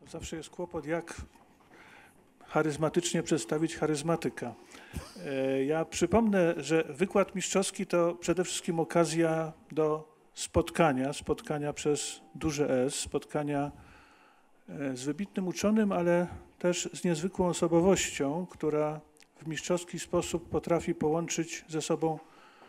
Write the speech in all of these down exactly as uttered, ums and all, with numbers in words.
zawsze jest kłopot, jak charyzmatycznie przedstawić charyzmatyka. Ja przypomnę, że wykład mistrzowski to przede wszystkim okazja do spotkania, spotkania przez duże S, spotkania z wybitnym uczonym, ale też z niezwykłą osobowością, która w mistrzowski sposób potrafi połączyć ze sobą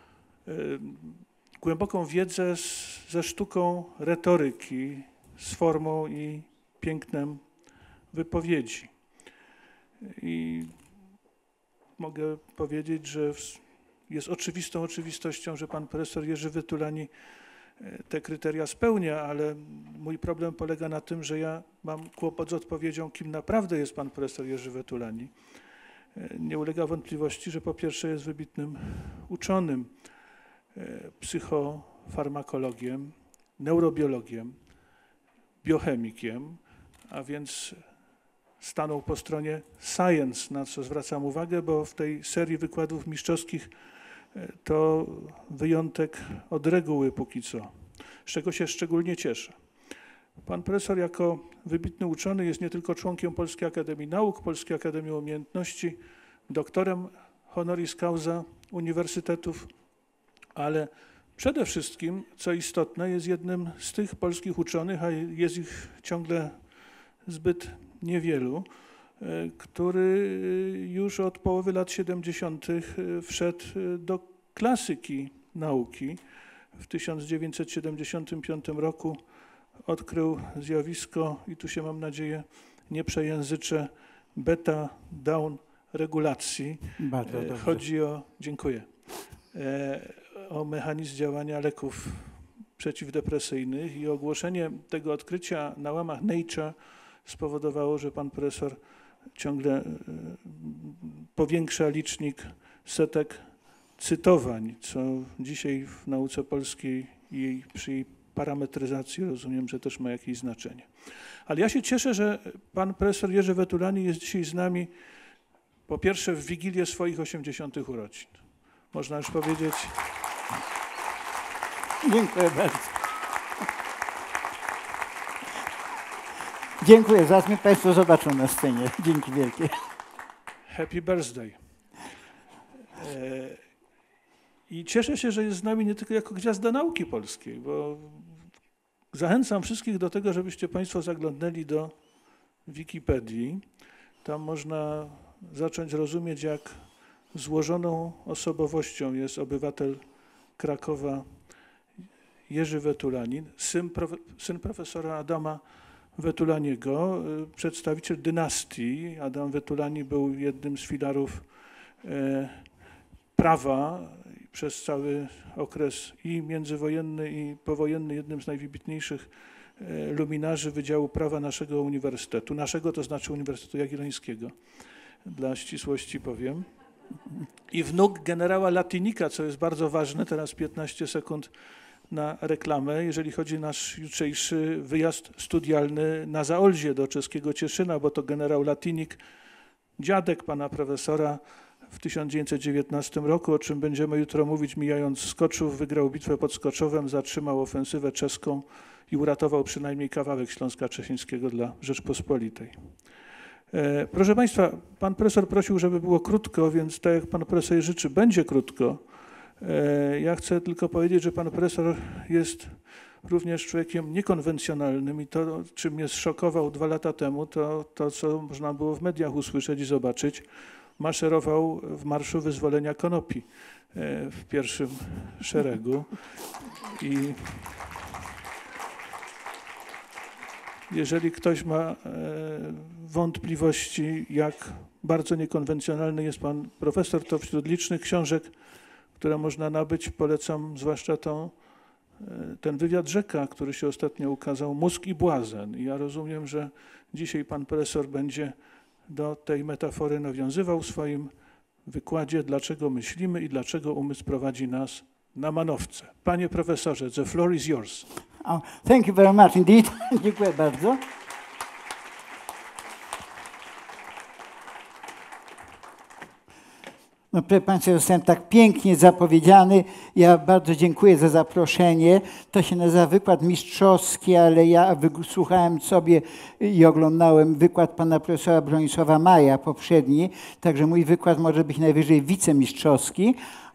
głęboką wiedzę z, ze sztuką retoryki, z formą i pięknem wypowiedzi. I mogę powiedzieć, że jest oczywistą oczywistością, że pan profesor Jerzy Wytulani te kryteria spełnia, ale mój problem polega na tym, że ja mam kłopot z odpowiedzią, kim naprawdę jest pan profesor Jerzy Wytulani. Nie ulega wątpliwości, że po pierwsze jest wybitnym uczonym, psychofarmakologiem, neurobiologiem, biochemikiem, a więc stanął po stronie science, na co zwracam uwagę, bo w tej serii wykładów mistrzowskich to wyjątek od reguły póki co, z czego się szczególnie cieszę. Pan profesor jako wybitny uczony jest nie tylko członkiem Polskiej Akademii Nauk, Polskiej Akademii Umiejętności, doktorem honoris causa uniwersytetów, ale przede wszystkim, co istotne, jest jednym z tych polskich uczonych, a jest ich ciągle zbyt niewielu, który już od połowy lat siedemdziesiątych wszedł do klasyki nauki. W tysiąc dziewięćset siedemdziesiątym piątym roku odkrył zjawisko, i tu się mam nadzieję nie przejęzyczę, beta-down regulacji. Bardzo dobrze. Chodzi o, dziękuję, o mechanizm działania leków przeciwdepresyjnych i ogłoszenie tego odkrycia na łamach Nature spowodowało, że pan profesor ciągle powiększa licznik setek cytowań, co dzisiaj w nauce polskiej i przy jej parametryzacji rozumiem, że też ma jakieś znaczenie. Ale ja się cieszę, że pan profesor Jerzy Wytulani jest dzisiaj z nami po pierwsze w wigilię swoich osiemdziesiątych urodzin. Można już powiedzieć... Dziękuję bardzo. Dziękuję. Zaraz mnie państwo zobaczą na scenie. Dzięki wielkie. Happy birthday. I cieszę się, że jest z nami nie tylko jako gwiazda nauki polskiej, bo zachęcam wszystkich do tego, żebyście państwo zaglądnęli do Wikipedii. Tam można zacząć rozumieć, jak złożoną osobowością jest obywatel Krakowa Jerzy Wytulanin, syn, profe, syn profesora Adama Wytulaniego, przedstawiciel dynastii. Adam Wytulani był jednym z filarów e, prawa przez cały okres i międzywojenny, i powojenny, jednym z najwybitniejszych e, luminarzy Wydziału Prawa naszego uniwersytetu. Naszego to znaczy Uniwersytetu Jagiellońskiego, dla ścisłości powiem. I wnuk generała Latinika, co jest bardzo ważne, teraz piętnaście sekund na reklamę, jeżeli chodzi o nasz jutrzejszy wyjazd studialny na Zaolzie do czeskiego Cieszyna, bo to generał Latinik, dziadek pana profesora, w tysiąc dziewięćset dziewiętnastym roku, o czym będziemy jutro mówić, mijając Skoczów, wygrał bitwę pod Skoczowem, zatrzymał ofensywę czeską i uratował przynajmniej kawałek Śląska Cieszyńskiego dla Rzeczpospolitej. E, proszę państwa, pan profesor prosił, żeby było krótko, więc tak jak pan profesor życzy, będzie krótko. Ja chcę tylko powiedzieć, że pan profesor jest również człowiekiem niekonwencjonalnym i to, czym mnie zszokował dwa lata temu, to to, co można było w mediach usłyszeć i zobaczyć. Maszerował w Marszu Wyzwolenia Konopi w pierwszym szeregu. I jeżeli ktoś ma wątpliwości, jak bardzo niekonwencjonalny jest pan profesor, to wśród licznych książek, które można nabyć, polecam zwłaszcza tą, ten wywiad Rzeka, który się ostatnio ukazał, Mózg i błazen. I ja rozumiem, że dzisiaj pan profesor będzie do tej metafory nawiązywał w swoim wykładzie, dlaczego myślimy i dlaczego umysł prowadzi nas na manowce. Panie profesorze, the floor is yours. Oh, thank you very much indeed. Dziękuję bardzo. No, proszę Państwa, zostałem tak pięknie zapowiedziany. Ja bardzo dziękuję za zaproszenie. To się nazywa wykład mistrzowski, ale ja wysłuchałem sobie i oglądałem wykład pana profesora Bronisława Maja poprzedni, także mój wykład może być najwyżej wicemistrzowski.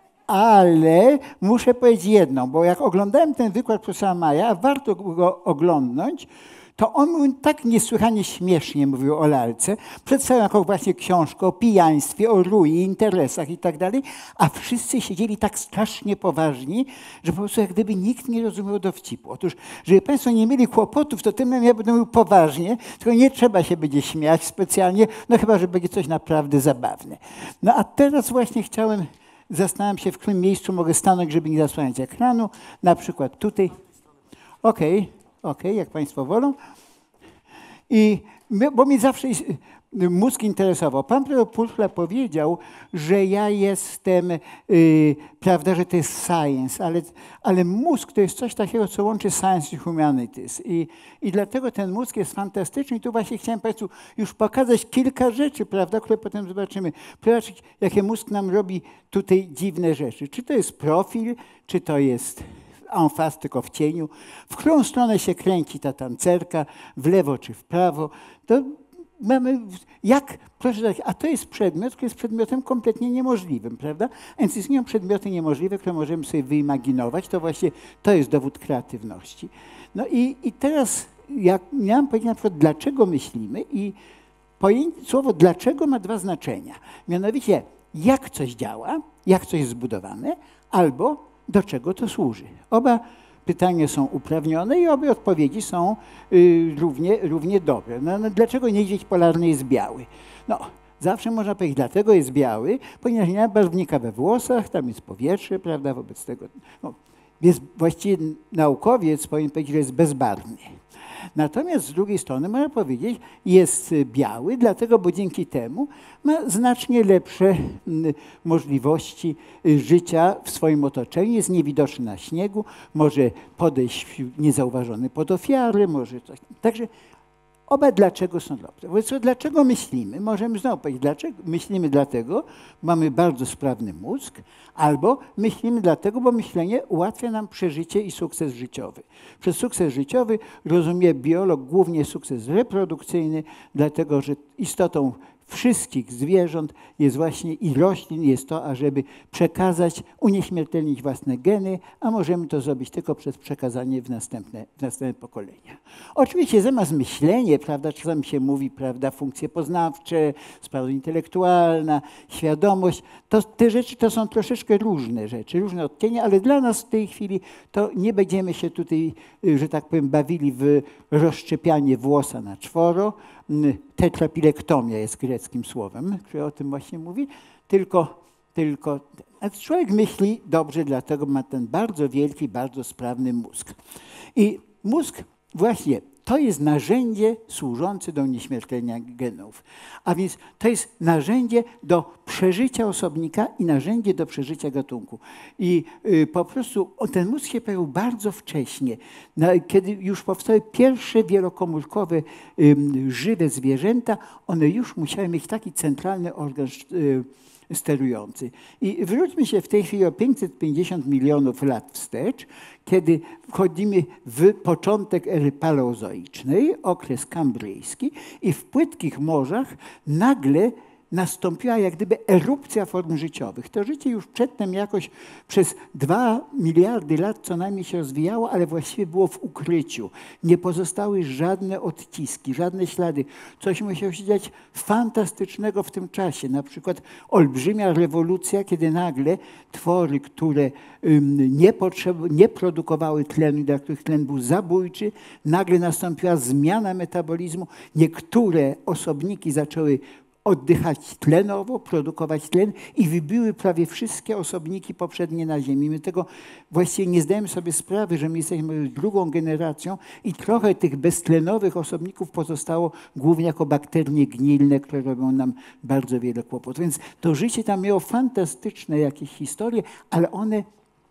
Ale muszę powiedzieć jedno, bo jak oglądałem ten wykład profesora Maja, a warto go oglądnąć, to on tak niesłychanie śmiesznie mówił o lalce, przedstawiał jako właśnie książkę o pijaństwie, o rui, interesach i tak dalej, a wszyscy siedzieli tak strasznie poważni, że po prostu jak gdyby nikt nie rozumiał dowcipu. Otóż, żeby Państwo nie mieli kłopotów, to tym ja będę mówił poważnie, tylko nie trzeba się będzie śmiać specjalnie, no chyba, że będzie coś naprawdę zabawne. No a teraz właśnie chciałem, zastanawiam się, w którym miejscu mogę stanąć, żeby nie zasłaniać ekranu, na przykład tutaj. Okej. Okay. Okej, okay, jak Państwo wolą. I my, bo mi zawsze mózg interesował. Pan profesor Purchler powiedział, że ja jestem, yy, prawda, że to jest science, ale, ale mózg to jest coś takiego, co łączy science i humanities. I, I dlatego ten mózg jest fantastyczny. I tu właśnie chciałem Państwu już pokazać kilka rzeczy, prawda, które potem zobaczymy. Zobaczyć, jakie mózg nam robi tutaj dziwne rzeczy. Czy to jest profil, czy to jest en face, tylko w cieniu, w którą stronę się kręci ta tancerka, w lewo czy w prawo, to mamy, jak, proszę tak, a to jest przedmiot, który jest przedmiotem kompletnie niemożliwym, prawda? Więc istnieją przedmioty niemożliwe, które możemy sobie wyimaginować, to właśnie to jest dowód kreatywności. No i, i teraz, jak miałam powiedzieć na przykład, dlaczego myślimy i pojęcie, słowo dlaczego ma dwa znaczenia. Mianowicie, jak coś działa, jak coś jest zbudowane, albo do czego to służy. Oba pytania są uprawnione i obie odpowiedzi są y, równie, równie dobre. No, no, dlaczego niedźwiedź polarny jest biały? No, zawsze można powiedzieć, dlatego jest biały, ponieważ nie ma barwnika we włosach, tam jest powietrze, prawda, wobec tego. No, jest właściwie naukowiec powinien powiedzieć, że jest bezbarwny. Natomiast z drugiej strony można powiedzieć, jest biały, dlatego, bo dzięki temu ma znacznie lepsze możliwości życia w swoim otoczeniu, jest niewidoczny na śniegu, może podejść niezauważony pod ofiary, może coś. Także oba dlaczego są dobre. Wobec tego, dlaczego myślimy? Możemy znowu powiedzieć, dlaczego myślimy dlatego, mamy bardzo sprawny mózg, albo myślimy dlatego, bo myślenie ułatwia nam przeżycie i sukces życiowy. Przez sukces życiowy rozumie biolog głównie sukces reprodukcyjny, dlatego że istotą wszystkich zwierząt jest właśnie i roślin jest to, ażeby przekazać, unieśmiertelnić własne geny, a możemy to zrobić tylko przez przekazanie w następne, w następne pokolenia. Oczywiście zamiast myślenie, prawda, czasami się mówi, prawda, funkcje poznawcze, sprawa intelektualna, świadomość, to te rzeczy to są troszeczkę różne rzeczy, różne odcienie, ale dla nas w tej chwili to nie będziemy się tutaj, że tak powiem, bawili w rozszczepianie włosa na czworo. Tetrapilektomia jest greckim słowem, które o tym właśnie mówi, tylko, tylko człowiek myśli dobrze, dlatego ma ten bardzo wielki, bardzo sprawny mózg. I mózg właśnie to jest narzędzie służące do unieśmiertelnienia genów. A więc to jest narzędzie do przeżycia osobnika i narzędzie do przeżycia gatunku. I y, po prostu ten mózg się pojawił bardzo wcześnie, na, kiedy już powstały pierwsze wielokomórkowe y, żywe zwierzęta, one już musiały mieć taki centralny organ y, sterujący. I wróćmy się w tej chwili o pięćset pięćdziesiąt milionów lat wstecz, kiedy wchodzimy w początek ery paleozoicznej, okres kambryjski i w płytkich morzach nagle nastąpiła jak gdyby erupcja form życiowych. To życie już przedtem jakoś przez dwa miliardy lat co najmniej się rozwijało, ale właściwie było w ukryciu. Nie pozostały żadne odciski, żadne ślady. Coś musiało się dziać fantastycznego w tym czasie. Na przykład olbrzymia rewolucja, kiedy nagle twory, które nie, potrzeb- nie produkowały tlenu, dla których tlen był zabójczy, nagle nastąpiła zmiana metabolizmu. Niektóre osobniki zaczęły oddychać tlenowo, produkować tlen i wybiły prawie wszystkie osobniki poprzednie na Ziemi. My tego właściwie nie zdajemy sobie sprawy, że my jesteśmy drugą generacją i trochę tych beztlenowych osobników pozostało głównie jako bakterie gnilne, które robią nam bardzo wiele kłopotów. Więc to życie tam miało fantastyczne jakieś historie, ale one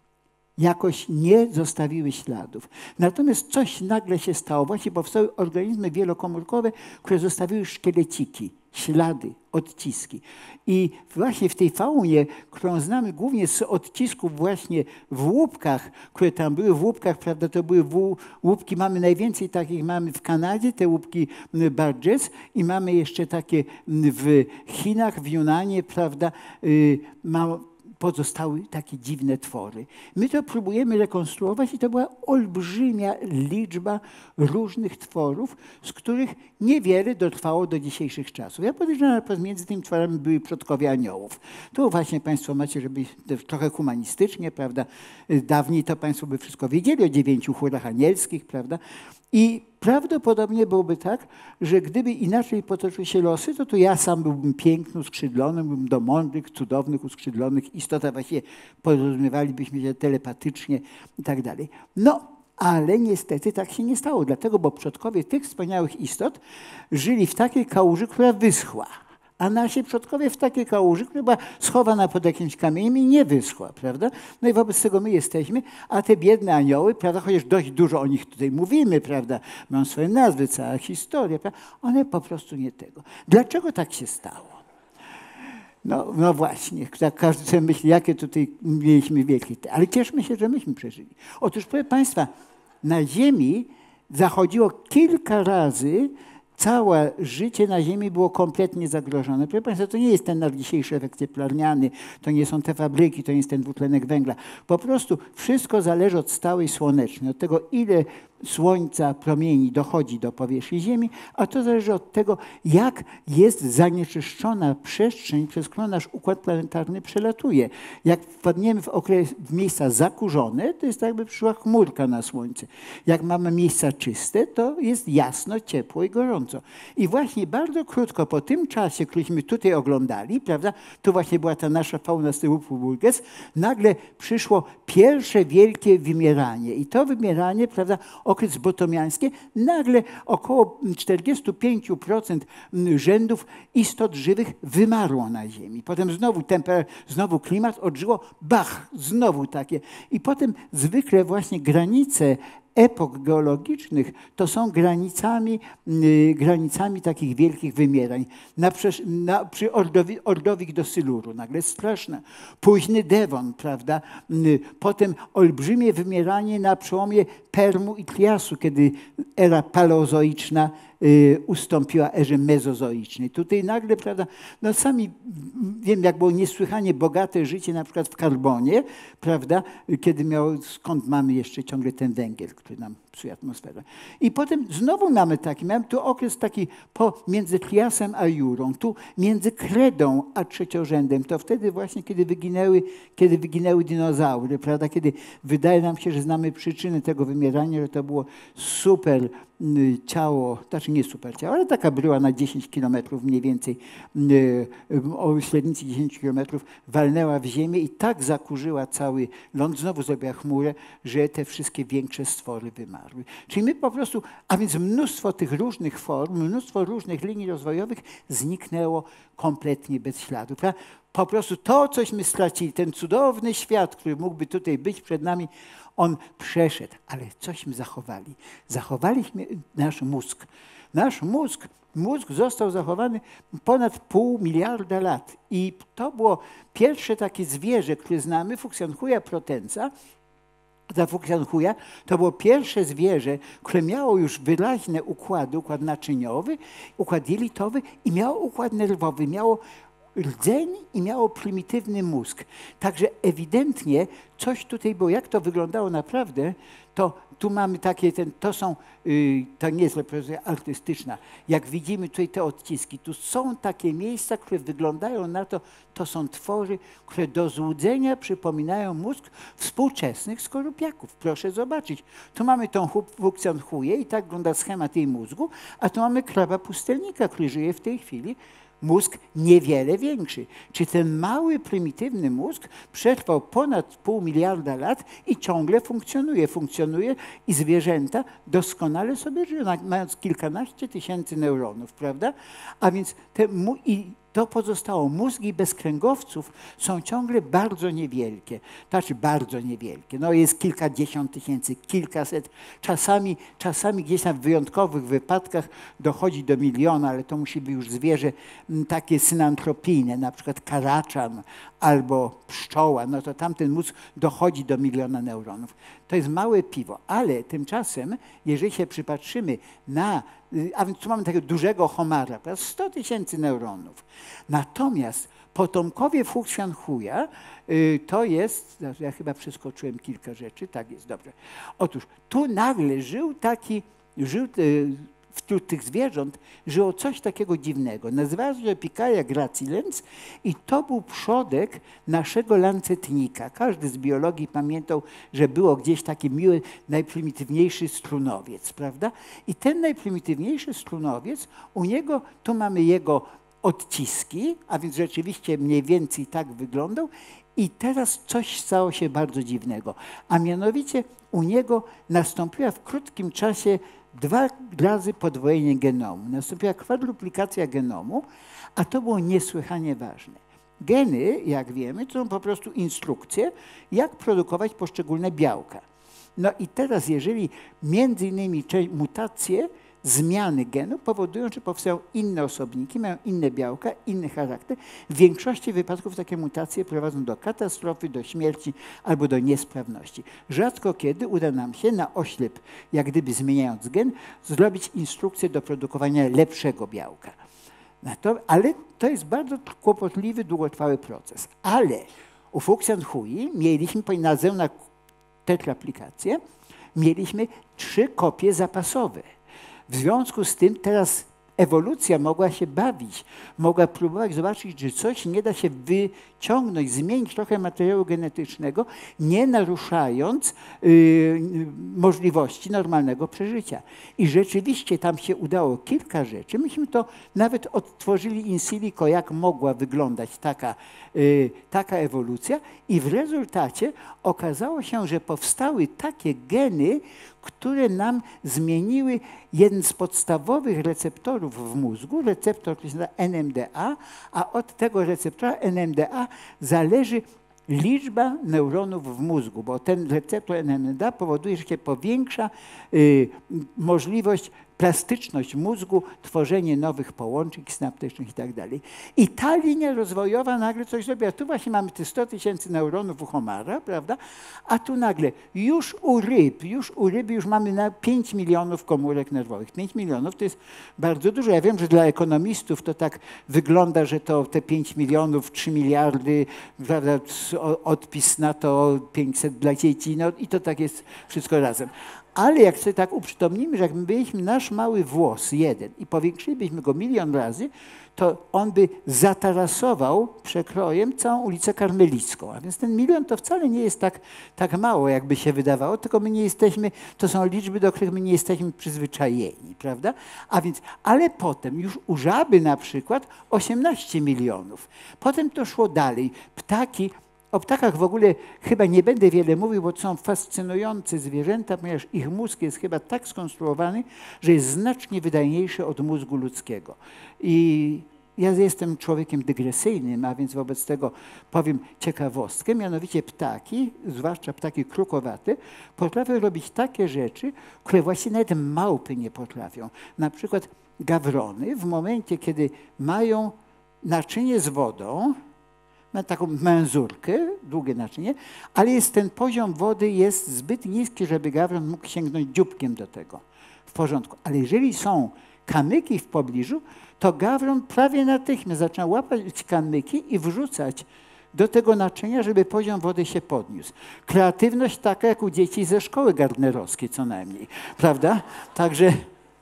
jakoś nie zostawiły śladów. Natomiast coś nagle się stało. Właśnie powstały organizmy wielokomórkowe, które zostawiły szkieleciki. ślady, odciski. I właśnie w tej faunie, którą znamy głównie z odcisków właśnie w łupkach, które tam były, w łupkach, prawda, to były łupki, mamy najwięcej takich, mamy w Kanadzie, te łupki Burgess i mamy jeszcze takie w Chinach, w Junanie, prawda, mamy pozostały takie dziwne twory. My to próbujemy rekonstruować i to była olbrzymia liczba różnych tworów, z których niewiele dotrwało do dzisiejszych czasów. Ja podejrzewam, że między tymi tworami byli przodkowie aniołów. Tu właśnie Państwo macie, żeby trochę humanistycznie, prawda, dawniej to Państwo by wszystko wiedzieli o dziewięciu chórach anielskich, prawda, i prawdopodobnie byłoby tak, że gdyby inaczej potoczyły się losy, to tu ja sam byłbym piękny, uskrzydlony, byłbym do mądrych, cudownych, uskrzydlonych istot, a właściwie porozumiewalibyśmy się telepatycznie i tak dalej. No, ale niestety tak się nie stało, dlatego, bo przodkowie tych wspaniałych istot żyli w takiej kałuży, która wyschła. A nasi przodkowie w takiej kałuży, która była schowana pod jakimś kamieniem i nie wyschła, prawda? No i wobec tego my jesteśmy, a te biedne anioły, prawda, chociaż dość dużo o nich tutaj mówimy, prawda, mają swoje nazwy, cała historia, prawda? One po prostu nie tego. Dlaczego tak się stało? No, no właśnie, tak każdy sobie myśli, jakie tutaj mieliśmy wielkie, ale cieszmy się, że myśmy przeżyli. Otóż, proszę Państwa, na Ziemi zachodziło kilka razy. Całe życie na Ziemi było kompletnie zagrożone. Proszę Państwa, to nie jest ten nasz dzisiejszy efekt cieplarniany, to nie są te fabryki, to nie jest ten dwutlenek węgla. Po prostu wszystko zależy od stałej słonecznej, od tego, ile słońca promieni dochodzi do powierzchni Ziemi, a to zależy od tego, jak jest zanieczyszczona przestrzeń, przez którą nasz układ planetarny przelatuje. Jak wpadniemy w, okres, w miejsca zakurzone, to jest tak, jakby przyszła chmurka na Słońce. Jak mamy miejsca czyste, to jest jasno, ciepło i gorąco. I właśnie bardzo krótko po tym czasie, któryśmy tutaj oglądali, prawda, tu właśnie była ta nasza fauna z tyłu Burgess, nagle przyszło pierwsze wielkie wymieranie. I to wymieranie, prawda, okres botomiański, nagle około czterdzieści pięć procent rzędów istot żywych wymarło na Ziemi. Potem znowu temperatura, znowu klimat odżyło, bach, znowu takie. I potem zwykle właśnie granice epok geologicznych to są granicami, y, granicami takich wielkich wymierań. Na, na, przy Ordowi, Ordowik do Syluru, nagle straszne. Późny Devon, prawda? Y, potem olbrzymie wymieranie na przełomie Permu i Triasu, kiedy era paleozoiczna y, ustąpiła erze mezozoicznej. Tutaj nagle, prawda, no sami wiem, jak było niesłychanie bogate życie na przykład w karbonie, prawda, kiedy miało, skąd mamy jeszcze ciągle ten węgiel, który nam psuje atmosferę. I potem znowu mamy taki, miałem tu okres taki po, między Triasem a Jurą, tu między Kredą a trzeciorzędem, to wtedy właśnie, kiedy wyginęły, kiedy wyginęły dinozaury, prawda, kiedy wydaje nam się, że znamy przyczyny tego wymierania, że to było super ciało, znaczy nie super ciało, ale taka bryła na dziesięć kilometrów mniej więcej, o średnicy dziesięć kilometrów, walnęła w ziemię i tak zakurzyła cały ląd, znowu zrobiła chmurę, że te wszystkie większe stwory wymarły. Czyli my po prostu, a więc mnóstwo tych różnych form, mnóstwo różnych linii rozwojowych zniknęło kompletnie bez śladu. Prawda? Po prostu to, cośmy stracili, ten cudowny świat, który mógłby tutaj być przed nami, on przeszedł, ale cośmy zachowali. Zachowaliśmy nasz mózg. Nasz mózg, mózg został zachowany ponad pół miliarda lat. I to było pierwsze takie zwierzę, które znamy, Fuxionhuja protensa. Ta Fuxionhuja to było pierwsze zwierzę, które miało już wyraźne układy, układ naczyniowy, układ jelitowy i miało układ nerwowy, miało rdzeń i miało prymitywny mózg. Także ewidentnie coś tutaj było. Jak to wyglądało naprawdę, to tu mamy takie, ten, to są, yy, to nie jest reprezentacja artystyczna. Jak widzimy tutaj te odciski, tu są takie miejsca, które wyglądają na to, to są twory, które do złudzenia przypominają mózg współczesnych skorupiaków. Proszę zobaczyć. Tu mamy tą Fuxionhuję i tak wygląda schemat jej mózgu, a tu mamy kraba pustelnika, który żyje w tej chwili. Mózg niewiele większy. Czy ten mały, prymitywny mózg przetrwał ponad pół miliarda lat i ciągle funkcjonuje. Funkcjonuje i zwierzęta doskonale sobie żyją, mając kilkanaście tysięcy neuronów, prawda? A więc te, i To pozostało. Mózgi bezkręgowców są ciągle bardzo niewielkie. To znaczy bardzo niewielkie. No jest kilkadziesiąt tysięcy, kilkaset. Czasami, czasami gdzieś tam w wyjątkowych wypadkach dochodzi do miliona, ale to musi być już zwierzę takie synantropijne, na przykład karaczan albo pszczoła. No to tamten mózg dochodzi do miliona neuronów. To jest małe piwo, ale tymczasem, jeżeli się przypatrzymy na, a więc tu mamy takiego dużego homara, sto tysięcy neuronów. Natomiast potomkowie Fuxianhuja y, to jest, ja chyba przeskoczyłem kilka rzeczy, tak jest, dobrze. Otóż tu nagle żył taki, żył y, wśród tych zwierząt żyło coś takiego dziwnego. Nazywało się Picaria gracilens i to był przodek naszego lancetnika. Każdy z biologii pamiętał, że było gdzieś taki miły, najprymitywniejszy strunowiec, prawda? I ten najprymitywniejszy strunowiec, u niego, tu mamy jego odciski, a więc rzeczywiście mniej więcej tak wyglądał. I teraz coś stało się bardzo dziwnego, a mianowicie u niego nastąpiła w krótkim czasie dwa razy podwojenie genomu. Nastąpiła kwadruplikacja genomu, a to było niesłychanie ważne. Geny, jak wiemy, to są po prostu instrukcje, jak produkować poszczególne białka. No i teraz, jeżeli między innymi mutacje, zmiany genu powodują, że powstają inne osobniki, mają inne białka, inny charakter. W większości wypadków takie mutacje prowadzą do katastrofy, do śmierci albo do niesprawności. Rzadko kiedy uda nam się na oślep, jak gdyby zmieniając gen, zrobić instrukcję do produkowania lepszego białka. To, ale to jest bardzo kłopotliwy, długotrwały proces. Ale u Fuxianhui mieliśmy, na zewnątrz tetraplikację, mieliśmy trzy kopie zapasowe. W związku z tym teraz ewolucja mogła się bawić, mogła próbować zobaczyć, czy coś nie da się wyciągnąć, zmienić trochę materiału genetycznego, nie naruszając yy, możliwości normalnego przeżycia. I rzeczywiście tam się udało kilka rzeczy. Myśmy to nawet odtworzyli in silico, jak mogła wyglądać taka, yy, taka ewolucja i w rezultacie okazało się, że powstały takie geny, które nam zmieniły jeden z podstawowych receptorów w mózgu, receptor, który się nazywa N M D A, a od tego receptora N M D A zależy liczba neuronów w mózgu, bo ten receptor N M D A powoduje, że się powiększa y, możliwość, plastyczność mózgu, tworzenie nowych połączeń synaptycznych i tak dalej. I ta linia rozwojowa nagle coś zrobiła. Tu właśnie mamy te sto tysięcy neuronów u homara, prawda? A tu nagle już u ryb, już u ryby już mamy na pięć milionów komórek nerwowych. pięć milionów to jest bardzo dużo. Ja wiem, że dla ekonomistów to tak wygląda, że to te pięć milionów, trzy miliardy, prawda, odpis na to pięćset dla dzieci, no i to tak jest wszystko razem. Ale jak sobie tak uprzytomnimy, że jakby byliśmy nasz mały włos jeden i powiększylibyśmy go milion razy, to on by zatarasował przekrojem całą ulicę Karmelicką. A więc ten milion to wcale nie jest tak, tak mało, jakby się wydawało, tylko my nie jesteśmy, to są liczby, do których my nie jesteśmy przyzwyczajeni, prawda? A więc, ale potem już u żaby na przykład osiemnaście milionów. Potem to szło dalej. Ptaki. O ptakach w ogóle chyba nie będę wiele mówił, bo to są fascynujące zwierzęta, ponieważ ich mózg jest chyba tak skonstruowany, że jest znacznie wydajniejszy od mózgu ludzkiego. I ja jestem człowiekiem dygresyjnym, a więc wobec tego powiem ciekawostkę, mianowicie ptaki, zwłaszcza ptaki krukowate, potrafią robić takie rzeczy, które właśnie nawet małpy nie potrafią. Na przykład gawrony w momencie, kiedy mają naczynie z wodą, ma taką męzurkę, długie naczynie, ale jest ten poziom wody jest zbyt niski, żeby gawron mógł sięgnąć dzióbkiem do tego. W porządku. Ale jeżeli są kamyki w pobliżu, to gawron prawie natychmiast zaczyna łapać kamyki i wrzucać do tego naczynia, żeby poziom wody się podniósł. Kreatywność taka jak u dzieci ze szkoły gardnerowskiej co najmniej, prawda? Także,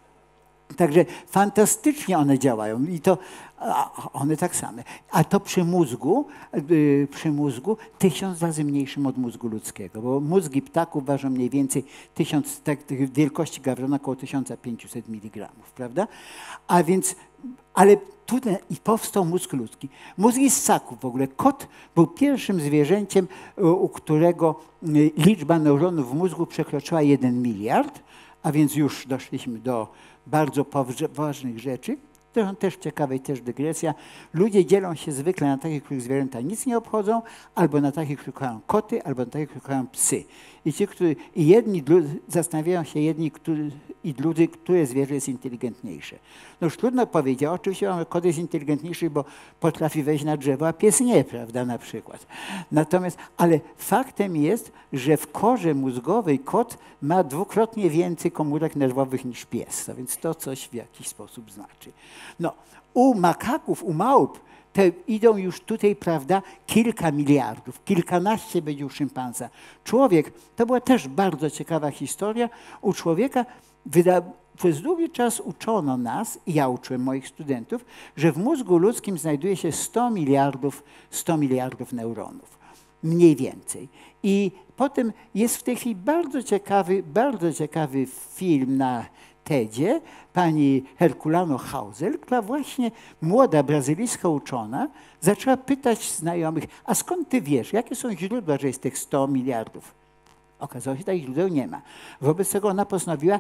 także fantastycznie one działają i to one tak same. A to przy mózgu, przy mózgu tysiąc razy mniejszym od mózgu ludzkiego, bo mózgi ptaków ważą mniej więcej tysiąc, tak, wielkości gawrona około tysiąc pięćset miligramów, prawda? A więc, ale tutaj i powstał mózg ludzki. Mózgi ssaków w ogóle. Kot był pierwszym zwierzęciem, u którego liczba neuronów w mózgu przekroczyła jeden miliard, a więc już doszliśmy do bardzo poważnych rzeczy. Zresztą też ciekawe, też dygresja. Ludzie dzielą się zwykle na takich, których zwierzęta nic nie obchodzą, albo na takich, których kochają koty, albo na takich, których kochają psy. I, ci, którzy, i jedni zastanawiają się jedni który, i drudzy, które zwierzę jest inteligentniejsze. No już trudno powiedzieć, oczywiście mamy kot jest inteligentniejszy, bo potrafi wejść na drzewo, a pies nie, prawda, na przykład. Natomiast, ale faktem jest, że w korze mózgowej kot ma dwukrotnie więcej komórek nerwowych niż pies, a więc to coś w jakiś sposób znaczy. No, u makaków, u małp te idą już tutaj, prawda, kilka miliardów, kilkanaście będzie u szympansa. Człowiek, to była też bardzo ciekawa historia, u człowieka wyda, przez długi czas uczono nas, i ja uczyłem moich studentów, że w mózgu ludzkim znajduje się sto miliardów, sto miliardów neuronów, mniej więcej. I potem jest w tej chwili bardzo ciekawy, bardzo ciekawy film na TEDzie, pani Herculano Hausel, która właśnie młoda brazylijska uczona zaczęła pytać znajomych, a skąd ty wiesz, jakie są źródła, że jest tych sto miliardów? Okazało się, że takich źródeł nie ma. Wobec tego ona postanowiła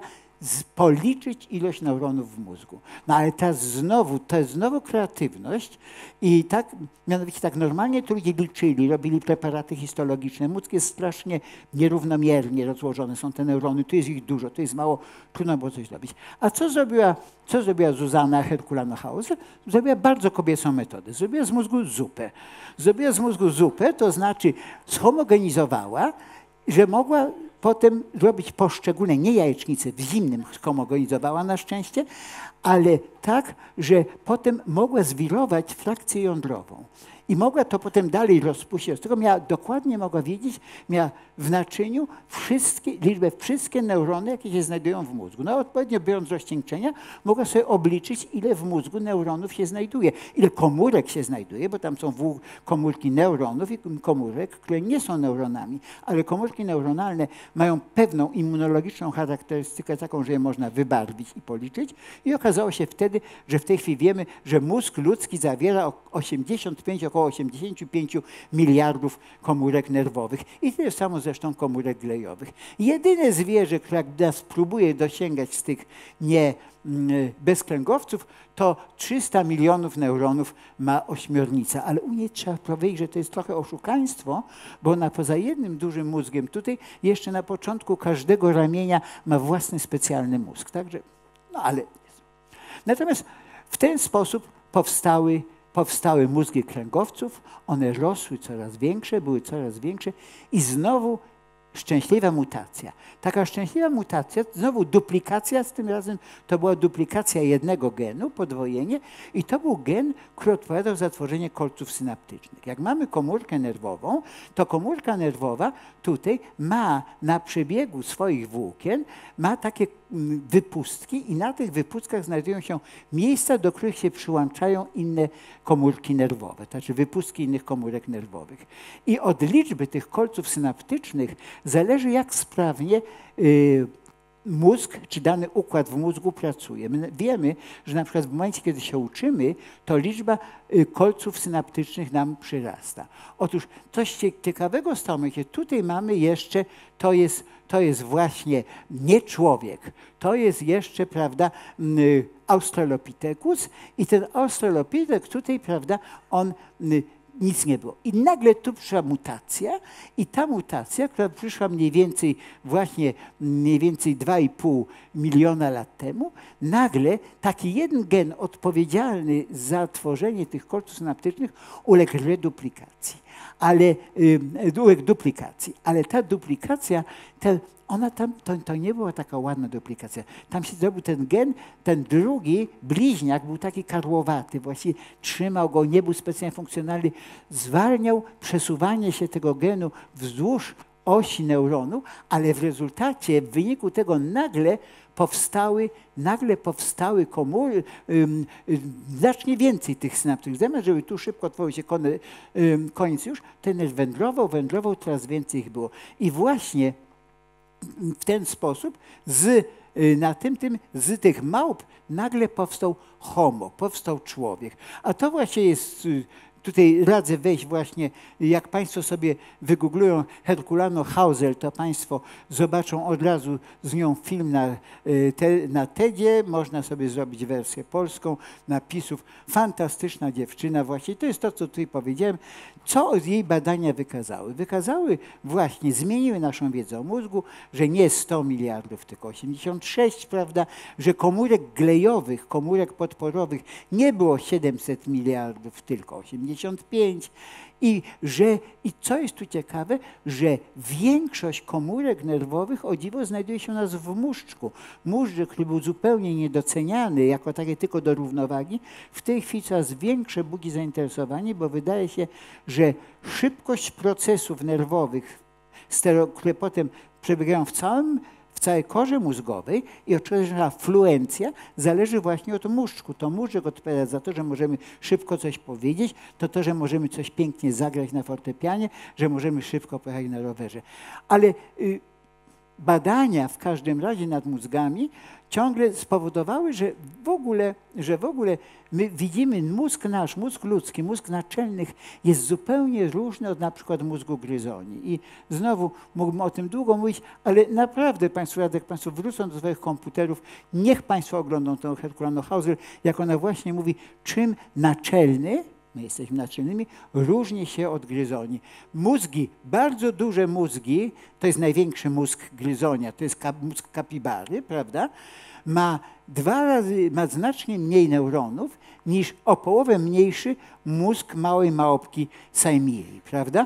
policzyć ilość neuronów w mózgu. No ale ta znowu, to jest znowu kreatywność i tak, mianowicie tak normalnie to ludzie liczyli, robili preparaty histologiczne. Mózg jest strasznie nierównomiernie rozłożony, są te neurony, tu jest ich dużo, tu jest mało, trudno było coś zrobić. A co zrobiła, co zrobiła Zuzanna Herculano-Hauser? Zrobiła bardzo kobiecą metodę. Zrobiła z mózgu zupę. Zrobiła z mózgu zupę, to znaczy zhomogenizowała, że mogła potem robić poszczególne, nie jajecznice, w zimnym homogenizowała na szczęście, ale tak, że potem mogła zwirować frakcję jądrową. I mogła to potem dalej rozpuścić. Z tego miała dokładnie mogła wiedzieć, miała w naczyniu wszystkie, liczbę wszystkie neurony, jakie się znajdują w mózgu. No odpowiednio biorąc rozcieńczenia, mogła sobie obliczyć, ile w mózgu neuronów się znajduje, ile komórek się znajduje, bo tam są komórki neuronów i komórek, które nie są neuronami, ale komórki neuronalne mają pewną immunologiczną charakterystykę taką, że je można wybarwić i policzyć. I okazało się wtedy, że w tej chwili wiemy, że mózg ludzki zawiera osiemdziesiąt pięć, około osiemdziesiąt pięć miliardów komórek nerwowych i tyle samo zresztą komórek glejowych. Jedyne zwierzę, które nas próbuje dosięgać z tych nie bezkręgowców, to trzysta milionów neuronów ma ośmiornica, ale u niej trzeba powiedzieć, że to jest trochę oszukaństwo, bo ona poza jednym dużym mózgiem tutaj jeszcze na początku każdego ramienia ma własny specjalny mózg. Także, no ale... Natomiast w ten sposób powstały Powstały mózgi kręgowców, one rosły coraz większe, były coraz większe i znowu szczęśliwa mutacja. Taka szczęśliwa mutacja, znowu duplikacja, z tym razem to była duplikacja jednego genu, podwojenie i to był gen, który odpowiadał za tworzenie kolców synaptycznych. Jak mamy komórkę nerwową, to komórka nerwowa tutaj ma na przebiegu swoich włókien, ma takie wypustki i na tych wypustkach znajdują się miejsca, do których się przyłączają inne komórki nerwowe, to znaczy wypustki innych komórek nerwowych. I od liczby tych kolców synaptycznych zależy, jak sprawnie y, mózg czy dany układ w mózgu pracuje. My wiemy, że na przykład w momencie, kiedy się uczymy, to liczba y, kolców synaptycznych nam przyrasta. Otóż coś ciekawego stało się. Tutaj mamy jeszcze, to jest, to jest właśnie nie człowiek, to jest jeszcze, prawda, y, Australopithecus i ten Australopitek tutaj, prawda, on y, nic nie było. I nagle tu przyszła mutacja i ta mutacja, która przyszła mniej więcej właśnie mniej więcej dwa i pół miliona lat temu, nagle taki jeden gen odpowiedzialny za tworzenie tych kolców synaptycznych uległ reduplikacji. Ale, y, uległ duplikacji. Ale ta duplikacja, ta, ona tam, to, to nie była taka ładna duplikacja. Tam się zrobił ten gen, ten drugi bliźniak był taki karłowaty, właściwie trzymał go, nie był specjalnie funkcjonalny, zwalniał przesuwanie się tego genu wzdłuż osi neuronu, ale w rezultacie, w wyniku tego nagle powstały, nagle powstały komóry, ym, ym, znacznie więcej tych synaptycznych. Zamiast, żeby tu szybko otworzył się koniec, ym, koniec już, ten wędrował, wędrował, coraz więcej ich było. I właśnie w ten sposób z, na tym, tym, z tych małp nagle powstał homo, powstał człowiek. A to właśnie jest tutaj radzę wejść właśnie, jak Państwo sobie wygooglują Herculano Hauser, to Państwo zobaczą od razu z nią film na, te, na TEDzie, można sobie zrobić wersję polską napisów. Fantastyczna dziewczyna właśnie, to jest to, co tutaj powiedziałem. Co jej badania wykazały? Wykazały właśnie, zmieniły naszą wiedzę o mózgu, że nie sto miliardów, tylko osiemdziesiąt sześć, prawda, że komórek glejowych, komórek podporowych nie było siedemset miliardów, tylko osiemdziesiąt pięć. I, że, I co jest tu ciekawe, że większość komórek nerwowych, o dziwo, znajduje się u nas w mózżku. Mózżek, który był zupełnie niedoceniany jako takie tylko do równowagi, w tej chwili coraz większe budzi zainteresowanie, bo wydaje się, że szybkość procesów nerwowych, które potem przebiegają w całym w całej korze mózgowej i oczywiście fluencja zależy właśnie od mózżku. To mózżek odpowiada za to, że możemy szybko coś powiedzieć, to to, że możemy coś pięknie zagrać na fortepianie, że możemy szybko pojechać na rowerze. Ale y, badania w każdym razie nad mózgami ciągle spowodowały, że w ogóle, że w ogóle my widzimy mózg nasz, mózg ludzki, mózg naczelnych jest zupełnie różny od na przykład mózgu gryzoni. I znowu mógłbym o tym długo mówić, ale naprawdę Państwu radzę, jak Państwo wrócą do swoich komputerów, niech Państwo oglądną tę Herculano Hauser, jak ona właśnie mówi, czym naczelny, my jesteśmy naczelnymi, różni się od gryzoni. Mózgi, bardzo duże mózgi, to jest największy mózg gryzonia, to jest kap, mózg kapibary, prawda? Ma dwa razy, ma znacznie mniej neuronów niż o połowę mniejszy mózg małej małpki Saimiri, prawda?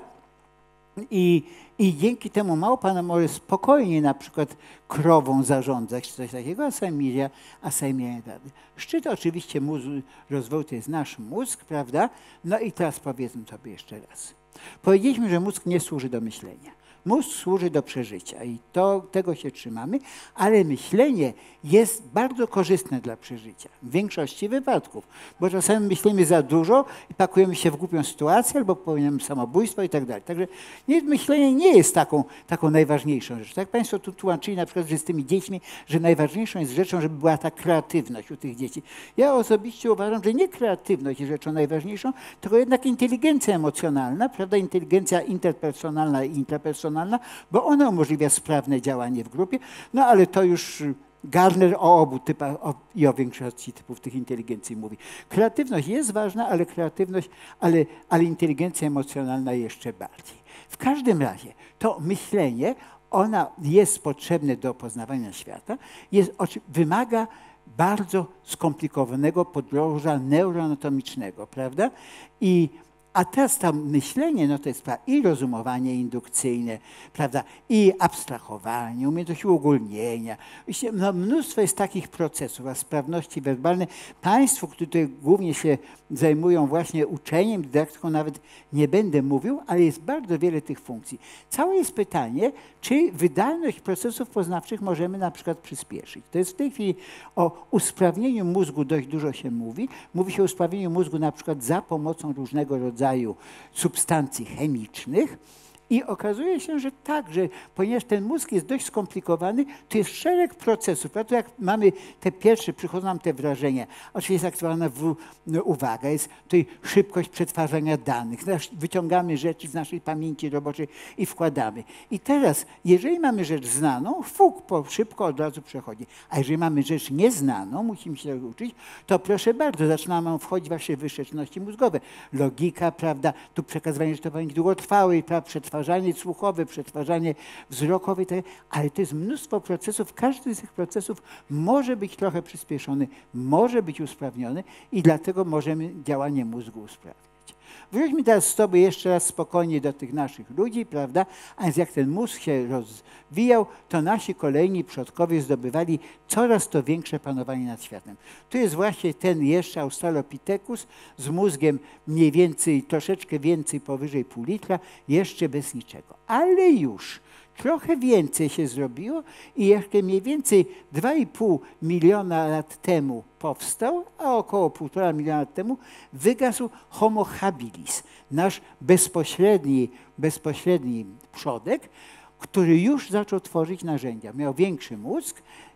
I, I dzięki temu małpa może spokojnie na przykład krową zarządzać, czy coś takiego, a Saimiria, a Saimiria nie rady. Szczyt oczywiście mózgu, rozwoju to jest nasz mózg, prawda? No i teraz powiedzmy sobie jeszcze raz. Powiedzieliśmy, że mózg nie służy do myślenia. Mózg służy do przeżycia i to, tego się trzymamy, ale myślenie jest bardzo korzystne dla przeżycia. W większości wypadków, bo czasami myślimy za dużo i pakujemy się w głupią sytuację albo popełniamy samobójstwo i tak dalej. Także nie, myślenie nie jest taką, taką najważniejszą rzeczą. Tak Państwo tu tłumaczyli na przykład, że z tymi dziećmi, że najważniejszą jest rzeczą, żeby była ta kreatywność u tych dzieci. Ja osobiście uważam, że nie kreatywność jest rzeczą najważniejszą, tylko jednak inteligencja emocjonalna, prawda? Inteligencja interpersonalna i intrapersonalna, bo ona umożliwia sprawne działanie w grupie, no ale to już Gardner o obu typach o, i o większości typów tych inteligencji mówi. Kreatywność jest ważna, ale kreatywność, ale, ale inteligencja emocjonalna jeszcze bardziej. W każdym razie to myślenie, ona jest potrzebne do poznawania świata, jest, wymaga bardzo skomplikowanego podłoża neuroanatomicznego, prawda? I A teraz to myślenie, no to jest i rozumowanie indukcyjne, prawda, i abstrahowanie, umiejętność uogólnienia. No, mnóstwo jest takich procesów, a sprawności werbalnej. Państwo, którzy tutaj głównie się zajmują właśnie uczeniem, dydaktyką, nawet nie będę mówił, ale jest bardzo wiele tych funkcji. Całe jest pytanie, czy wydajność procesów poznawczych możemy na przykład przyspieszyć. To jest w tej chwili o usprawnieniu mózgu dość dużo się mówi. Mówi się o usprawnieniu mózgu na przykład za pomocą różnego rodzaju substancji chemicznych. I okazuje się, że tak, że ponieważ ten mózg jest dość skomplikowany, to jest szereg procesów. To jak mamy te pierwsze, przychodzą nam te wrażenia, oczywiście jest aktualna w, no, uwaga, jest tutaj szybkość przetwarzania danych. Wyciągamy rzeczy z naszej pamięci roboczej i wkładamy. I teraz, jeżeli mamy rzecz znaną, fuk, po, szybko od razu przechodzi. A jeżeli mamy rzecz nieznaną, musimy się tego uczyć, to proszę bardzo, zaczynamy wchodzić w wasze wyższe czynności mózgowe. Logika, prawda, tu przekazywanie rzeczy pamięci długotrwałej, prawda, przetwarzanie słuchowe, przetwarzanie wzrokowe, ale to jest mnóstwo procesów. Każdy z tych procesów może być trochę przyspieszony, może być usprawniony i dlatego możemy działanie mózgu usprawnić. Wróćmy teraz sobie jeszcze raz spokojnie do tych naszych ludzi, prawda? A więc jak ten mózg się rozwijał, to nasi kolejni przodkowie zdobywali coraz to większe panowanie nad światem. Tu jest właśnie ten jeszcze Australopithecus z mózgiem mniej więcej, troszeczkę więcej powyżej pół litra, jeszcze bez niczego. Ale już trochę więcej się zrobiło i jeszcze mniej więcej dwa i pół miliona lat temu powstał, a około półtora miliona lat temu wygasł Homo habilis, nasz bezpośredni, bezpośredni przodek, który już zaczął tworzyć narzędzia. Miał większy mózg,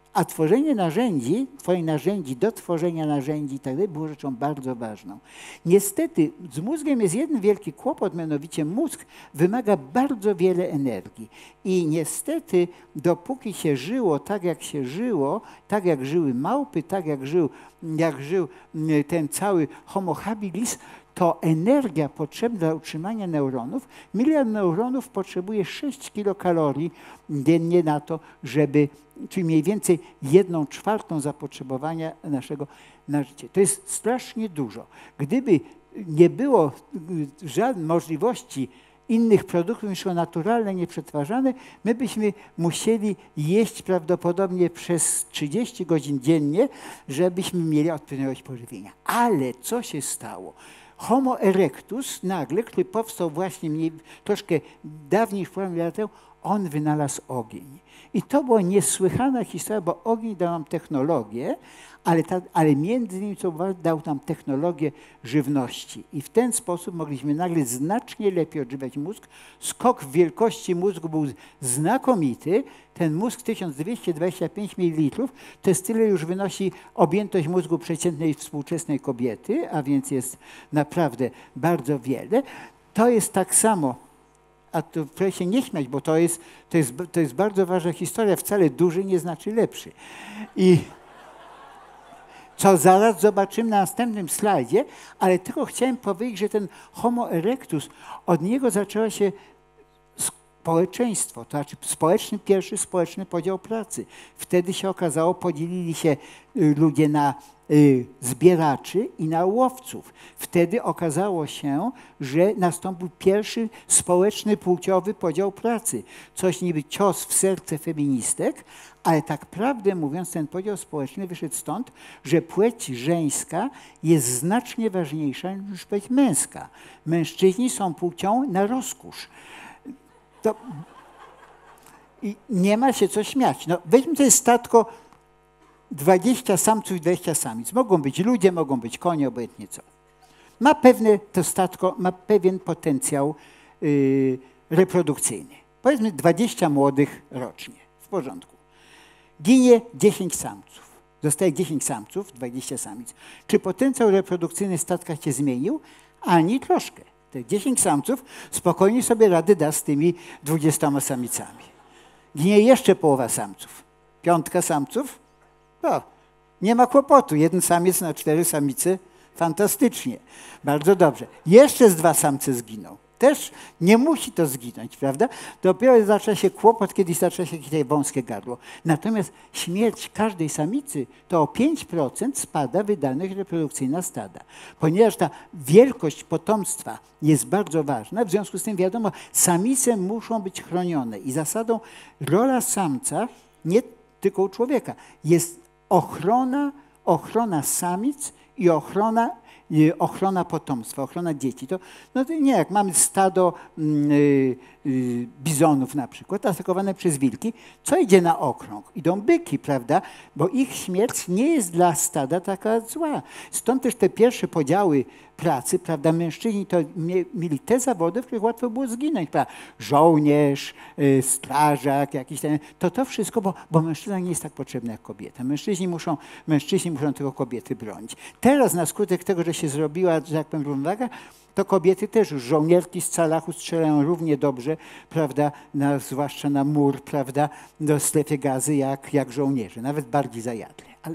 A tworzenie narzędzi, tworzenie narzędzi do tworzenia narzędzi i tak dalej było rzeczą bardzo ważną. Niestety z mózgiem jest jeden wielki kłopot, mianowicie mózg wymaga bardzo wiele energii. I niestety dopóki się żyło tak, jak się żyło, tak jak żyły małpy, tak jak żył, jak żył ten cały homo habilis, to energia potrzebna do utrzymania neuronów, miliard neuronów potrzebuje sześć kilokalorii dziennie na to, żeby, czyli mniej więcej jedną czwartą zapotrzebowania naszego na życie. To jest strasznie dużo. Gdyby nie było żadnej możliwości innych produktów niż naturalne, nieprzetwarzane, my byśmy musieli jeść prawdopodobnie przez trzydzieści godzin dziennie, żebyśmy mieli odpowiedniość pożywienia. Ale co się stało? Homo erectus nagle, który powstał właśnie mniej, troszkę dawniej niż pół lat temu, on wynalazł ogień. I to była niesłychana historia, bo ogień dał nam technologię, ale, ta, ale między innymi co dał nam technologię żywności. I w ten sposób mogliśmy nagle znacznie lepiej odżywiać mózg. Skok w wielkości mózgu był znakomity. Ten mózg tysiąc dwieście dwadzieścia pięć mililitrów, to jest tyle już wynosi objętość mózgu przeciętnej współczesnej kobiety, a więc jest naprawdę bardzo wiele. To jest tak samo, a to proszę się nie śmiać, bo to jest, to jest, to jest bardzo ważna historia, wcale duży nie znaczy lepszy. I co zaraz zobaczymy na następnym slajdzie, ale tylko chciałem powiedzieć, że ten Homo erectus, od niego zaczęło się społeczeństwo, to znaczy społeczny, pierwszy społeczny podział pracy. Wtedy się okazało, podzielili się ludzie na zbieraczy i na łowców. Wtedy okazało się, że nastąpił pierwszy społeczny, płciowy podział pracy. Coś niby cios w serce feministek, ale tak prawdę mówiąc ten podział społeczny wyszedł stąd, że płeć żeńska jest znacznie ważniejsza niż płeć męska. Mężczyźni są płcią na rozkosz. To i nie ma się co śmiać. No, weźmy to statko dwadzieścia samców i dwadzieścia samic. Mogą być ludzie, mogą być konie, obojętnie co. Ma pewne, to statko ma pewien potencjał yy, reprodukcyjny. Powiedzmy dwadzieścia młodych rocznie. W porządku. Ginie dziesięć samców. Zostaje dziesięć samców, dwadzieścia samic. Czy potencjał reprodukcyjny statka się zmienił? Ani troszkę. Te dziesięć samców spokojnie sobie rady da z tymi dwudziestoma samicami. Ginie jeszcze połowa samców. Piątka samców? No, nie ma kłopotu. Jeden samiec na cztery samice, fantastycznie. Bardzo dobrze. Jeszcze z dwa samce zginą. Też nie musi to zginąć, prawda? Dopiero zaczyna się kłopot, kiedy zaczyna się jakieś wąskie gardło. Natomiast śmierć każdej samicy to o pięć procent spada wydajność reprodukcyjna stada. Ponieważ ta wielkość potomstwa jest bardzo ważna, w związku z tym wiadomo, samice muszą być chronione i zasadą rola samca, nie tylko u człowieka, jest ochrona, ochrona samic i ochrona ochrona potomstwa, ochrona dzieci. To, no to nie, jak mamy stado y, y, bizonów na przykład, atakowane przez wilki, co idzie na okrąg? Idą byki, prawda? Bo ich śmierć nie jest dla stada taka zła. Stąd też te pierwsze podziały pracy, prawda? Mężczyźni to mie, mieli te zawody, w których łatwo było zginąć, prawda? Żołnierz, y, strażak, jakiś ten, to to wszystko, bo, bo mężczyzna nie jest tak potrzebny jak kobieta. Mężczyźni muszą, mężczyźni muszą tylko kobiety bronić. Teraz na skutek tego, że się zrobiła, że tak powiem, równowaga, to kobiety też już, żołnierki z Calachu strzelają równie dobrze, prawda, na, zwłaszcza na mur, prawda, do strefy gazy, jak, jak żołnierze, nawet bardziej zajadle. Ale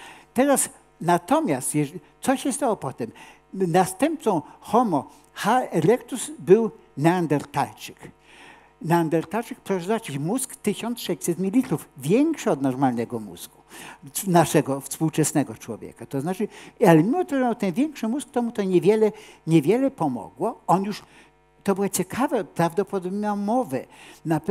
teraz natomiast, co się stało potem? Następcą Homo erectus był Neandertalczyk. Neandertalczyk, proszę zobaczyć, mózg tysiąc sześćset mililitrów, większy od normalnego mózgu naszego współczesnego człowieka. To znaczy, ale mimo to, że miał ten większy mózg, to mu to niewiele, niewiele pomogło. On już, to było ciekawe, prawdopodobnie miał mowę. Na,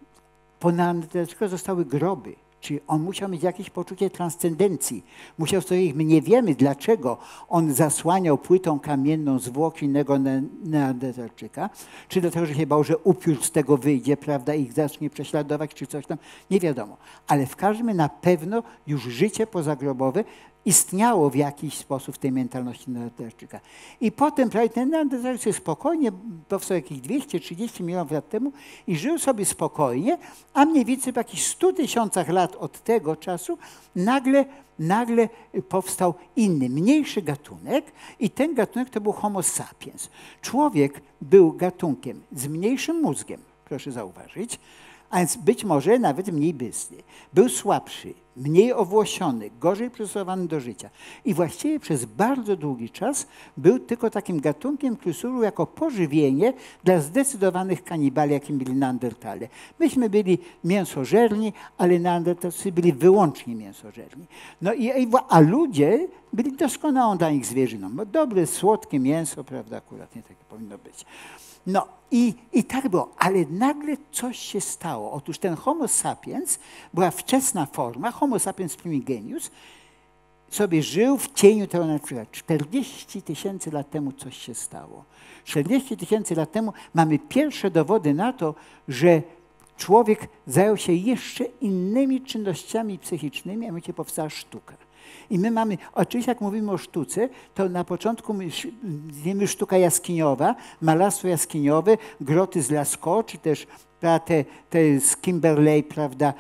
po Neandertalczyku zostały groby. Czyli on musiał mieć jakieś poczucie transcendencji. Musiał sobie, my nie wiemy, dlaczego on zasłaniał płytą kamienną zwłoki innego Neandertalczyka, czy dlatego, że się bał, że upiór z tego wyjdzie, prawda, i ich zacznie prześladować, czy coś tam, nie wiadomo. Ale w każdym razie na pewno już życie pozagrobowe istniało w jakiś sposób w tej mentalności Neandertalczyka. I potem prawie ten Neandertalczyk sobie spokojnie powstał jakieś dwieście trzydzieści milionów lat temu i żył sobie spokojnie, a mniej więcej po jakichś stu tysiącach lat od tego czasu nagle, nagle powstał inny, mniejszy gatunek i ten gatunek to był Homo sapiens. Człowiek był gatunkiem z mniejszym mózgiem, proszę zauważyć, a więc być może nawet mniej bysty. Był słabszy, mniej owłosiony, gorzej przystosowany do życia. I właściwie przez bardzo długi czas był tylko takim gatunkiem, który służył jako pożywienie dla zdecydowanych kanibali, jakim byli Neandertale. Myśmy byli mięsożerni, ale Neandertalcy byli wyłącznie mięsożerni. No i, a ludzie byli doskonałą dla nich zwierzyną. No, dobre, słodkie mięso, prawda, akurat nie takie powinno być. No i, i tak było, ale nagle coś się stało. Otóż ten Homo sapiens była wczesna forma, Homo sapiens primigenius, sobie żył w cieniu tego na przykład czterdzieści tysięcy lat temu coś się stało. czterdzieści tysięcy lat temu mamy pierwsze dowody na to, że człowiek zajął się jeszcze innymi czynnościami psychicznymi, a mianowicie powstała sztuka. I my mamy, oczywiście jak mówimy o sztuce, to na początku wiemy sztuka jaskiniowa, malarstwo jaskiniowe, groty z Lascaux, czy też te, te z Kimberley, prawda,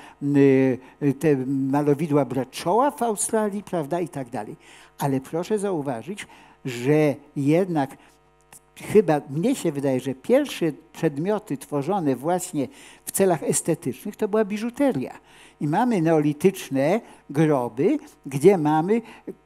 te malowidła Bradshawa w Australii, prawda, i tak dalej. Ale proszę zauważyć, że jednak chyba mnie się wydaje, że pierwsze przedmioty tworzone właśnie w celach estetycznych to była biżuteria. I mamy neolityczne groby, gdzie mamy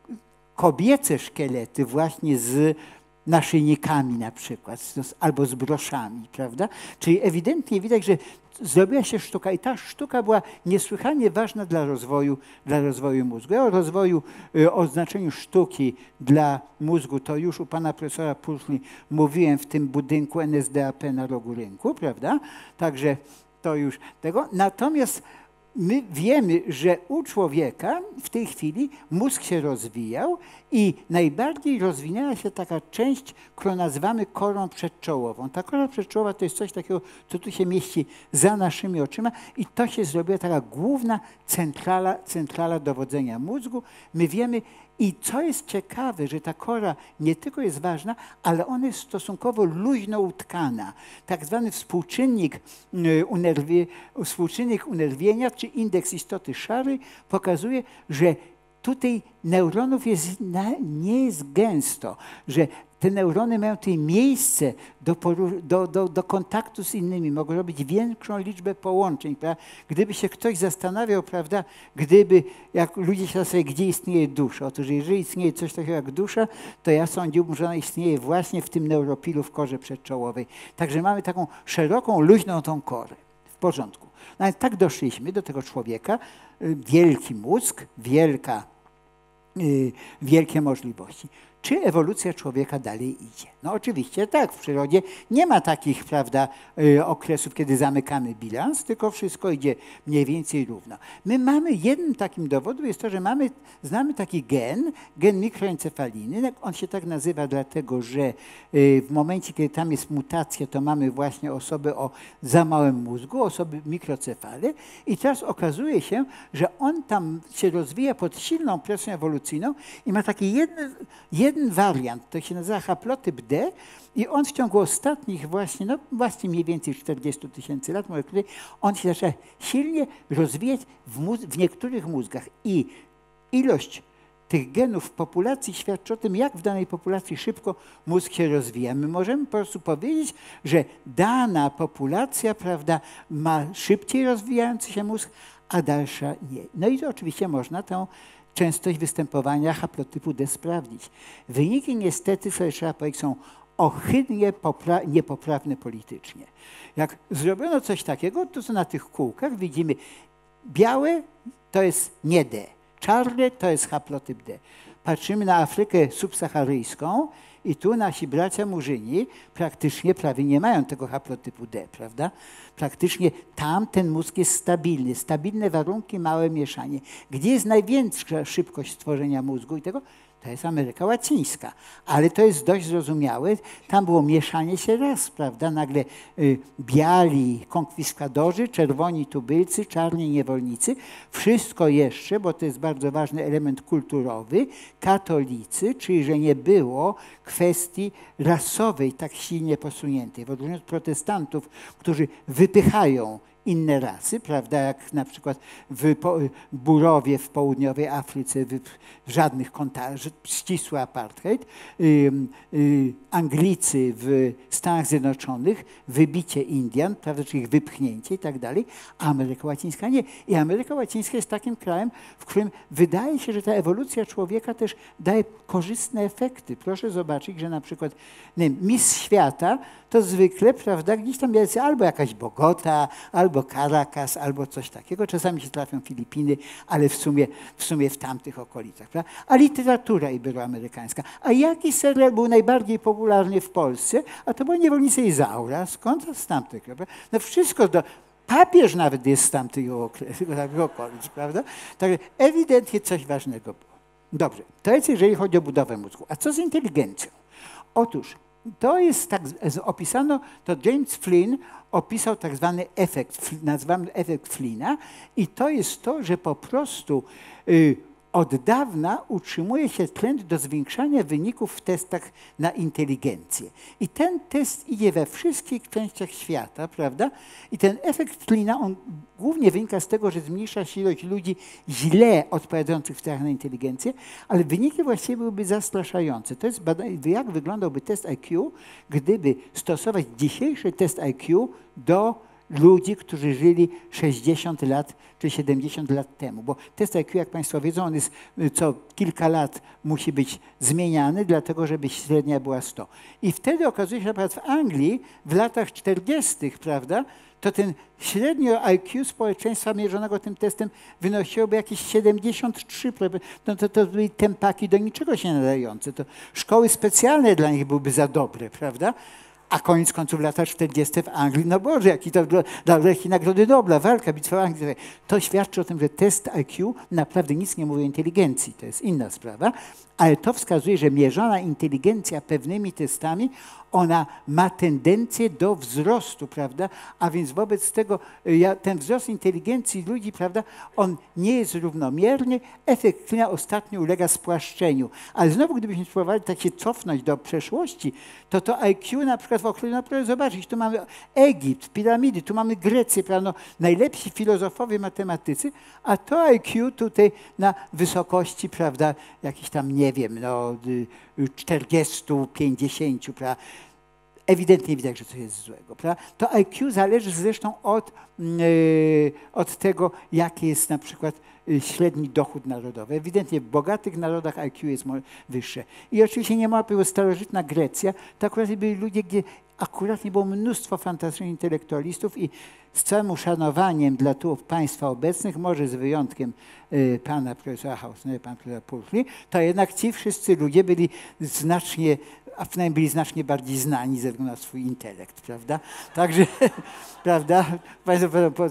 kobiece szkielety właśnie z naszyjnikami na przykład, albo z broszami, prawda? Czyli ewidentnie widać, że zrobiła się sztuka i ta sztuka była niesłychanie ważna dla rozwoju, dla rozwoju mózgu. Ja o rozwoju, o znaczeniu sztuki dla mózgu to już u pana profesora Pursley mówiłem w tym budynku N S D A P na rogu rynku, prawda? Także to już tego. Natomiast my wiemy, że u człowieka w tej chwili mózg się rozwijał i najbardziej rozwinęła się taka część, którą nazywamy korą przedczołową. Ta kora przedczołowa to jest coś takiego, co tu się mieści za naszymi oczyma i to się zrobiła taka główna centrala, centrala dowodzenia mózgu. My wiemy, i co jest ciekawe, że ta kora nie tylko jest ważna, ale ona jest stosunkowo luźno utkana. Tak zwany współczynnik, unerwie, współczynnik unerwienia, czy indeks istoty szarej pokazuje, że tutaj neuronów jest, nie jest gęsto, że te neurony mają tutaj miejsce do, do, do, do kontaktu z innymi, mogą robić większą liczbę połączeń. Prawda? Gdyby się ktoś zastanawiał, prawda, gdyby, jak ludzie się zastanawiają, gdzie istnieje dusza. Otóż jeżeli istnieje coś takiego jak dusza, to ja sądziłbym, że ona istnieje właśnie w tym neuropilu, w korze przedczołowej. Także mamy taką szeroką, luźną tą korę. W porządku. No ale tak doszliśmy do tego człowieka. Wielki mózg, wielka, yy, wielkie możliwości. Czy ewolucja człowieka dalej idzie? No oczywiście tak, w przyrodzie nie ma takich, prawda, okresów, kiedy zamykamy bilans, tylko wszystko idzie mniej więcej równo. My mamy, jednym takim dowodem jest to, że mamy, znamy taki gen, gen mikroencefaliny. On się tak nazywa dlatego, że w momencie, kiedy tam jest mutacja, to mamy właśnie osoby o za małym mózgu, osoby mikrocefale i teraz okazuje się, że on tam się rozwija pod silną presją ewolucyjną i ma taki jeden, jeden wariant, to się nazywa haplotyp D i on w ciągu ostatnich właśnie, no właśnie mniej więcej czterdziestu tysięcy lat, on się zaczyna silnie rozwijać w, mózg, w niektórych mózgach i ilość tych genów w populacji świadczy o tym, jak w danej populacji szybko mózg się rozwija. My możemy po prostu powiedzieć, że dana populacja, prawda, ma szybciej rozwijający się mózg, a dalsza nie. No i to oczywiście można tę częstość występowania haplotypu D sprawdzić. Wyniki niestety, sobie trzeba powiedzieć, są ohydnie niepoprawne politycznie. Jak zrobiono coś takiego, to co na tych kółkach widzimy białe to jest nie D, czarne to jest haplotyp D. Patrzymy na Afrykę subsaharyjską i tu nasi bracia Murzyni praktycznie prawie nie mają tego haplotypu D, prawda? Praktycznie tam ten mózg jest stabilny, stabilne warunki, małe mieszanie. Gdzie jest największa szybkość stworzenia mózgu i tego? To to jest Ameryka Łacińska. Ale to jest dość zrozumiałe. Tam było mieszanie się ras, prawda? Nagle y, biali konkwistadorzy, czerwoni tubylcy, czarni niewolnicy. Wszystko jeszcze, bo to jest bardzo ważny element kulturowy, katolicy, czyli że nie było kwestii rasowej tak silnie posuniętej. W odróżnieniu od protestantów, którzy wypychają inne rasy, prawda, jak na przykład w Burowie w południowej Afryce, w, w żadnych kontaktach, ścisły apartheid, y, y, Anglicy w Stanach Zjednoczonych, wybicie Indian, prawda, czyli ich wypchnięcie i tak dalej, a Ameryka Łacińska nie. I Ameryka Łacińska jest takim krajem, w którym wydaje się, że ta ewolucja człowieka też daje korzystne efekty. Proszę zobaczyć, że na przykład nie wiem, mistrz świata to zwykle, prawda, gdzieś tam jest albo jakaś Bogota, albo Caracas, albo coś takiego. Czasami się trafią Filipiny, ale w sumie w, sumie w tamtych okolicach. Prawda? A literatura iberoamerykańska. A jaki serial był najbardziej popularny w Polsce? A to była Niewolnica Izaura. Skąd? Z tamtych. Prawda? No wszystko do... Papież nawet jest z tamtych okolic, prawda? Także ewidentnie coś ważnego było. Dobrze, to jest jeżeli chodzi o budowę mózgu. A co z inteligencją? Otóż to jest tak, opisano, to James Flynn opisał tak zwany efekt, nazywamy efekt Flynna i to jest to, że po prostu y, od dawna utrzymuje się trend do zwiększania wyników w testach na inteligencję. I ten test idzie we wszystkich częściach świata, prawda? I ten efekt Flynna, on głównie wynika z tego, że zmniejsza się ilość ludzi źle odpowiadających w testach na inteligencję, ale wyniki właściwie byłyby zastraszające. To jest badanie, jak wyglądałby test I Q, gdyby stosować dzisiejszy test I Q do ludzi, którzy żyli sześćdziesiąt lat czy siedemdziesiąt lat temu. Bo test I Q, jak Państwo wiedzą, on jest co kilka lat musi być zmieniany, dlatego żeby średnia była sto. I wtedy okazuje się, że na przykład w Anglii w latach czterdziestych, prawda, to ten średnio I Q społeczeństwa mierzonego tym testem wynosiłoby jakieś siedemdziesiąt trzy. No to, to były tempaki do niczego się nadające. To szkoły specjalne dla nich byłyby za dobre, prawda? A koniec końców lata czterdzieste w Anglii, no Boże, jaki to dla lekki Nagrody Nobla, walka, bitwa Anglii. To świadczy o tym, że test I Q naprawdę nic nie mówi o inteligencji, to jest inna sprawa, ale to wskazuje, że mierzona inteligencja pewnymi testami, ona ma tendencję do wzrostu, prawda? A więc wobec tego ja, ten wzrost inteligencji ludzi, prawda, on nie jest równomierny, efekt Flynna ostatnio ulega spłaszczeniu. Ale znowu, gdybyśmy spróbowali tak się cofnąć do przeszłości, to to I Q na przykład w okresie, no proszę zobaczyć, tu mamy Egipt, piramidy, tu mamy Grecję, prawda, no, najlepsi filozofowie, matematycy, a to I Q tutaj na wysokości, prawda, jakiś tam, nie wiem, no czterdzieści, pięćdziesiąt, prawda, ewidentnie widać, że coś jest złego. Prawda? To I Q zależy zresztą od, yy, od tego, jaki jest na przykład średni dochód narodowy. Ewidentnie w bogatych narodach I Q jest wyższe. I oczywiście nie ma było starożytna Grecja, to akurat byli ludzie, gdzie akurat nie było mnóstwo fantastycznych intelektualistów i z całym uszanowaniem dla tu państwa obecnych, może z wyjątkiem y, pana profesora Hausnera, pana profesora Purfli, to jednak ci wszyscy ludzie byli znacznie, a przynajmniej byli znacznie bardziej znani ze względu na swój intelekt, prawda? Także, prawda, państwo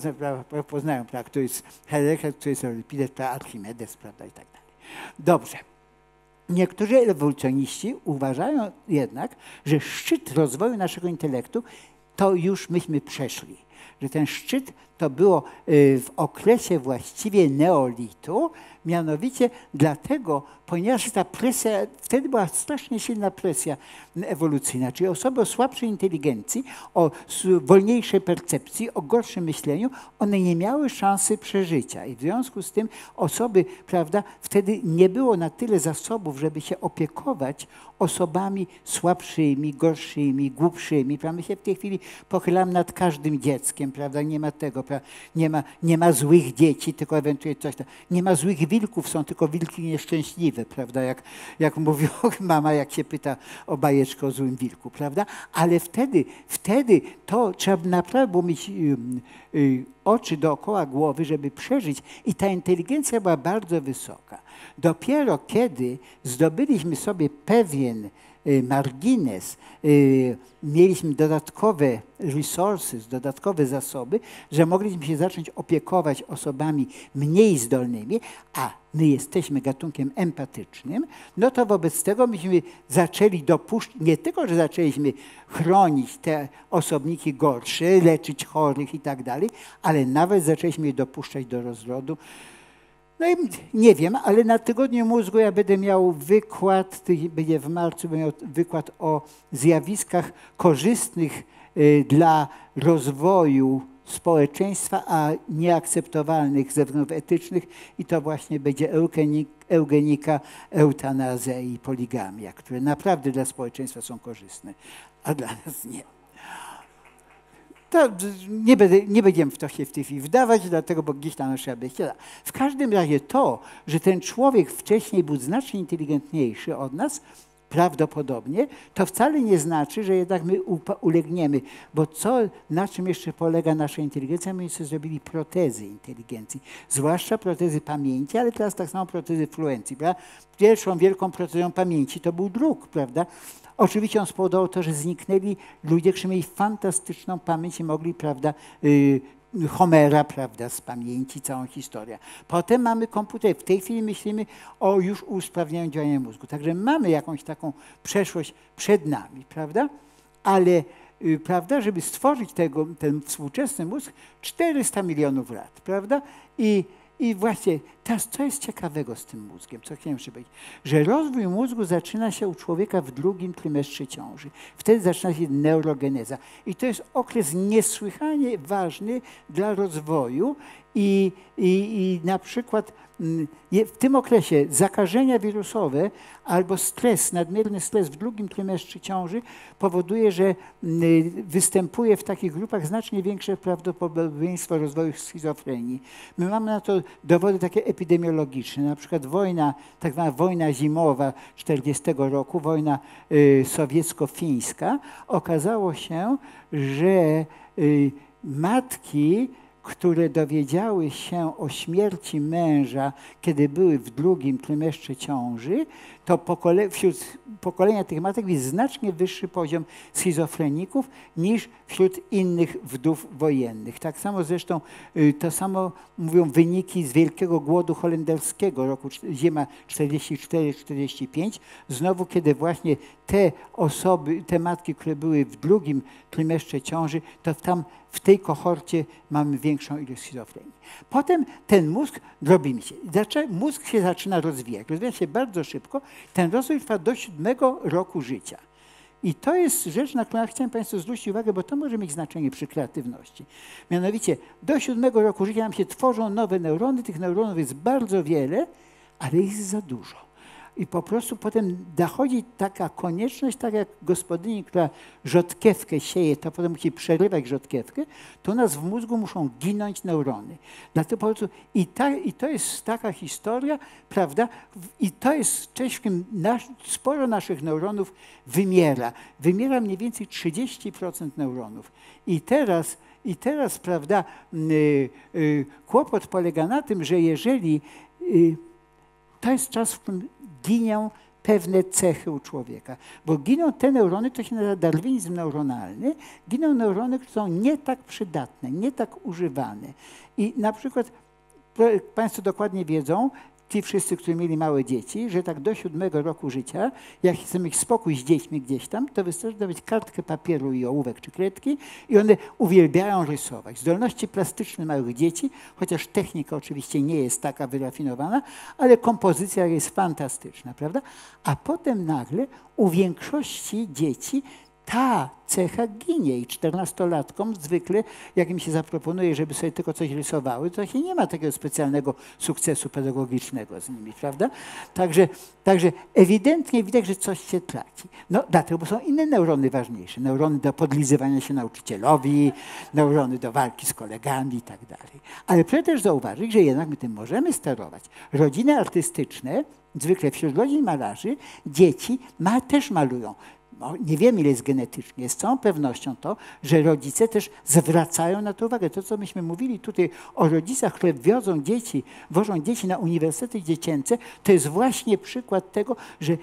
poznają, prawda, kto jest Herakles, kto jest Euripides, Archimedes, prawda, i tak dalej. Dobrze. Niektórzy ewolucjoniści uważają jednak, że szczyt rozwoju naszego intelektu to już myśmy przeszli. Że ten szczyt to było w okresie właściwie neolitu, mianowicie dlatego, ponieważ ta presja, wtedy była strasznie silna presja ewolucyjna, czyli osoby o słabszej inteligencji, o wolniejszej percepcji, o gorszym myśleniu, one nie miały szansy przeżycia i w związku z tym osoby, prawda, wtedy nie było na tyle zasobów, żeby się opiekować osobami słabszymi, gorszymi, głupszymi. My się w tej chwili pochylamy nad każdym dzieckiem, prawda, nie ma tego, prawda? Nie ma, nie ma złych dzieci, tylko ewentualnie coś tam. Nie ma złych wilków, są tylko wilki nieszczęśliwe, prawda, jak, jak mówiła mama, jak się pyta o bajeczkę o złym wilku, prawda, ale wtedy, wtedy to trzeba naprawdę było mieć y, y, oczy dookoła głowy, żeby przeżyć i ta inteligencja była bardzo wysoka. Dopiero kiedy zdobyliśmy sobie pewien margines, mieliśmy dodatkowe resources, dodatkowe zasoby, że mogliśmy się zacząć opiekować osobami mniej zdolnymi, a my jesteśmy gatunkiem empatycznym, no to wobec tego myśmy zaczęli dopuszczać, nie tylko, że zaczęliśmy chronić te osobniki gorsze, leczyć chorych i tak dalej, ale nawet zaczęliśmy je dopuszczać do rozrodu. No i nie wiem, ale na Tygodniu Mózgu ja będę miał wykład, będzie w marcu, będę miał wykład o zjawiskach korzystnych y, dla rozwoju społeczeństwa, a nieakceptowalnych ze względów etycznych i to właśnie będzie eugenik, eugenika, eutanazja i poligamia, które naprawdę dla społeczeństwa są korzystne, a dla nas nie. To nie, będę, nie będziemy w to się w tej chwili wdawać, dlatego, bo gdzieś tam trzeba by chciała. W każdym razie to, że ten człowiek wcześniej był znacznie inteligentniejszy od nas, prawdopodobnie, to wcale nie znaczy, że jednak my ulegniemy, bo co, na czym jeszcze polega nasza inteligencja? My sobie zrobili protezy inteligencji, zwłaszcza protezy pamięci, ale teraz tak samo protezy fluencji, prawda? Pierwszą wielką protezą pamięci to był druk, prawda? Oczywiście on spowodował to, że zniknęli ludzie, którzy mieli fantastyczną pamięć i mogli, prawda, yy, Homera, prawda, z pamięci, całą historię. Potem mamy komputer. W tej chwili myślimy o już usprawnianiu działania mózgu. Także mamy jakąś taką przeszłość przed nami, prawda? Ale, yy, prawda, żeby stworzyć tego, ten współczesny mózg, czterysta milionów lat, prawda? I I właśnie teraz, co jest ciekawego z tym mózgiem, co chciałem jeszcze powiedzieć, że rozwój mózgu zaczyna się u człowieka w drugim trymestrze ciąży. Wtedy zaczyna się neurogeneza. I to jest okres niesłychanie ważny dla rozwoju i, i, i na przykład w tym okresie zakażenia wirusowe albo stres, nadmierny stres w drugim trymestrze ciąży powoduje, że występuje w takich grupach znacznie większe prawdopodobieństwo rozwoju schizofrenii. My mamy na to dowody takie epidemiologiczne, na przykład wojna, tak zwana wojna zimowa czterdziestego roku, wojna y, sowiecko-fińska, okazało się, że y, matki, które dowiedziały się o śmierci męża, kiedy były w drugim trymestrze ciąży, to pokole wśród pokolenia tych matek jest znacznie wyższy poziom schizofreników niż wśród innych wdów wojennych. Tak samo zresztą to samo mówią wyniki z Wielkiego Głodu Holenderskiego roku zima czterdzieści cztery czterdzieści pięć. Znowu, kiedy właśnie te osoby, te matki, które były w drugim trymestrze ciąży, to tam w tej kohorcie mamy większą ilość schizofrenii. Potem ten mózg robimy się. Mózg się zaczyna rozwijać. Rozwija się bardzo szybko. Ten rozwój trwa do siódmego roku życia. I to jest rzecz, na którą chciałem Państwu zwrócić uwagę, bo to może mieć znaczenie przy kreatywności. Mianowicie do siódmego roku życia nam się tworzą nowe neurony. Tych neuronów jest bardzo wiele, ale jest za dużo. I po prostu potem dochodzi taka konieczność, tak jak gospodyni, która rzodkiewkę sieje, to potem musi przerywać rzodkiewkę, to u nas w mózgu muszą ginąć neurony. Dlatego po prostu i, ta, i to jest taka historia, prawda? I to jest część, w którym nasz, sporo naszych neuronów wymiera. Wymiera mniej więcej trzydzieści procent neuronów. I teraz, i teraz prawda, yy, yy, kłopot polega na tym, że jeżeli yy, to jest czas, w którym giną pewne cechy u człowieka, bo giną te neurony, to się nazywa darwinizm neuronalny, giną neurony, które są nie tak przydatne, nie tak używane. I na przykład Państwo dokładnie wiedzą, ci wszyscy, którzy mieli małe dzieci, że tak do siódmego roku życia, jak chcemy mieć spokój z dziećmi gdzieś tam, to wystarczy dawać kartkę papieru i ołówek czy kredki i one uwielbiają rysować. Zdolności plastyczne małych dzieci, chociaż technika oczywiście nie jest taka wyrafinowana, ale kompozycja jest fantastyczna, prawda? A potem nagle u większości dzieci ta cecha ginie i czternastolatkom zwykle, jak im się zaproponuje, żeby sobie tylko coś rysowały, to się nie ma takiego specjalnego sukcesu pedagogicznego z nimi, prawda? Także, także ewidentnie widać, że coś się traci. No dlatego, bo są inne neurony ważniejsze. Neurony do podlizywania się nauczycielowi, neurony do walki z kolegami i tak dalej. Ale proszę też zauważyć, że jednak my tym możemy sterować. Rodziny artystyczne, zwykle wśród rodzin malarzy, dzieci ma, też malują. No, nie wiem, ile jest genetycznie. Z całą pewnością to, że rodzice też zwracają na to uwagę. To, co myśmy mówili tutaj o rodzicach, które wiozą dzieci, wożą dzieci na uniwersytety dziecięce, to jest właśnie przykład tego, że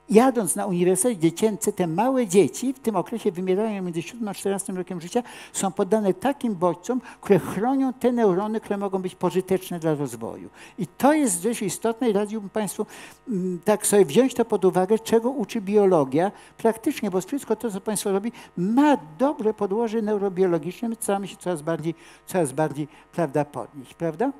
jadąc na uniwersytet dziecięcy, te małe dzieci w tym okresie wymierają między siódmym a czternastym rokiem życia, są poddane takim bodźcom, które chronią te neurony, które mogą być pożyteczne dla rozwoju. I to jest dość istotne i radziłbym Państwu m, tak sobie wziąć to pod uwagę, czego uczy biologia praktycznie, bo wszystko to, co Państwo robi, ma dobre podłoże neurobiologiczne. My staramy się coraz bardziej, coraz bardziej prawda, podnieść, prawda?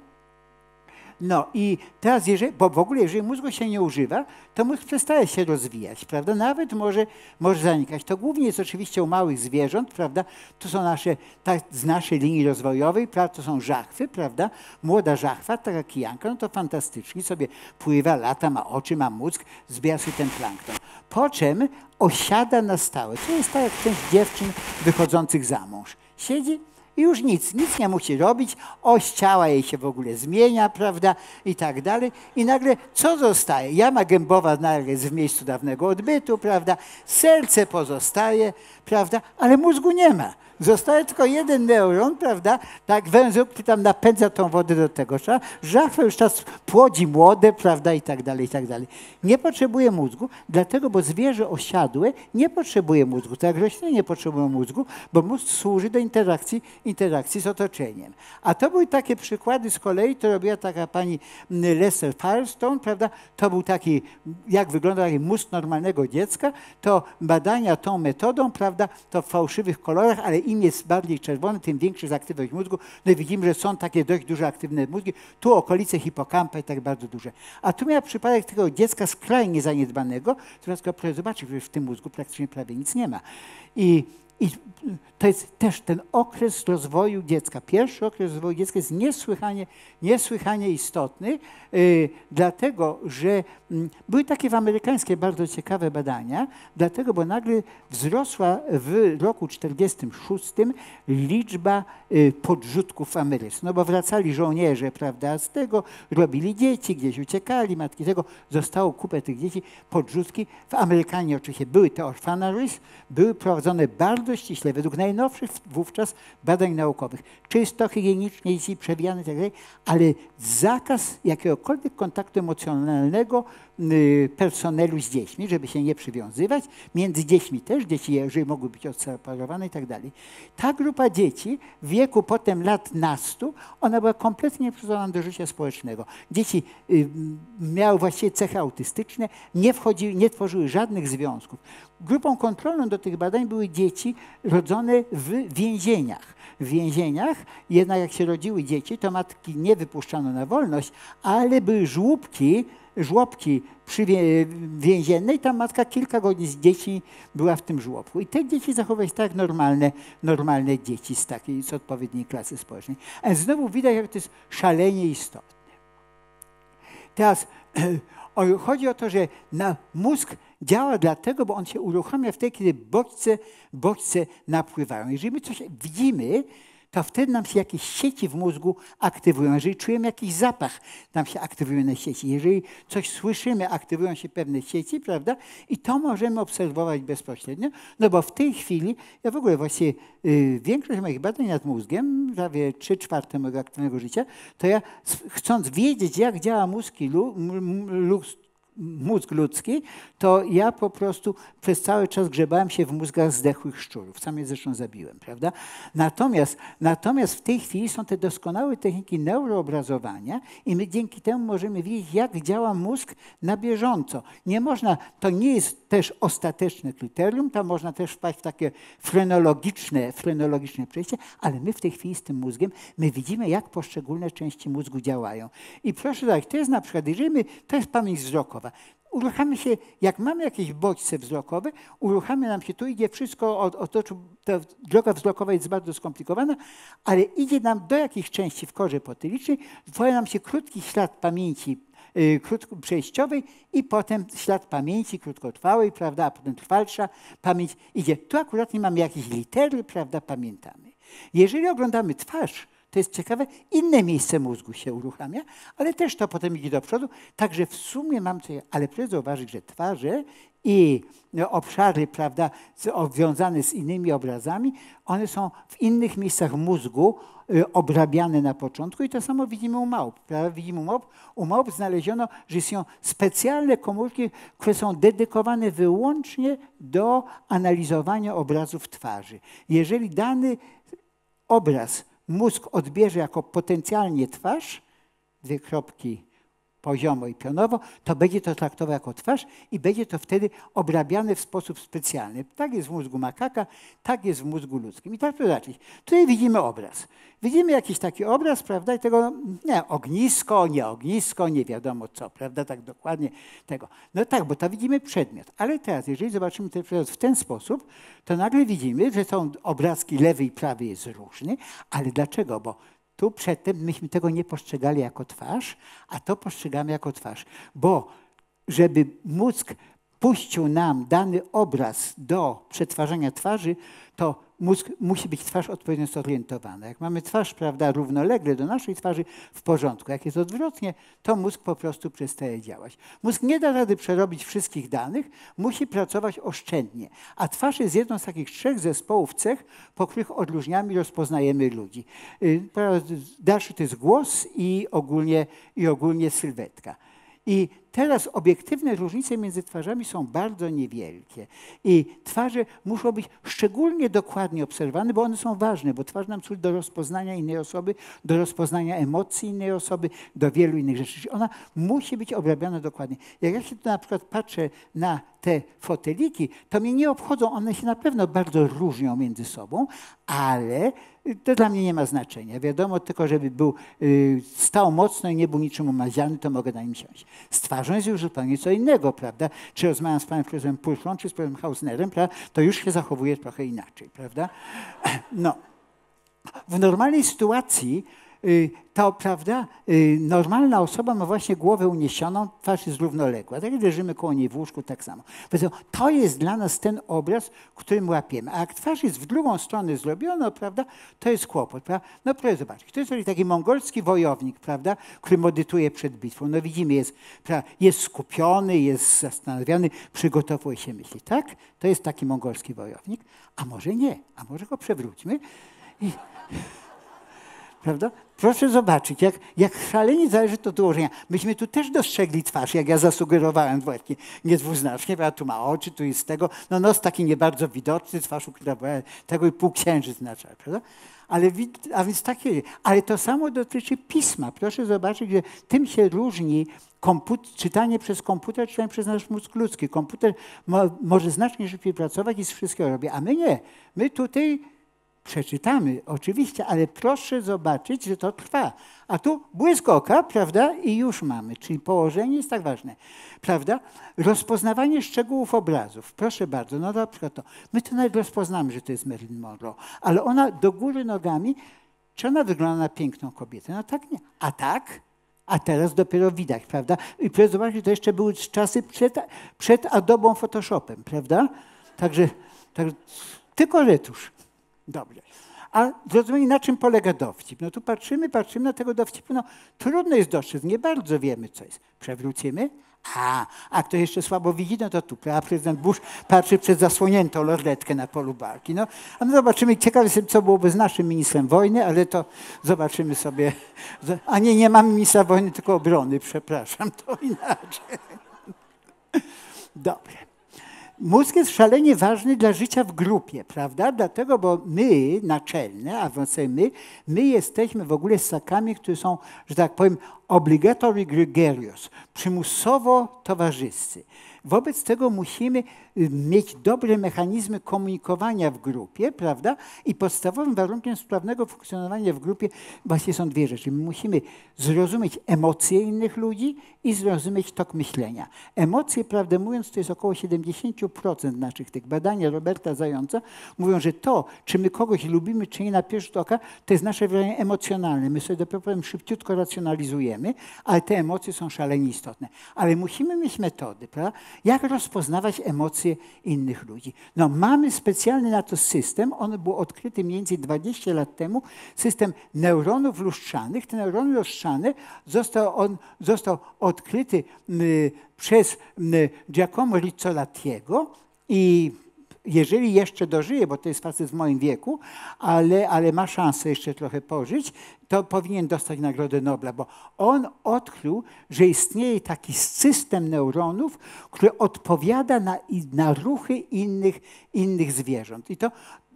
No i teraz, jeżeli, bo w ogóle jeżeli mózgu się nie używa, to mózg przestaje się rozwijać, prawda? Nawet może, może zanikać. To głównie jest oczywiście u małych zwierząt, prawda? To są nasze, tak, z naszej linii rozwojowej, prawda? To są żachwy, prawda? Młoda żachwa, taka kijanka, no to fantastycznie sobie pływa, lata, ma oczy, ma mózg, zbiera sobie ten plankton. Po czym osiada na stałe. To jest tak jak część dziewczyn wychodzących za mąż. Siedzi i już nic, nic nie musi robić, oś ciała jej się w ogóle zmienia, prawda, i tak dalej. I nagle co zostaje? Jama gębowa nagle jest w miejscu dawnego odbytu, prawda, serce pozostaje, prawda, ale mózgu nie ma. Zostaje tylko jeden neuron, prawda, tak, węzeł, który tam napędza tą wodę do tego. Żachwa już czas płodzi młode, prawda, i tak dalej, i tak dalej. Nie potrzebuje mózgu, dlatego, bo zwierzę osiadłe nie potrzebuje mózgu, tak jak rośliny nie potrzebują mózgu, bo mózg służy do interakcji, interakcji z otoczeniem. A to były takie przykłady z kolei, to robiła taka pani Lester Firestone, prawda, to był taki, jak wygląda taki mózg normalnego dziecka, to badania tą metodą, prawda, to w fałszywych kolorach, ale im jest bardziej czerwony, tym większa jest aktywność mózgu. No i widzimy, że są takie dość duże aktywne mózgi. Tu okolice hipokampa i tak bardzo duże. A tu miał przypadek tego dziecka skrajnie zaniedbanego, teraz proszę zobaczyć, że w tym mózgu praktycznie prawie nic nie ma. I I to jest też ten okres rozwoju dziecka. Pierwszy okres rozwoju dziecka jest niesłychanie, niesłychanie istotny, yy, dlatego że yy, były takie w amerykańskie bardzo ciekawe badania, dlatego, bo nagle wzrosła w roku czterdziestym szóstym liczba yy, podrzutków w Ameryce. No bo wracali żołnierze, prawda, z tego, robili dzieci, gdzieś uciekali, matki tego, zostało kupę tych dzieci, podrzutki. W Amerykanie oczywiście były te orphanages, były prowadzone bardzo ściśle, według najnowszych wówczas badań naukowych, czysto, higienicznie, dzieci przewijane itd., ale zakaz jakiegokolwiek kontaktu emocjonalnego y, personelu z dziećmi, żeby się nie przywiązywać, między dziećmi też, dzieci, jeżeli mogły być odseparowane i tak dalej. Ta grupa dzieci w wieku potem lat nastu, ona była kompletnie nieprzygotowana do życia społecznego. Dzieci y, miały właściwie cechy autystyczne, nie wchodziły, nie tworzyły żadnych związków. Grupą kontrolną do tych badań były dzieci rodzone w więzieniach. W więzieniach, jednak jak się rodziły dzieci, to matki nie wypuszczano na wolność, ale były żłóbki, żłobki przy więziennej, i tam matka kilka godzin z dzieci była w tym żłobku. I te dzieci zachowywały się tak jak normalne, normalne dzieci z takiej, z odpowiedniej klasy społecznej. A znowu widać, jak to jest szalenie istotne. Teraz chodzi o to, że na mózg działa dlatego, bo on się uruchamia wtedy, kiedy bodźce, bodźce napływają. Jeżeli my coś widzimy, to wtedy nam się jakieś sieci w mózgu aktywują. Jeżeli czujemy jakiś zapach, nam się aktywują na sieci. Jeżeli coś słyszymy, aktywują się pewne sieci, prawda? I to możemy obserwować bezpośrednio, no bo w tej chwili, ja w ogóle właściwie y, większość moich badań nad mózgiem, prawie trzy czwarte mojego aktywnego życia, to ja chcąc wiedzieć, jak działa mózg i lu, lu, mózg ludzki, to ja po prostu przez cały czas grzebałem się w mózgach zdechłych szczurów. Sam je zresztą zabiłem, prawda? Natomiast, natomiast w tej chwili są te doskonałe techniki neuroobrazowania i my dzięki temu możemy wiedzieć, jak działa mózg na bieżąco. Nie można, to nie jest też ostateczne kryterium, tam można też wpaść w takie frenologiczne, frenologiczne przejście, ale my w tej chwili z tym mózgiem, my widzimy, jak poszczególne części mózgu działają. I proszę zobaczyć, to jest na przykład, jeżeli my, to jest pamięć wzrokowa, uruchamia się, jak mamy jakieś bodźce wzrokowe, uruchamia nam się, tu idzie wszystko, od, od, ta droga wzrokowa jest bardzo skomplikowana, ale idzie nam do jakiejś części w korze potylicznej, tworzy nam się krótki ślad pamięci yy, krótko przejściowej i potem ślad pamięci krótkotrwałej, prawda, a potem trwalsza pamięć idzie. Tu akurat nie mamy jakieś litery, prawda, pamiętamy. Jeżeli oglądamy twarz, to jest ciekawe, inne miejsce mózgu się uruchamia, ale też to potem idzie do przodu. Także w sumie mam coś, ale proszę zauważyć, że twarze i obszary, prawda, związane z innymi obrazami, one są w innych miejscach mózgu obrabiane na początku i to samo widzimy u małp. Prawda? Widzimy u małp. U małp znaleziono, że istnieją specjalne komórki, które są dedykowane wyłącznie do analizowania obrazów twarzy. Jeżeli dany obraz mózg odbierze jako potencjalnie twarz, dwie kropki poziomo i pionowo, to będzie to traktowane jako twarz i będzie to wtedy obrabiane w sposób specjalny. Tak jest w mózgu makaka, tak jest w mózgu ludzkim. I tak to zobaczyć. Tutaj widzimy obraz. Widzimy jakiś taki obraz, prawda, i tego, nie, ognisko, nie ognisko, nie wiadomo co, prawda, tak dokładnie tego. No tak, bo to widzimy przedmiot. Ale teraz, jeżeli zobaczymy ten przedmiot w ten sposób, to nagle widzimy, że są obrazki lewy i prawy jest różny. Ale dlaczego? Bo tu przedtem myśmy tego nie postrzegali jako twarz, a to postrzegamy jako twarz. Bo żeby mózg puścił nam dany obraz do przetwarzania twarzy, to mózg musi być twarz odpowiednio zorientowana. Jak mamy twarz, prawda, równolegle do naszej twarzy, w porządku. Jak jest odwrotnie, to mózg po prostu przestaje działać. Mózg nie da rady przerobić wszystkich danych, musi pracować oszczędnie. A twarz jest jedną z takich trzech zespołów cech, po których odróżniamy i rozpoznajemy ludzi. Dalszy to jest głos i ogólnie, i ogólnie sylwetka. I teraz obiektywne różnice między twarzami są bardzo niewielkie. I twarze muszą być szczególnie dokładnie obserwowane, bo one są ważne, bo twarz nam służy do rozpoznania innej osoby, do rozpoznania emocji innej osoby, do wielu innych rzeczy. Czyli ona musi być obrabiana dokładnie. Jak ja się tu na przykład patrzę na te foteliki, to mnie nie obchodzą, one się na pewno bardzo różnią między sobą, ale to dla mnie nie ma znaczenia. Wiadomo, tylko żeby był, y, stał mocno i nie był niczym umaziany, to mogę na nim siąść. Z twarzą jest już zupełnie co innego, prawda? Czy rozmawiam z panem profesorem Pulchrą, czy z panem Hausnerem, prawda? To już się zachowuje trochę inaczej, prawda? No. W normalnej sytuacji y, to, prawda, y, normalna osoba ma właśnie głowę uniesioną, twarz jest równoległa. Tak jak leżymy koło niej w łóżku, tak samo. To jest dla nas ten obraz, którym łapiemy. A jak twarz jest w drugą stronę zrobiona, prawda, to jest kłopot. Prawda? No proszę zobaczyć, to jest taki mongolski wojownik, prawda, który medytuje przed bitwą. No widzimy, jest, prawda, jest skupiony, jest zastanawiany, przygotowuje się myśli. Tak? To jest taki mongolski wojownik. A może nie, a może go przewróćmy i... Prawda? Proszę zobaczyć, jak, jak szalenie zależy to od ułożenia. Myśmy tu też dostrzegli twarz, jak ja zasugerowałem właśnie, niedwuznacznie, a tu ma oczy, tu jest tego, no nos taki nie bardzo widoczny, twarz ukryta tego i półksiężyc na czele, prawda? Ale, a więc takie, ale to samo dotyczy pisma. Proszę zobaczyć, że tym się różni komput, czytanie przez komputer, czytanie przez nasz mózg ludzki. Komputer mo, może znacznie szybciej pracować i z wszystkiego robi, a my nie. My tutaj przeczytamy, oczywiście, ale proszę zobaczyć, że to trwa. A tu błysk oka, prawda, i już mamy. Czyli położenie jest tak ważne, prawda? Rozpoznawanie szczegółów obrazów. Proszę bardzo, no na przykład to. My to nawet rozpoznamy, że to jest Marilyn Monroe, ale ona do góry nogami, czy ona wygląda na piękną kobietę? No tak nie. A tak? A teraz dopiero widać, prawda? I proszę zobaczyć, to jeszcze były czasy przed, przed Adobą Photoshopem, prawda? Także, także tylko retusz. Dobrze. A zrozumienie, na czym polega dowcip? No tu patrzymy, patrzymy na tego dowcipu, no trudno jest dostrzec, nie bardzo wiemy, co jest. Przewrócimy? A, a kto jeszcze słabo widzi, no to tu, a prezydent Bush patrzy przez zasłoniętą lornetkę na polu walki. No, a my zobaczymy, ciekawe jestem, co byłoby z naszym ministrem wojny, ale to zobaczymy sobie. A nie, nie mamy ministra wojny, tylko obrony, przepraszam, to inaczej. Dobrze. Mózg jest szalenie ważny dla życia w grupie, prawda? Dlatego, bo my, naczelne, a więc my, my jesteśmy w ogóle ssakami, które są, że tak powiem, obligatory gregarious, przymusowo towarzyscy. Wobec tego musimy mieć dobre mechanizmy komunikowania w grupie, prawda? I podstawowym warunkiem sprawnego funkcjonowania w grupie właśnie są dwie rzeczy. My musimy zrozumieć emocje innych ludzi i zrozumieć tok myślenia. Emocje, prawdę mówiąc, to jest około siedemdziesiąt procent naszych tych badania Roberta Zająca mówią, że to, czy my kogoś lubimy, czy nie na pierwszy rzut oka, to jest nasze wrażenie emocjonalne. My sobie dopiero powiem szybciutko racjonalizujemy, ale te emocje są szalenie istotne. Ale musimy mieć metody, prawda? jak rozpoznawać emocje innych ludzi. No, mamy specjalny na to system, on był odkryty mniej więcej dwadzieścia lat temu, system neuronów lustrzanych. Te neurony lustrzane został, on, został odkryty y, przez y, Giacomo Rizzolatiego i jeżeli jeszcze dożyje, bo to jest facet w moim wieku, ale, ale ma szansę jeszcze trochę pożyć, to powinien dostać Nagrodę Nobla, bo on odkrył, że istnieje taki system neuronów, który odpowiada na, na ruchy innych, innych zwierząt. I to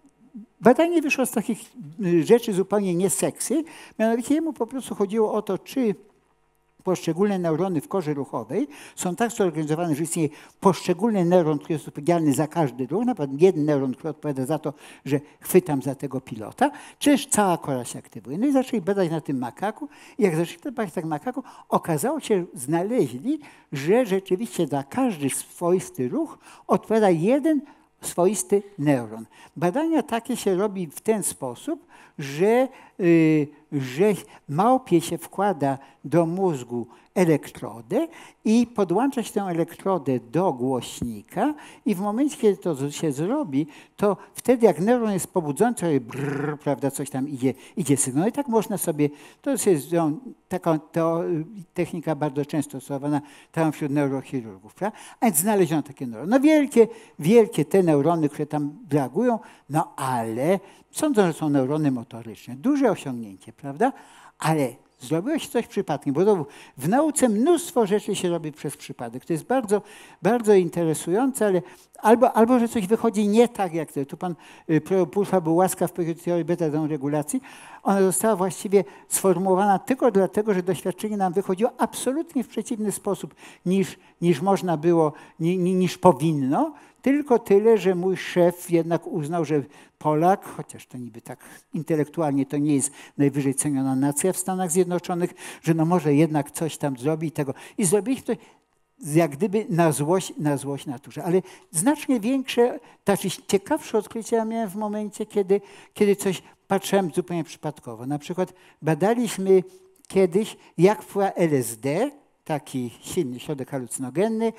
badanie wyszło z takich rzeczy zupełnie nie seksy, mianowicie jemu po prostu chodziło o to, czy poszczególne neurony w korze ruchowej są tak zorganizowane, że istnieje poszczególny neuron, który jest odpowiedzialny za każdy ruch, na przykład jeden neuron, który odpowiada za to, że chwytam za tego pilota, czy też cała kora się aktywuje. No i zaczęli badać na tym makaku i jak zaczęli badać tak makaku, okazało się, że znaleźli, że rzeczywiście za każdy swoisty ruch odpowiada jeden swoisty neuron. Badania takie się robi w ten sposób, że, yy, że małpie się wkłada do mózgu elektrodę i podłącza się tę elektrodę do głośnika i w momencie, kiedy to się zrobi, to wtedy jak neuron jest pobudzony, to brrr, prawda, coś tam idzie, idzie sygnał. I tak można sobie, to jest taka to, technika bardzo często stosowana tam wśród neurochirurgów, prawda? A więc znaleziono takie neurony. No wielkie, wielkie te neurony, które tam reagują, no ale sądzą, że są neurony motoryczne. Duże osiągnięcie, prawda? Ale zrobiło się coś przypadkiem, bo to w nauce mnóstwo rzeczy się robi przez przypadek. To jest bardzo, bardzo interesujące, ale albo, albo że coś wychodzi nie tak, jak to. Tu pan Pulfa był łaskaw w teorii beta regulacji. Ona została właściwie sformułowana tylko dlatego, że doświadczenie nam wychodziło absolutnie w przeciwny sposób niż, niż można było, ni, niż powinno. Tylko tyle, że mój szef jednak uznał, że Polak, chociaż to niby tak intelektualnie to nie jest najwyżej ceniona nacja w Stanach Zjednoczonych, że no może jednak coś tam zrobi i tego. I zrobili to jak gdyby na złość, na złość naturze. Ale znacznie większe, znaczy ciekawsze odkrycia ja miałem w momencie, kiedy, kiedy coś patrzyłem zupełnie przypadkowo. Na przykład badaliśmy kiedyś, jak wpływa L S D, taki silny środek halucynogenny,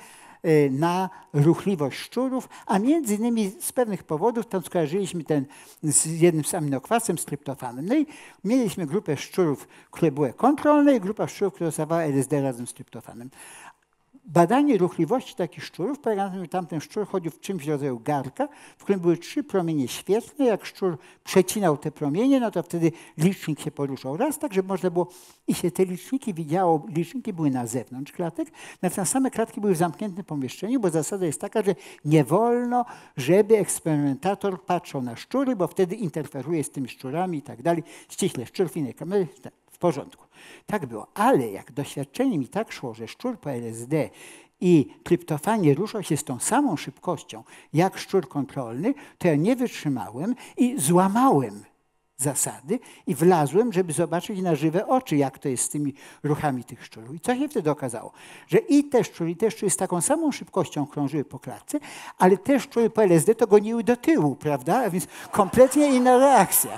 na ruchliwość szczurów, a między innymi z pewnych powodów tam skojarzyliśmy ten z jednym z aminokwasem, z tryptofanem. No i mieliśmy grupę szczurów, które były kontrolne i grupa szczurów, która dostawała L S D razem z tryptofanem. Badanie ruchliwości takich szczurów polega na tym, że tamten szczur chodził w czymś w rodzaju garka, w którym były trzy promienie świetlne. Jak szczur przecinał te promienie, no to wtedy licznik się poruszał raz, tak żeby można było i się te liczniki widziało, liczniki były na zewnątrz klatek, natomiast same klatki były w zamkniętym pomieszczeniu, bo zasada jest taka, że nie wolno, żeby eksperymentator patrzył na szczury, bo wtedy interferuje z tymi szczurami i tak dalej. Ściśle szczur w innej kamery, w porządku. Tak było, ale jak doświadczenie mi tak szło, że szczur po L S D i tryptofanie ruszał się z tą samą szybkością jak szczur kontrolny, to ja nie wytrzymałem i złamałem zasady i wlazłem, żeby zobaczyć na żywe oczy, jak to jest z tymi ruchami tych szczurów. I co się wtedy okazało? Że i te szczury, i te szczury z taką samą szybkością krążyły po klatce, ale te szczury po L S D to goniły do tyłu, prawda? A więc kompletnie inna reakcja.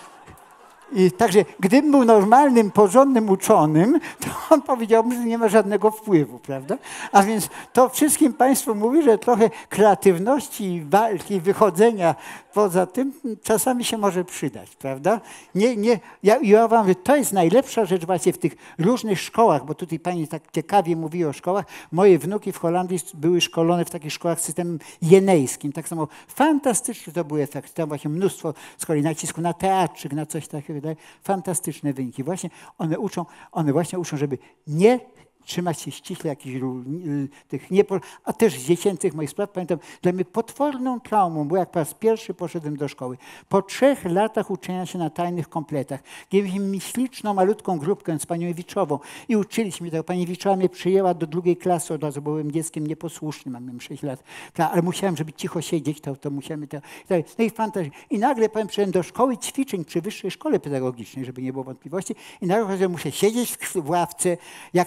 I także gdybym był normalnym, porządnym uczonym, to on powiedziałby, że nie ma żadnego wpływu, prawda? A więc to wszystkim Państwu mówi, że trochę kreatywności, walki, wychodzenia poza tym czasami się może przydać, prawda? Nie, nie, ja, ja wam mówię, to jest najlepsza rzecz właśnie w tych różnych szkołach, bo tutaj Pani tak ciekawie mówi o szkołach. Moje wnuki w Holandii były szkolone w takich szkołach z systemem jenejskim. Tak samo fantastyczny to był efekt. Tam właśnie mnóstwo z kolei nacisku na teatrzyk, na coś takiego. Fantastyczne wyniki. Właśnie one uczą, one właśnie uczą, żeby nie trzymać się ściśle jakichś tych niepor... A też z dziecięcych moich spraw pamiętam, dla mnie potworną traumą było, jak po raz pierwszy poszedłem do szkoły. Po trzech latach uczenia się na tajnych kompletach. Mieliśmy mi śliczną, malutką grupkę z panią Ewiczową i uczyliśmy tego. Pani Ewiczowa mnie przyjęła do drugiej klasy od razu, bo byłem dzieckiem nieposłusznym, mam sześć lat. Ale musiałem, żeby cicho siedzieć, to, to musiałem... To, no i fantazja. I nagle powiem, przyszedłem do szkoły ćwiczeń przy Wyższej Szkole Pedagogicznej, żeby nie było wątpliwości. I nagle że muszę siedzieć w ławce, jak chcę coś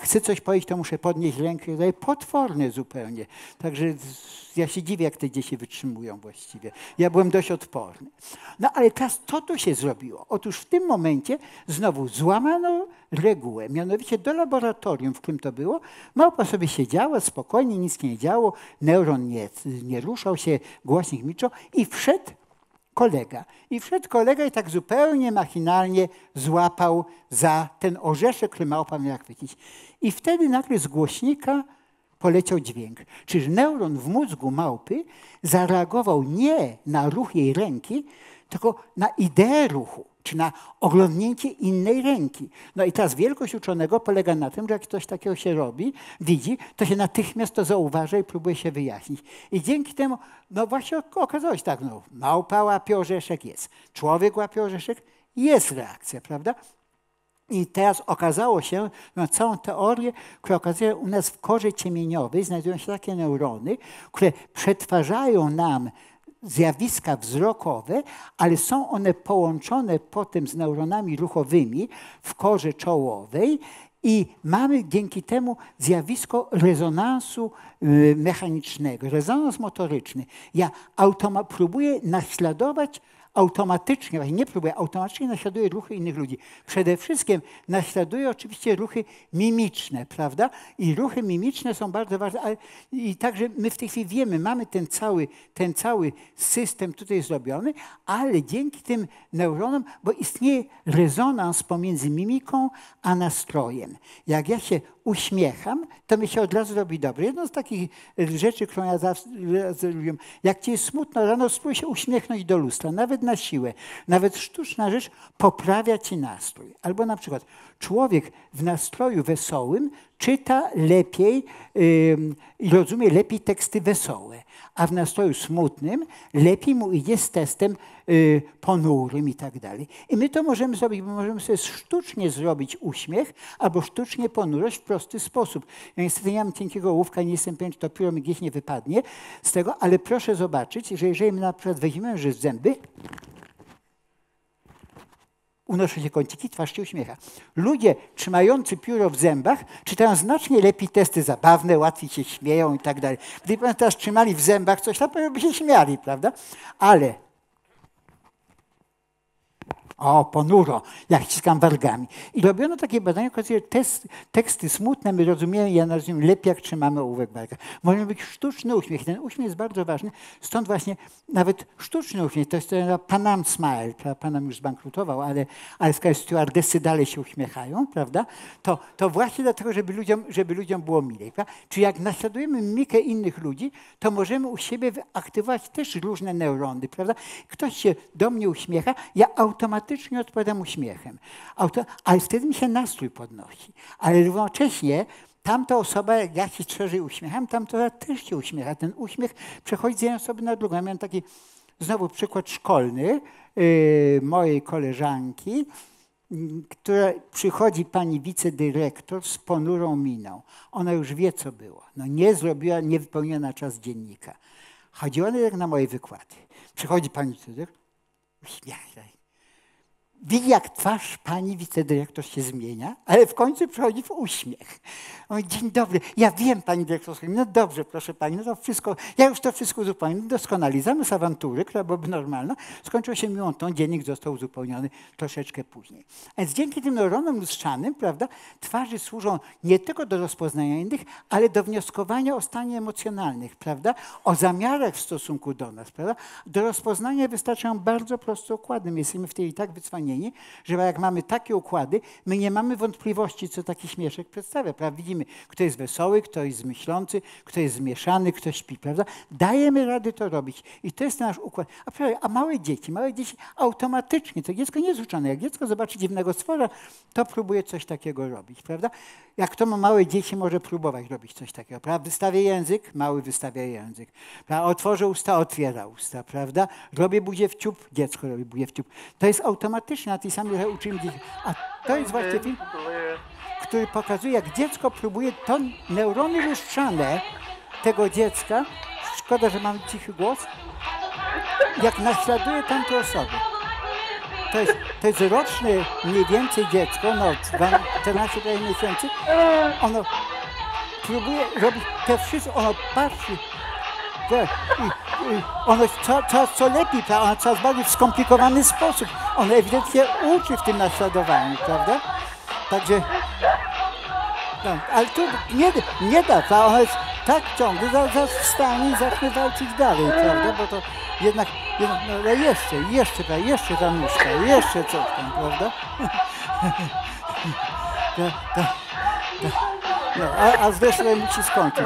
powiedzieć, to muszę podnieść rękę. Potworne zupełnie. Także ja się dziwię, jak te dzieci wytrzymują właściwie. Ja byłem dość odporny. No ale teraz co tu się zrobiło? Otóż w tym momencie znowu złamano regułę. Mianowicie do laboratorium, w którym to było, małpa sobie siedziała spokojnie, nic nie działo, neuron nie, nie ruszał się, głośnik milczał i wszedł kolega. I wszedł kolega i tak zupełnie machinalnie złapał za ten orzeszek, który małpa miała chwycić. I wtedy nagle z głośnika poleciał dźwięk. Czyli neuron w mózgu małpy zareagował nie na ruch jej ręki, tylko na ideę ruchu, czy na oglądnięcie innej ręki. No i teraz wielkość uczonego polega na tym, że jak coś takiego się robi, widzi, to się natychmiast to zauważa i próbuje się wyjaśnić. I dzięki temu, no właśnie okazało się tak, no małpa łapie orzeszek, jest. Człowiek łapie orzeszek, jest reakcja, prawda? I teraz okazało się, no całą teorię, która okazuje, u nas w korze ciemieniowej znajdują się takie neurony, które przetwarzają nam zjawiska wzrokowe, ale są one połączone potem z neuronami ruchowymi w korze czołowej i mamy dzięki temu zjawisko rezonansu y, mechanicznego, rezonans motoryczny. Ja automa- próbuję naśladować automatycznie, nie próbuję, automatycznie naśladuję ruchy innych ludzi. Przede wszystkim naśladuję oczywiście ruchy mimiczne, prawda? I ruchy mimiczne są bardzo ważne. Ale, i także my w tej chwili wiemy, mamy ten cały, ten cały system tutaj zrobiony, ale dzięki tym neuronom, bo istnieje rezonans pomiędzy mimiką a nastrojem. Jak ja się uśmiecham, to mi się od razu robi dobrze. Jedną z takich rzeczy, którą ja zawsze lubię, jak ci jest smutno rano, spróbuj się uśmiechnąć do lustra, nawet na siłę. Nawet sztuczna rzecz poprawia ci nastrój. Albo na przykład człowiek w nastroju wesołym czyta lepiej i yy, rozumie lepiej teksty wesołe, a w nastroju smutnym lepiej mu idzie z testem yy, ponurym i tak dalej. I my to możemy zrobić, bo możemy sobie sztucznie zrobić uśmiech albo sztucznie ponurość w prosty sposób. Ja niestety nie mam cienkiego ołówka, nie jestem pewien, czy to pióro mi gdzieś nie wypadnie z tego, ale proszę zobaczyć, że jeżeli my na przykład weźmiemy że zęby, unoszą się kąciki, twarz się uśmiecha. Ludzie trzymający pióro w zębach czytają znacznie lepiej testy zabawne, łatwiej się śmieją i tak dalej. Gdyby teraz trzymali w zębach coś, to by się śmiali, prawda? Ale o, ponuro, jak ściskam wargami. I robiono takie badania, które test, teksty smutne my rozumiemy, ja rozumiem lepiej, jak trzymamy ołówek w wargach. Może być sztuczny uśmiech. Ten uśmiech jest bardzo ważny. Stąd właśnie nawet sztuczny uśmiech, to jest ten Panam Smile, Panam już zbankrutował, ale, ale w każdym stewardessy dalej się uśmiechają, prawda? To, to właśnie dlatego, żeby ludziom, żeby ludziom było milej. Prawda? Czyli jak naśladujemy mimikę innych ludzi, to możemy u siebie aktywować też różne neurony, prawda? Ktoś się do mnie uśmiecha, ja automatycznie odpowiadam uśmiechem. Auto, ale wtedy mi się nastrój podnosi. Ale równocześnie tamta osoba, jak ja się szerzej uśmiecham, tamta też się uśmiecha. Ten uśmiech przechodzi z jednej osoby na drugą. Ja miałem taki znowu przykład szkolny yy, mojej koleżanki, yy, która przychodzi pani wicedyrektor z ponurą miną. Ona już wie, co było. No nie zrobiła, nie wypełniła na czas dziennika. Chodziła jak na moje wykłady. Przychodzi pani wicedyrektor, uśmiecha się. Widzi, jak twarz pani wicedyrektor się zmienia, ale w końcu przychodzi w uśmiech. Mówi, dzień dobry, ja wiem, pani dyrektor, no dobrze, proszę pani, no to wszystko, ja już to wszystko uzupełnię, doskonale. Zamysł awantury, która byłaby normalna, skończył się miłą tą, dziennik został uzupełniony troszeczkę później. A więc dzięki tym neuronom lustrzanym, prawda, twarzy służą nie tylko do rozpoznania innych, ale do wnioskowania o stanie emocjonalnych, prawda, o zamiarach w stosunku do nas, prawda. Do rozpoznania wystarczają bardzo proste układy. My jesteśmy w tej i tak wycwanieni, że jak mamy takie układy, my nie mamy wątpliwości, co taki śmieszek przedstawia. Prawda? Widzimy, kto jest wesoły, kto jest myślący, kto jest zmieszany, kto śpi. Prawda? Dajemy rady to robić. I to jest nasz układ. A, a małe dzieci, małe dzieci automatycznie, to dziecko nie jest uczone. Jak dziecko zobaczy dziwnego stwora, to próbuje coś takiego robić. Prawda? Jak kto ma małe dzieci, może próbować robić coś takiego. Prawda? Wystawia język, mały wystawia język. Prawda? Otworzę usta, otwiera usta. Prawda? Robię buzię w ciup, dziecko robi buzię w ciup. To jest automatyczne. Na tej samej uczymy dzieci. A to jest właśnie film, który pokazuje, jak dziecko próbuje, to neurony lustrzane tego dziecka, szkoda, że mam cichy głos, jak naśladuje tamte osoby. To jest, to jest roczne mniej więcej dziecko, no czternaście miesięcy, ono próbuje robić te wszystko, ono patrzy, że, i, i ono co, co, co lepiej, prawda? Ono coraz bardziej w skomplikowany sposób. Ono ewidentnie uczy w tym naśladowaniu, prawda? Także, no, ale tu nie, nie da, prawda? Ono jest tak ciągle, zaraz wstanie i zacznie walczyć dalej, prawda? Bo to jednak, jednak no, ale jeszcze, jeszcze, prawda? Jeszcze ta nóżka, jeszcze coś tam, prawda? to, to, to, no, a, a zresztą musi skończyć.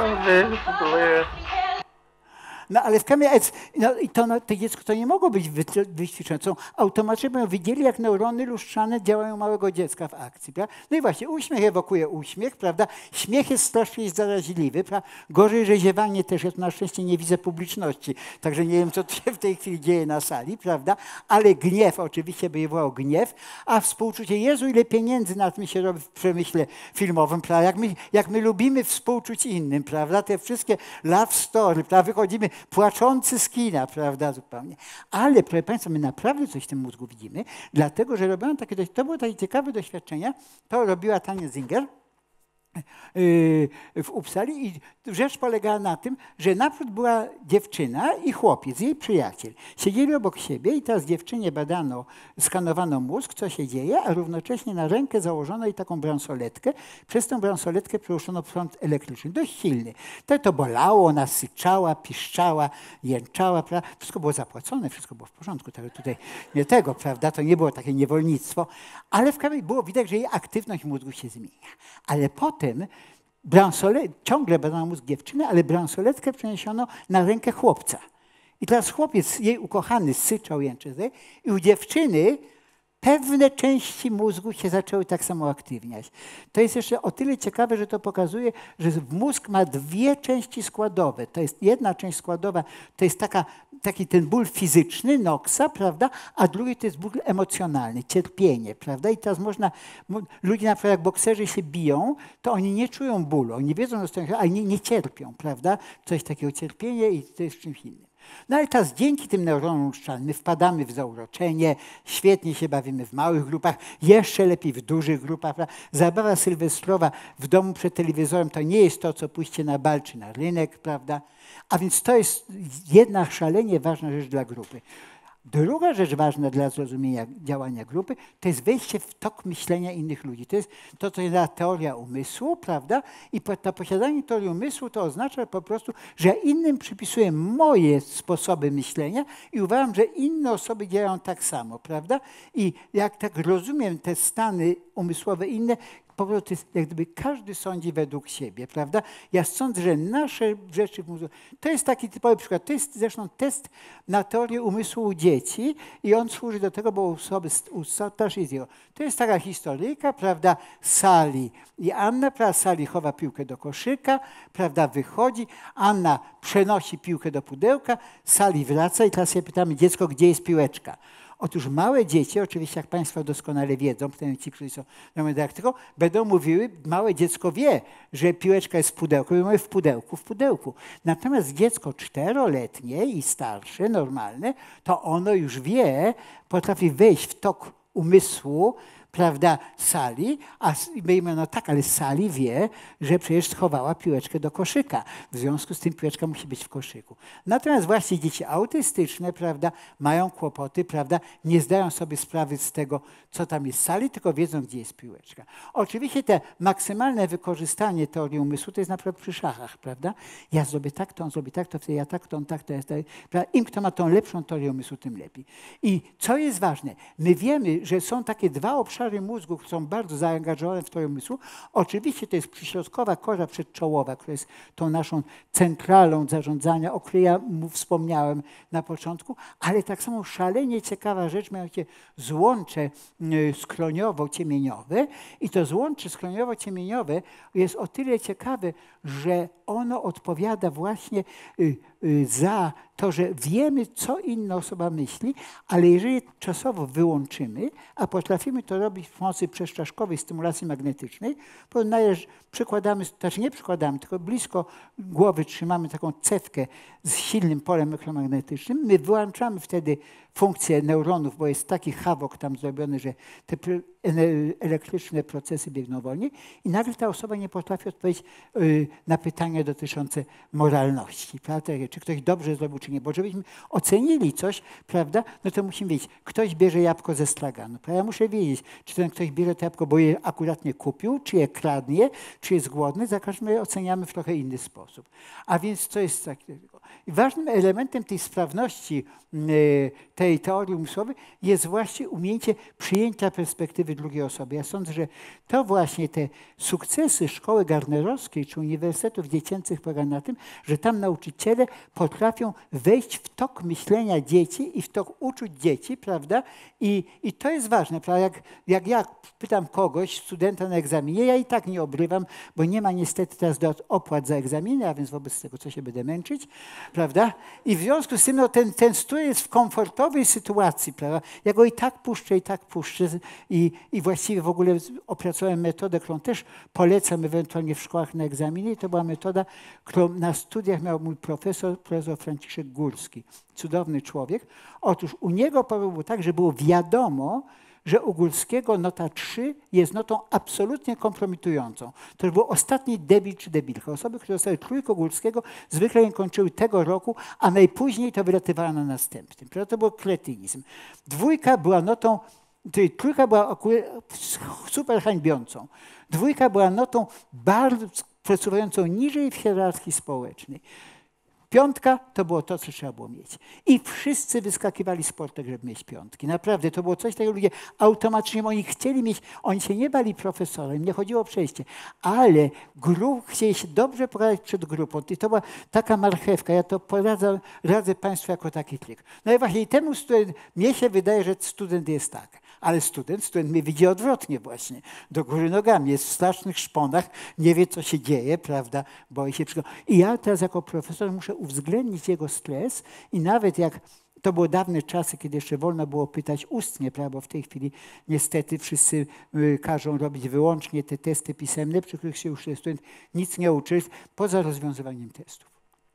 No ale w kamieniu, no i to, no, to dziecko to nie mogło być wyćwiczone. Są automatycznie, bo widzieli, jak neurony lustrzane działają małego dziecka w akcji. Prawda? No i właśnie, uśmiech ewokuje uśmiech, prawda? Śmiech jest strasznie zaraźliwy, prawda? Gorzej, że ziewanie też jest, na szczęście nie widzę publiczności, także nie wiem, co tu się w tej chwili dzieje na sali, prawda? Ale gniew, oczywiście by wywołał gniew, a współczucie, Jezu, ile pieniędzy na tym się robi w przemyśle filmowym, prawda? Jak my, jak my lubimy współczuć innym, prawda? Te wszystkie love story, prawda? Wychodzimy płaczący z kina, prawda, zupełnie. Ale, proszę Państwa, my naprawdę coś w tym mózgu widzimy, dlatego, że robiono takie, to było takie ciekawe doświadczenia, to robiła Tania Zinger w Uppsali i rzecz polegała na tym, że naprzód była dziewczyna i chłopiec, jej przyjaciel. Siedzieli obok siebie i teraz dziewczynie badano, skanowano mózg, co się dzieje, a równocześnie na rękę założono jej taką bransoletkę. Przez tę bransoletkę przełączono prąd elektryczny, dość silny. To, to bolało, ona syczała, piszczała, jęczała, prawda? Wszystko było zapłacone, wszystko było w porządku. Tego tutaj nie tego, prawda? To nie było takie niewolnictwo, ale w każdym razie było widać, że jej aktywność mózgu się zmienia. Ale potem bransolet, ciągle badano mózg dziewczyny, ale bransoletkę przeniesiono na rękę chłopca. I teraz chłopiec, jej ukochany, syczał, jęczał. I u dziewczyny pewne części mózgu się zaczęły tak samo aktywniać. To jest jeszcze o tyle ciekawe, że to pokazuje, że mózg ma dwie części składowe. To jest jedna część składowa, to jest taka, taki ten ból fizyczny, noksa, prawda? A drugi to jest ból emocjonalny, cierpienie, prawda? I teraz można, ludzie na przykład jak bokserzy się biją, to oni nie czują bólu, oni wiedzą, ale nie, nie cierpią, prawda? Coś takiego cierpienie i to jest czymś innym. No ale teraz dzięki tym neuronom lustrzalnym my wpadamy w zauroczenie, świetnie się bawimy w małych grupach, jeszcze lepiej w dużych grupach. Prawda? Zabawa sylwestrowa w domu przed telewizorem to nie jest to, co pójście na bal czy na rynek, prawda? A więc to jest jedna szalenie ważna rzecz dla grupy. Druga rzecz ważna dla zrozumienia działania grupy, to jest wejście w tok myślenia innych ludzi. To jest to, co jest teoria umysłu, prawda? I to posiadanie teorii umysłu to oznacza po prostu, że ja innym przypisuję moje sposoby myślenia i uważam, że inne osoby działają tak samo, prawda? I jak tak rozumiem te stany umysłowe inne, po prostu jest, jak gdyby każdy sądzi według siebie, prawda? Ja sądzę, że nasze rzeczy w mózgu, to jest taki typowy przykład, to jest zresztą test na teorię umysłu u dzieci i on służy do tego, bo u osoby, u Starzyzio, to jest taka historyjka, prawda, Sali i Anna, prawda, Sali chowa piłkę do koszyka, prawda, wychodzi, Anna przenosi piłkę do pudełka, Sali wraca i teraz się pytamy, dziecko, gdzie jest piłeczka? Otóż małe dzieci, oczywiście jak Państwo doskonale wiedzą, przynajmniej ci, którzy są na dydaktyką, będą mówiły, małe dziecko wie, że piłeczka jest w pudełku, i mówią w pudełku, w pudełku. Natomiast dziecko czteroletnie i starsze, normalne, to ono już wie, potrafi wejść w tok umysłu, prawda, Sali, a my mówimy, no tak, ale Sali wie, że przecież schowała piłeczkę do koszyka. W związku z tym piłeczka musi być w koszyku. Natomiast właśnie dzieci autystyczne, prawda, mają kłopoty, prawda, nie zdają sobie sprawy z tego, co tam jest w Sali, tylko wiedzą, gdzie jest piłeczka. Oczywiście te maksymalne wykorzystanie teorii umysłu to jest na przykład przy szachach, prawda. Ja zrobię tak, to on zrobi tak, to wtedy ja tak, to on tak, to jest tak. Prawda? Im kto ma tą lepszą teorię umysłu, tym lepiej. I co jest ważne, my wiemy, że są takie dwa obszary mózgu, które są bardzo zaangażowane w teorię umysłu. Oczywiście to jest przyśrodkowa kora przedczołowa, która jest tą naszą centralą zarządzania, o której ja mu wspomniałem na początku, ale tak samo szalenie ciekawa rzecz, mianowicie złącze skroniowo-ciemieniowe i to złącze skroniowo-ciemieniowe jest o tyle ciekawe, że ono odpowiada właśnie za to, że wiemy, co inna osoba myśli, ale jeżeli czasowo wyłączymy, a potrafimy to robić w pomocy przezczaszkowej stymulacji magnetycznej, to przykładamy, znaczy nie przykładamy, tylko blisko głowy trzymamy taką cewkę z silnym polem elektromagnetycznym, my wyłączamy wtedy funkcję neuronów, bo jest taki hawok tam zrobiony, że te elektryczne procesy biegną wolniej i nagle ta osoba nie potrafi odpowiedzieć y, na pytania dotyczące moralności, prawda? Czy ktoś dobrze zrobił, czy nie. Bo żebyśmy ocenili coś, prawda, no to musimy wiedzieć, ktoś bierze jabłko ze straganu. Prawda? Ja muszę wiedzieć, czy ten ktoś bierze to jabłko, bo je akurat nie kupił, czy je kradnie, czy jest głodny. Za każdym razem oceniamy w trochę inny sposób. A więc to jest takiego. I ważnym elementem tej sprawności y, tej teorii umysłowej jest właśnie umiejęcie przyjęcia perspektywy drugiej osoby. Ja sądzę, że to właśnie te sukcesy szkoły gardnerowskiej czy uniwersytetów dziecięcych polega na tym, że tam nauczyciele potrafią wejść w tok myślenia dzieci i w tok uczuć dzieci, prawda? I, i to jest ważne, prawda? Jak, jak ja pytam kogoś, studenta na egzaminie, ja i tak nie obrywam, bo nie ma niestety teraz do opłat za egzaminy, a więc wobec tego co się będę męczyć, prawda? I w związku z tym no, ten, ten student jest w komfortowej sytuacji, prawda? Ja go i tak puszczę, i tak puszczę i, i właściwie w ogóle opracowałem metodę, którą też polecam ewentualnie w szkołach na egzaminie i to była metoda, którą na studiach miał mój profesor, profesor Franciszek Górski. Cudowny człowiek. Otóż u niego problem był tak, że było wiadomo, że u Górskiego nota trzy jest notą absolutnie kompromitującą. To już był ostatni debil czy debilka. Osoby, które dostały trójkę Górskiego, zwykle je kończyły tego roku, a najpóźniej to wylatywało na następnym. Prawda? To był kretynizm. Dwójka była notą, trójka była super hańbiącą. Dwójka była notą bardzo przesuwającą niżej w hierarchii społecznej. Piątka to było to, co trzeba było mieć. I wszyscy wyskakiwali z portek, żeby mieć piątki. Naprawdę, to było coś takiego, ludzie automatycznie, oni chcieli mieć, oni się nie bali profesora, im nie chodziło o przejście, ale grup, chcieli się dobrze pogadać przed grupą. I to była taka marchewka, ja to poradzam, radzę Państwu jako taki trik. No i właśnie i temu student, mnie się wydaje, że student jest tak. Ale student, student mnie widzi odwrotnie właśnie, do góry nogami, jest w strasznych szponach, nie wie, co się dzieje, prawda, boi się przygotować. I ja teraz jako profesor muszę uwzględnić jego stres i nawet jak to były dawne czasy, kiedy jeszcze wolno było pytać ustnie, prawda, bo w tej chwili niestety wszyscy y, każą robić wyłącznie te testy pisemne, przy których się już student nic nie uczy, poza rozwiązywaniem testów.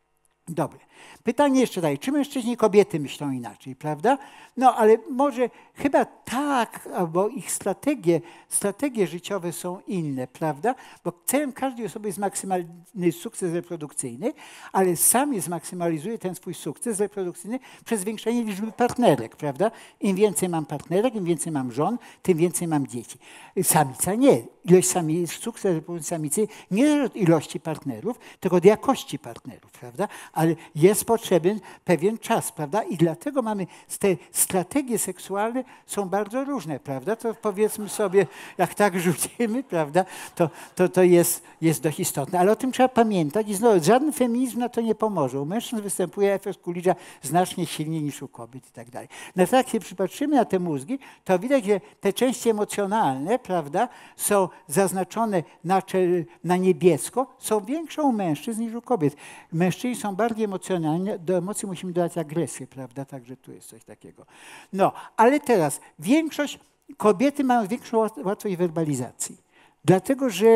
Dobre. Pytanie jeszcze dalej. Czy mężczyźni i kobiety myślą inaczej, prawda? No ale może chyba tak, albo ich strategie, strategie życiowe są inne, prawda? Bo celem każdej osoby jest maksymalny sukces reprodukcyjny, ale sam zmaksymalizuje ten swój sukces reprodukcyjny przez zwiększenie liczby partnerek, prawda? Im więcej mam partnerek, im więcej mam żon, tym więcej mam dzieci. Samica nie. Ilość sami, sukces reprodukcyjny samicy nie zależy od ilości partnerów, tylko od jakości partnerów, prawda? Ale jest potrzebny pewien czas, prawda? I dlatego mamy te strategie seksualne są bardzo różne, prawda? To powiedzmy sobie, jak tak rzucimy, prawda? To, to, to jest, jest dość istotne. Ale o tym trzeba pamiętać i znowu, żaden feminizm na to nie pomoże. U mężczyzn występuje efekt Coolidge'a znacznie silniej niż u kobiet i tak dalej. No tak, jak się przypatrzymy na te mózgi, to widać, że te części emocjonalne, prawda, są zaznaczone na, na niebiesko, są większe u mężczyzn niż u kobiet. Mężczyźni są bardziej emocjonalni, do emocji musimy dodać agresję, prawda, także tu jest coś takiego. No, ale teraz większość, kobiety mają większą łatwość werbalizacji. Dlatego, że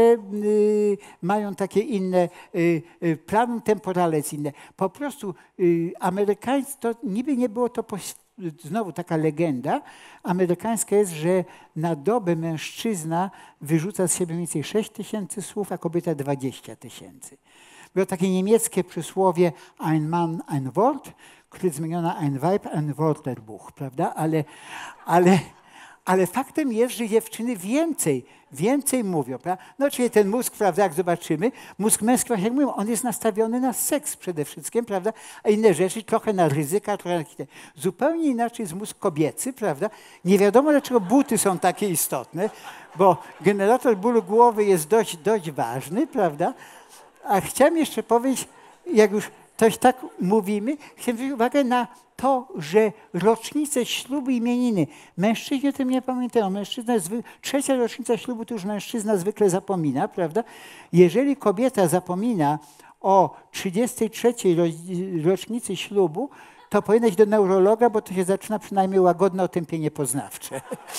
y, mają takie inne, y, y, planum temporale jest inne. Po prostu y, amerykańscy, to niby nie było to, znowu taka legenda amerykańska jest, że na dobę mężczyzna wyrzuca z siebie mniej więcej sześć tysięcy słów, a kobieta dwadzieścia tysięcy. Było takie niemieckie przysłowie ein Mann, ein Wort, które zmieniona ein Weib, ein Wörterbuch, prawda? Ale, ale, ale faktem jest, że dziewczyny więcej, więcej mówią, prawda? No czyli ten mózg, prawda, jak zobaczymy, mózg męski, właśnie jak mówią, on jest nastawiony na seks przede wszystkim, prawda? A inne rzeczy, trochę na ryzyka, trochę na te. Zupełnie inaczej jest mózg kobiecy, prawda? Nie wiadomo, dlaczego buty są takie istotne, bo generator bólu głowy jest dość, dość ważny, prawda? A chciałem jeszcze powiedzieć, jak już coś tak mówimy, chciałem zwrócić uwagę na to, że rocznice ślubu i imieniny, mężczyźni o tym nie pamiętają. Mężczyzna zwy... Trzecia rocznica ślubu to już mężczyzna zwykle zapomina, prawda? Jeżeli kobieta zapomina o trzydziestej trzeciej rocznicy ślubu, to powinna iść do neurologa, bo to się zaczyna przynajmniej łagodne otępienie poznawcze.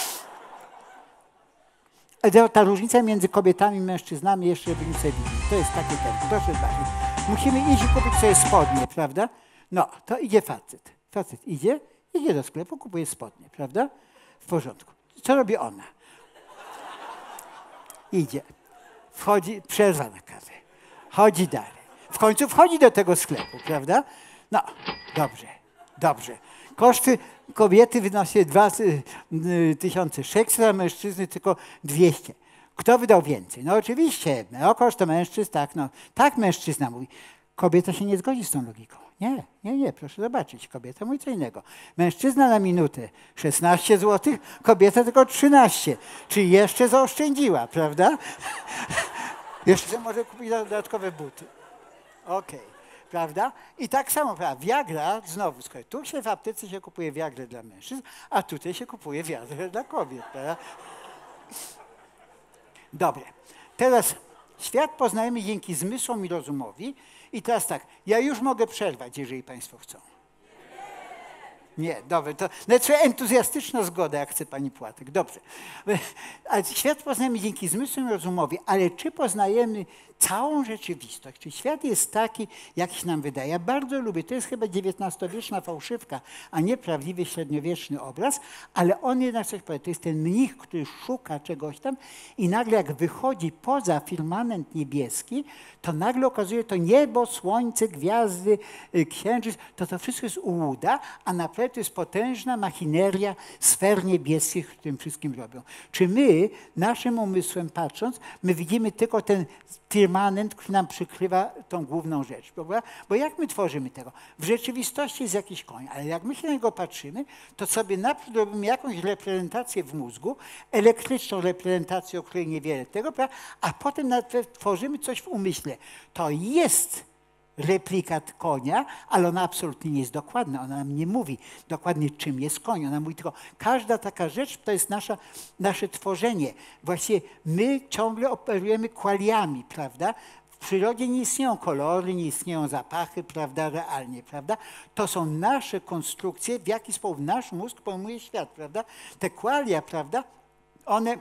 Ta różnica między kobietami i mężczyznami jeszcze by nic nie widzi. To jest takie ten, proszę bardzo. Musimy iść i kupić sobie spodnie, prawda? No, to idzie facet. Facet idzie, idzie do sklepu, kupuje spodnie, prawda? W porządku. Co robi ona? Idzie. Wchodzi, przerwa na kawę. Chodzi dalej. W końcu wchodzi do tego sklepu, prawda? No, dobrze, dobrze. Koszty kobiety wynosi dwa tysiące sześćset, a mężczyzny tylko dwieście. Kto wydał więcej? No oczywiście, no koszt to mężczyzn, tak, no. Tak mężczyzna mówi. Kobieta się nie zgodzi z tą logiką. Nie, nie, nie, proszę zobaczyć. Kobieta mówi co innego. Mężczyzna na minutę szesnaście złotych, kobieta tylko trzynaście. Czyli jeszcze zaoszczędziła, prawda? Jeszcze może kupić dodatkowe buty. Okej, okay. Prawda? I tak samo, prawda? Viagra, znowu, słuchaj, tu się w aptece się kupuje Viagrę dla mężczyzn, a tutaj się kupuje Viagrę dla kobiet, prawda? Dobre. Teraz świat poznajemy dzięki zmysłom i rozumowi. I teraz tak, ja już mogę przerwać, jeżeli państwo chcą. Nie, dobrze, to znaczy entuzjastyczna zgoda, jak chce pani Płatek. Dobrze. Ale świat poznajemy dzięki zmysłom rozumowi, ale czy poznajemy całą rzeczywistość? Czy świat jest taki, jak się nam wydaje? Ja bardzo lubię, to jest chyba dziewiętnastowieczna fałszywka, a nie prawdziwy średniowieczny obraz, ale on jednak coś powie. To jest ten mnich, który szuka czegoś tam i nagle jak wychodzi poza firmament niebieski, to nagle okazuje to niebo, słońce, gwiazdy, księżyc, to to wszystko jest ułuda, a naprawdę to jest potężna machineria sfer niebieskich, w tym wszystkim robią. Czy my, naszym umysłem patrząc, my widzimy tylko ten firmament, który nam przykrywa tą główną rzecz, prawda? Bo jak my tworzymy tego? W rzeczywistości jest jakiś koń, ale jak my się na niego patrzymy, to sobie najpierw robimy jakąś reprezentację w mózgu, elektryczną reprezentację, o której niewiele tego, prawda? A potem tworzymy coś w umyśle. To jest replikat konia, ale ona absolutnie nie jest dokładna. Ona nam nie mówi dokładnie, czym jest koń. Ona mówi tylko, każda taka rzecz to jest nasza, nasze tworzenie. Właściwie my ciągle operujemy kwaliami, prawda? W przyrodzie nie istnieją kolory, nie istnieją zapachy, prawda, realnie, prawda? To są nasze konstrukcje, w jaki sposób nasz mózg pojmuje świat, prawda? Te kwalia, prawda, one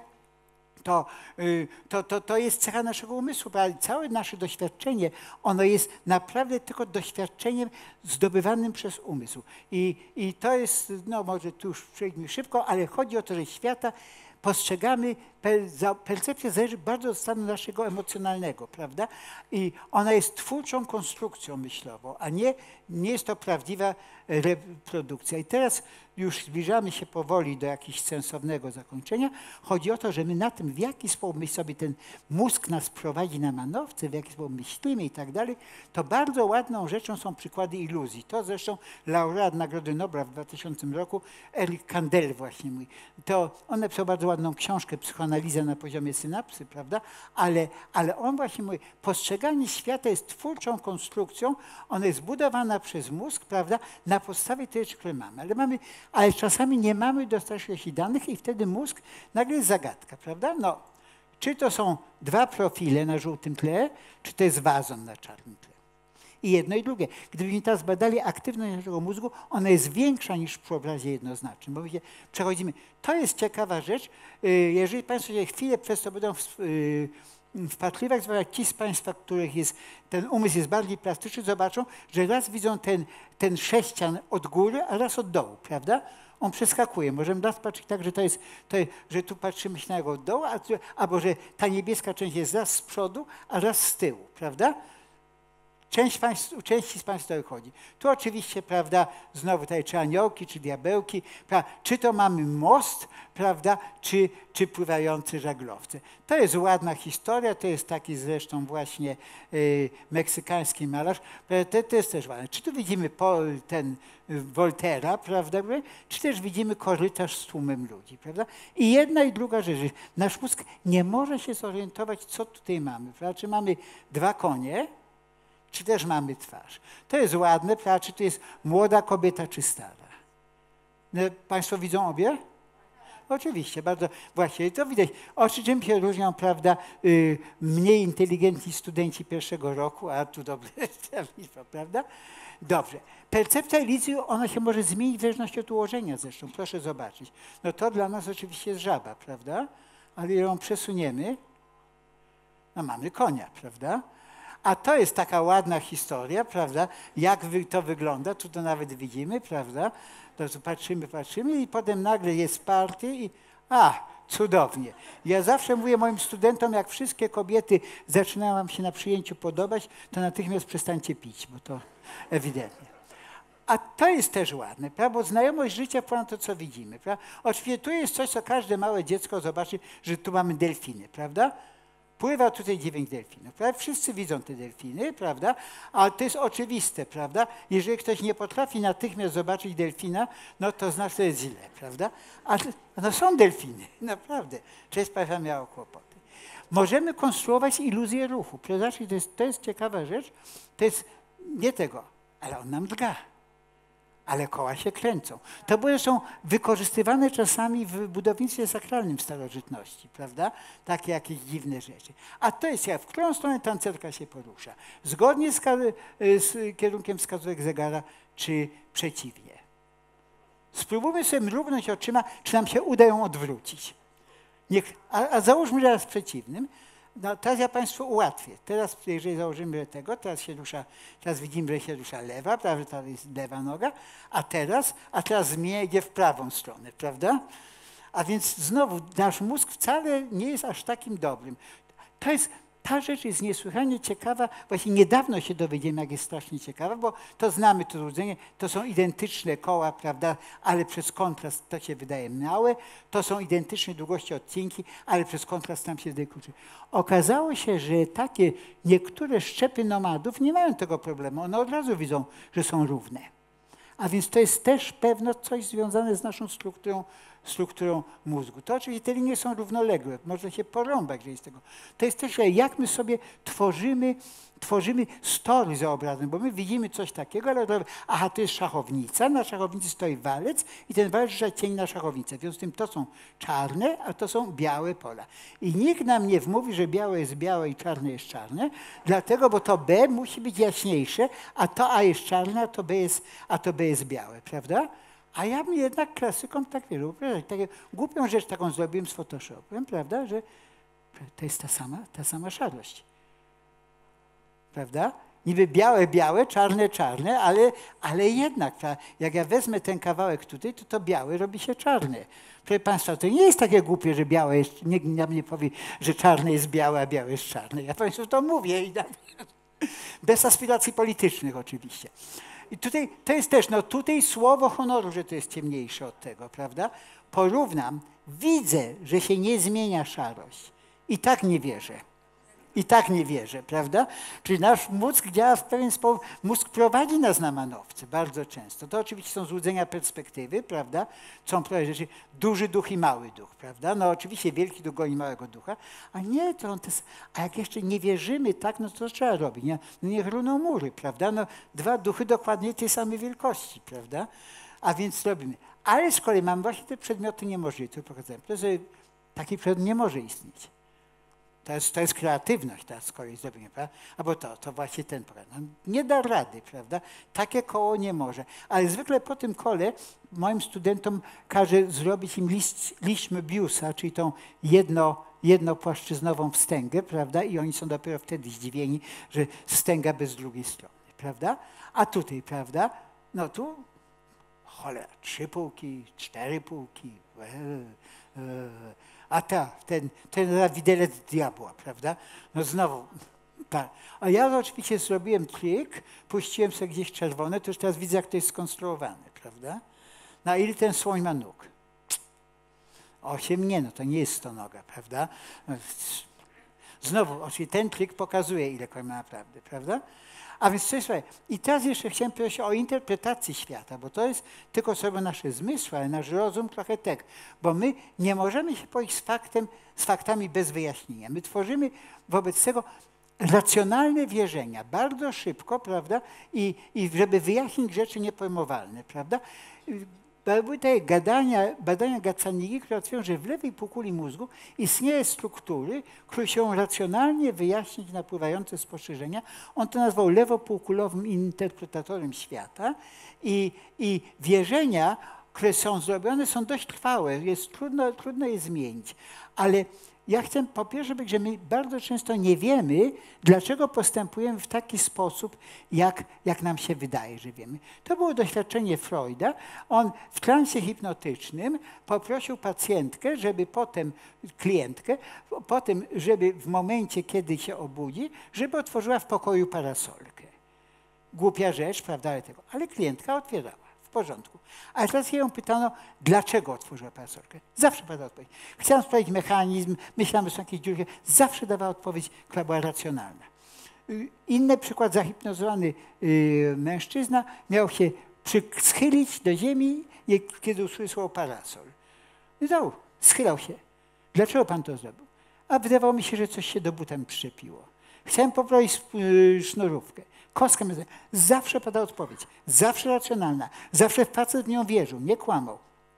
To, to, to, to jest cecha naszego umysłu, ale całe nasze doświadczenie, ono jest naprawdę tylko doświadczeniem zdobywanym przez umysł. I, i to jest, no może tu już przejdźmy szybko, ale chodzi o to, że świata postrzegamy, percepcja zależy bardzo od stanu naszego emocjonalnego, prawda? I ona jest twórczą konstrukcją myślową, a nie, nie jest to prawdziwa reprodukcja. I teraz już zbliżamy się powoli do jakiegoś sensownego zakończenia. Chodzi o to, że my na tym, w jaki sposób my sobie ten mózg nas prowadzi na manowce, w jaki sposób myślimy i tak dalej, to bardzo ładną rzeczą są przykłady iluzji. To zresztą laureat Nagrody Nobla w dwa tysiącym roku, Eric Kandel właśnie mówi. To on napisał bardzo ładną książkę, Psychoanaliza na poziomie synapsy, prawda? Ale, ale on właśnie mówi, postrzeganie świata jest twórczą konstrukcją, ona jest zbudowana przez mózg, prawda? Na podstawie tej rzeczy, które mamy. Ale mamy ale czasami nie mamy dostatecznych danych i wtedy mózg, nagle jest zagadka, prawda? No, czy to są dwa profile na żółtym tle, czy to jest wazon na czarnym tle. I jedno i drugie. Gdybyśmy teraz badali aktywność naszego mózgu, ona jest większa niż przy obrazie jednoznacznym. Bo wiecie, przechodzimy. To jest ciekawa rzecz. Jeżeli Państwo się chwilę przez to będą wpatrywać, zwłaszcza ci z Państwa, których jest, ten umysł jest bardziej plastyczny, zobaczą, że raz widzą ten, ten sześcian od góry, a raz od dołu, prawda? On przeskakuje. Możemy raz patrzeć tak, że to jest, to jest że tu patrzymy się na niego od dołu, a tu, albo że ta niebieska część jest raz z przodu, a raz z tyłu, prawda? Część państw, części z Państwa chodzi. Tu oczywiście, prawda, znowu tutaj czy aniołki, czy diabełki, prawda, czy to mamy most, prawda, czy, czy pływający żaglowce. To jest ładna historia, to jest taki zresztą właśnie y, meksykański malarz, to, to jest też ładne. Czy tu widzimy po, ten Voltera, prawda, czy też widzimy korytarz z tłumem ludzi, prawda? I jedna i druga rzecz, nasz mózg nie może się zorientować, co tutaj mamy, prawda? Czy mamy dwa konie, czy też mamy twarz. To jest ładne, prawda? Czy to jest młoda kobieta, czy stara. No, Państwo widzą obie? Oczywiście, bardzo właśnie. To widać. Oczy czym się różnią, prawda, yy, mniej inteligentni studenci pierwszego roku, a tu dobre liczba, prawda? Dobrze. Percepcja iluzji, ona się może zmienić w zależności od ułożenia zresztą. Proszę zobaczyć. No to dla nas oczywiście jest żaba, prawda? Ale ją przesuniemy, no mamy konia, prawda? A to jest taka ładna historia, prawda? Jak to wygląda, tu to nawet widzimy, prawda? To patrzymy, patrzymy i potem nagle jest party i a, Cudownie. Ja zawsze mówię moim studentom, jak wszystkie kobiety zaczynają wam się na przyjęciu podobać, to natychmiast przestańcie pić, bo to ewidentnie. A to jest też ładne, prawda? Bo znajomość życia ponad to, co widzimy. Prawda? Oczywiście tu jest coś, co każde małe dziecko zobaczy, że tu mamy delfiny, prawda? Pływa tutaj dziewięć delfinów, prawda? Wszyscy widzą te delfiny, prawda? Ale to jest oczywiste, prawda? Jeżeli ktoś nie potrafi natychmiast zobaczyć delfina, no to znaczy, że jest źle, prawda? Ale no są delfiny, naprawdę. Część Państwa miało kłopoty. Możemy konstruować iluzję ruchu. Zobaczcie, to jest, to jest ciekawa rzecz. To jest nie tego, ale on nam drga. Ale koła się kręcą. To były są wykorzystywane czasami w budownictwie sakralnym w starożytności, prawda? Takie jakieś dziwne rzeczy. A to jest jak w którą stronę tancerka się porusza. Zgodnie z, z kierunkiem wskazówek zegara, czy przeciwnie. Spróbujmy sobie mrugnąć oczyma, czy nam się uda ją odwrócić. Niech, a, a załóżmy, że raz przeciwnym. No, teraz ja Państwu ułatwię. Teraz, jeżeli założymy tego, teraz się rusza, teraz widzimy, że się rusza lewa, prawda, to jest lewa noga, a teraz, a teraz zmienia idzie w prawą stronę, prawda? A więc znowu nasz mózg wcale nie jest aż takim dobrym. To jest, ta rzecz jest niesłychanie ciekawa. Właśnie niedawno się dowiedziałem, jak jest strasznie ciekawa, bo to znamy to złudzenie, to są identyczne koła, prawda, ale przez kontrast to się wydaje małe, to są identyczne długości odcinki, ale przez kontrast tam się wydaje krótszy. Okazało się, że takie niektóre szczepy nomadów nie mają tego problemu. One od razu widzą, że są równe. A więc to jest też pewno coś związane z naszą strukturą, strukturą mózgu. To oczywiście te linie są równoległe, można się porąbać, że jest tego. To jest też, jak my sobie tworzymy, tworzymy story za obrazem, bo my widzimy coś takiego, ale aha, to jest szachownica, na szachownicy stoi walec i ten walec rzuca cień na szachownicę. W związku z tym to są czarne, a to są białe pola. I nikt nam nie wmówi, że białe jest białe i czarne jest czarne, dlatego, bo to B musi być jaśniejsze, a to A jest czarne, a to B jest, a to B jest białe, prawda? A ja bym jednak klasykom tak wierzył. Takie głupią rzecz taką zrobiłem z Photoshopem, prawda, że to jest ta sama, ta sama szarość. Prawda? Niby białe, białe, czarne, czarne, ale, ale jednak, jak ja wezmę ten kawałek tutaj, to to białe robi się czarne. Proszę Państwa, to nie jest takie głupie, że białe jest, nikt nam nie powie, że czarne jest białe, a białe jest czarne. Ja Państwu to mówię i bez aspiracji politycznych oczywiście. I tutaj to jest też, no tutaj słowo honoru, że to jest ciemniejsze od tego, prawda? Porównam, widzę, że się nie zmienia szarość. I tak nie wierzę. I tak nie wierzę, prawda? Czyli nasz mózg działa w pewien sposób, mózg prowadzi nas na manowce bardzo często. To oczywiście są złudzenia perspektywy, prawda? Są prawie rzeczy, duży duch i mały duch, prawda? No oczywiście wielki duch goni małego ducha, a nie, to on to jest, a jak jeszcze nie wierzymy, tak, no to co trzeba robić? Nie? No niech runą mury, prawda? No dwa duchy dokładnie tej samej wielkości, prawda? A więc robimy. Ale z kolei mam właśnie te przedmioty niemożliwe, które pokazałem. To jest, taki przedmiot nie może istnieć. To jest, to jest kreatywność, ta z kolei zrobienia, prawda? Albo to, to właśnie ten program. No, nie da rady, prawda? Takie koło nie może. Ale zwykle po tym kole moim studentom każe zrobić im liść, liść Möbiusa, czyli tą jedno, jednopłaszczyznową wstęgę, prawda? I oni są dopiero wtedy zdziwieni, że wstęga bez drugiej strony, prawda? A tutaj, prawda? No tu, cholera, trzy półki, cztery półki, e, e, a ta, ten, ten widelec diabła, prawda? No znowu, tak. A ja oczywiście zrobiłem trik, puściłem sobie gdzieś czerwone, to już teraz widzę, jak to jest skonstruowane, prawda? Na ile ten słoń ma nóg? Osiem nie, no to nie jest stonoga, prawda? Znowu, oczywiście ten trik pokazuje, ile koń ma naprawdę, prawda? A więc coś, słuchaj, i teraz jeszcze chciałem prosić o interpretację świata, bo to jest tylko sobie nasze zmysły, ale nasz rozum trochę tak, bo my nie możemy się poiść z faktem, z faktami bez wyjaśnienia. My tworzymy wobec tego racjonalne wierzenia bardzo szybko, prawda, i, i żeby wyjaśnić rzeczy niepojmowalne, prawda. Były te gadania, badania Gazzanigi, które twierdzą, że w lewej półkuli mózgu istnieją struktury, które się racjonalnie wyjaśnić napływające spostrzeżenia. On to nazwał lewopółkulowym interpretatorem świata i, i wierzenia, które są zrobione, są dość trwałe, jest trudno, trudno je zmienić, ale ja chcę po pierwsze powiedzieć, że my bardzo często nie wiemy, dlaczego postępujemy w taki sposób, jak, jak nam się wydaje, że wiemy. To było doświadczenie Freuda. On w transie hipnotycznym poprosił pacjentkę, żeby potem, klientkę, potem, żeby w momencie, kiedy się obudzi, żeby otworzyła w pokoju parasolkę. Głupia rzecz, prawda, ale tego. Ale klientka otwierała. W porządku. Ale teraz ją pytano, dlaczego otworzyła parasolkę. Zawsze padała odpowiedź. Chciałam sprawdzić mechanizm, myślałam, że są jakieś dziury. Zawsze dawała odpowiedź, która była racjonalna. Inny przykład, zahipnozowany yy, mężczyzna miał się przy, schylić do ziemi, kiedy usłyszał parasol. I znowu, schylał się. Dlaczego pan to zrobił? A wydawało mi się, że coś się do butem przyczepiło. Chciałem poprawić yy, sznurówkę. Kostkę zawsze padała odpowiedź, zawsze racjonalna, zawsze facet w nią wierzył, nie kłamał.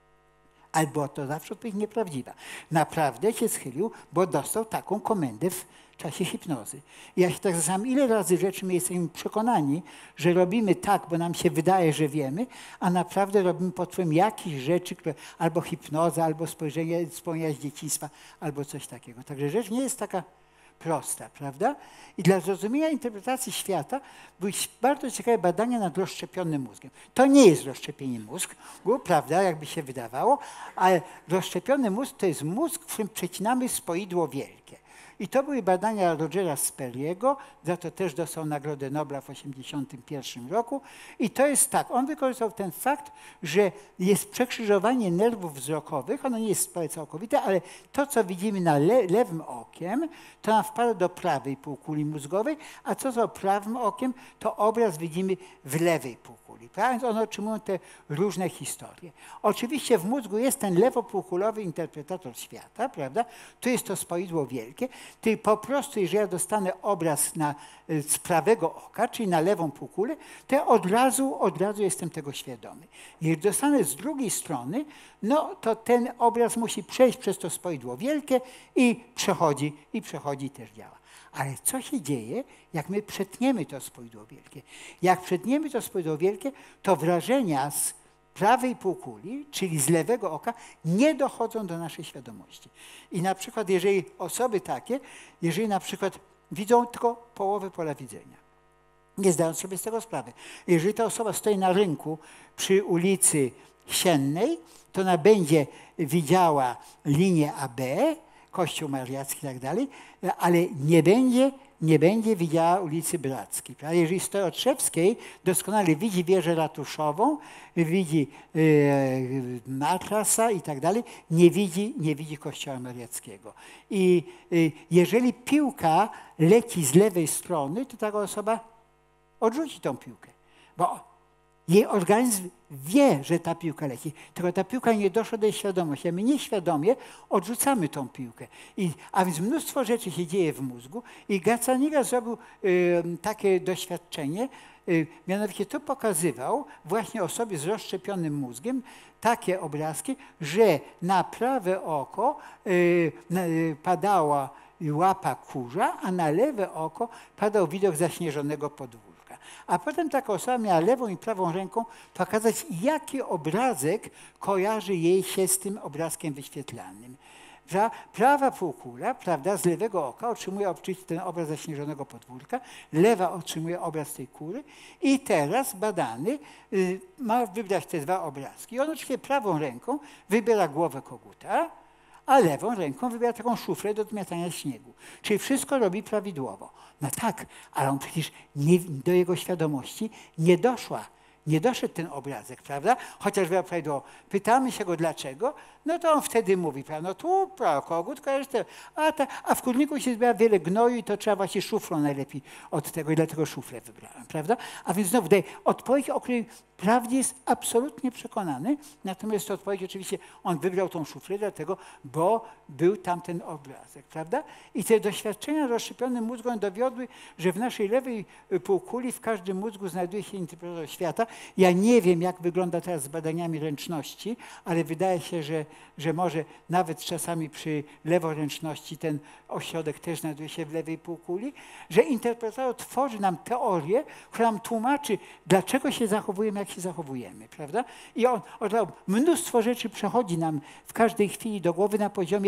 Ale była to zawsze odpowiedź nieprawdziwa. Naprawdę się schylił, bo dostał taką komendę w czasie hipnozy. I ja się tak zastanawiam, ile razy rzeczy my jesteśmy przekonani, że robimy tak, bo nam się wydaje, że wiemy, a naprawdę robimy pod wpływem jakichś rzeczy, które albo hipnoza, albo spojrzenie, wspomnienia z dzieciństwa, albo coś takiego. Także rzecz nie jest taka prosta, prawda? I dla zrozumienia interpretacji świata były bardzo ciekawe badania nad rozszczepionym mózgiem. To nie jest rozszczepienie mózgu, prawda, jakby się wydawało, ale rozszczepiony mózg to jest mózg, w którym przecinamy spoidło wielkie. I to były badania Rogera Sperry'ego, za to też dostał Nagrodę Nobla w tysiąc dziewięćset osiemdziesiątym pierwszym roku. I to jest tak, on wykorzystał ten fakt, że jest przekrzyżowanie nerwów wzrokowych, ono nie jest prawie całkowite, ale to, co widzimy na le lewym okiem, to nam wpada do prawej półkuli mózgowej, a co za prawym okiem, to obraz widzimy w lewej półkuli. Więc one otrzymują te różne historie. Oczywiście w mózgu jest ten lewopółkulowy interpretator świata, prawda? Tu jest to spoidło wielkie. Ty po prostu, jeżeli ja dostanę obraz na, z prawego oka, czyli na lewą półkulę, to ja od razu, od razu jestem tego świadomy. Jeżeli dostanę z drugiej strony, no to ten obraz musi przejść przez to spoidło wielkie i przechodzi, i przechodzi i też działa. Ale co się dzieje, jak my przetniemy to spoidło wielkie? Jak przetniemy to spoidło wielkie, to wrażenia z prawej półkuli, czyli z lewego oka, nie dochodzą do naszej świadomości. I na przykład, jeżeli osoby takie, jeżeli na przykład widzą tylko połowę pola widzenia, nie zdając sobie z tego sprawy. Jeżeli ta osoba stoi na rynku przy ulicy Siennej, to ona będzie widziała linię A B, Kościół Mariacki i tak dalej, ale nie będzie, nie będzie widziała ulicy Brackiej. Prawda? Jeżeli stoi od Trzewskiej, doskonale widzi wieżę ratuszową, widzi e, matrasa i tak dalej, nie widzi, nie widzi Kościoła Mariackiego. I e, jeżeli piłka leci z lewej strony, to taka osoba odrzuci tą piłkę, bo jej organizm wie, że ta piłka leci, tylko ta piłka nie doszła do jej świadomości, a my nieświadomie odrzucamy tą piłkę. I, a więc mnóstwo rzeczy się dzieje w mózgu i Gazzaniga zrobił y, takie doświadczenie, y, mianowicie to pokazywał właśnie osobie z rozszczepionym mózgiem takie obrazki, że na prawe oko y, y, padała łapa kurza, a na lewe oko padał widok zaśnieżonego podwórka. A potem taka osoba miała lewą i prawą ręką pokazać, jaki obrazek kojarzy jej się z tym obrazkiem wyświetlanym. Pra, prawa półkula, prawda, z lewego oka otrzymuje oczywiście ten obraz zaśnieżonego podwórka, lewa otrzymuje obraz tej kury i teraz badany y, ma wybrać te dwa obrazki. I on oczywiście prawą ręką wybiera głowę koguta, a lewą ręką wybiera taką szuflę do zmiatania śniegu. Czyli wszystko robi prawidłowo. No tak, ale on przecież nie, do jego świadomości nie doszła. Nie doszedł ten obrazek, prawda? Chociaż wybrał prawidłowo. Pytamy się go dlaczego, no to on wtedy mówi, prawda? No tu, prawo, kogut, a, ta, a w kurniku się zbiera wiele gnoju i to trzeba właśnie szuflą najlepiej od tego i dlatego szuflę wybrałem, prawda? A więc znowu daje odpowiedź, o której prawdzie jest absolutnie przekonany, natomiast to odpowiedź oczywiście, on wybrał tą szuflę dlatego, bo był tam ten obrazek, prawda? I te doświadczenia rozszczepionym mózgiem dowiodły, że w naszej lewej półkuli w każdym mózgu znajduje się interpretator świata. Ja nie wiem, jak wygląda teraz z badaniami ręczności, ale wydaje się, że, że może nawet czasami przy leworęczności ten ośrodek też znajduje się w lewej półkuli, że interpretator tworzy nam teorię, która nam tłumaczy, dlaczego się zachowujemy, jak się zachowujemy, prawda? I on, on mnóstwo rzeczy przechodzi nam w każdej chwili do głowy na poziomie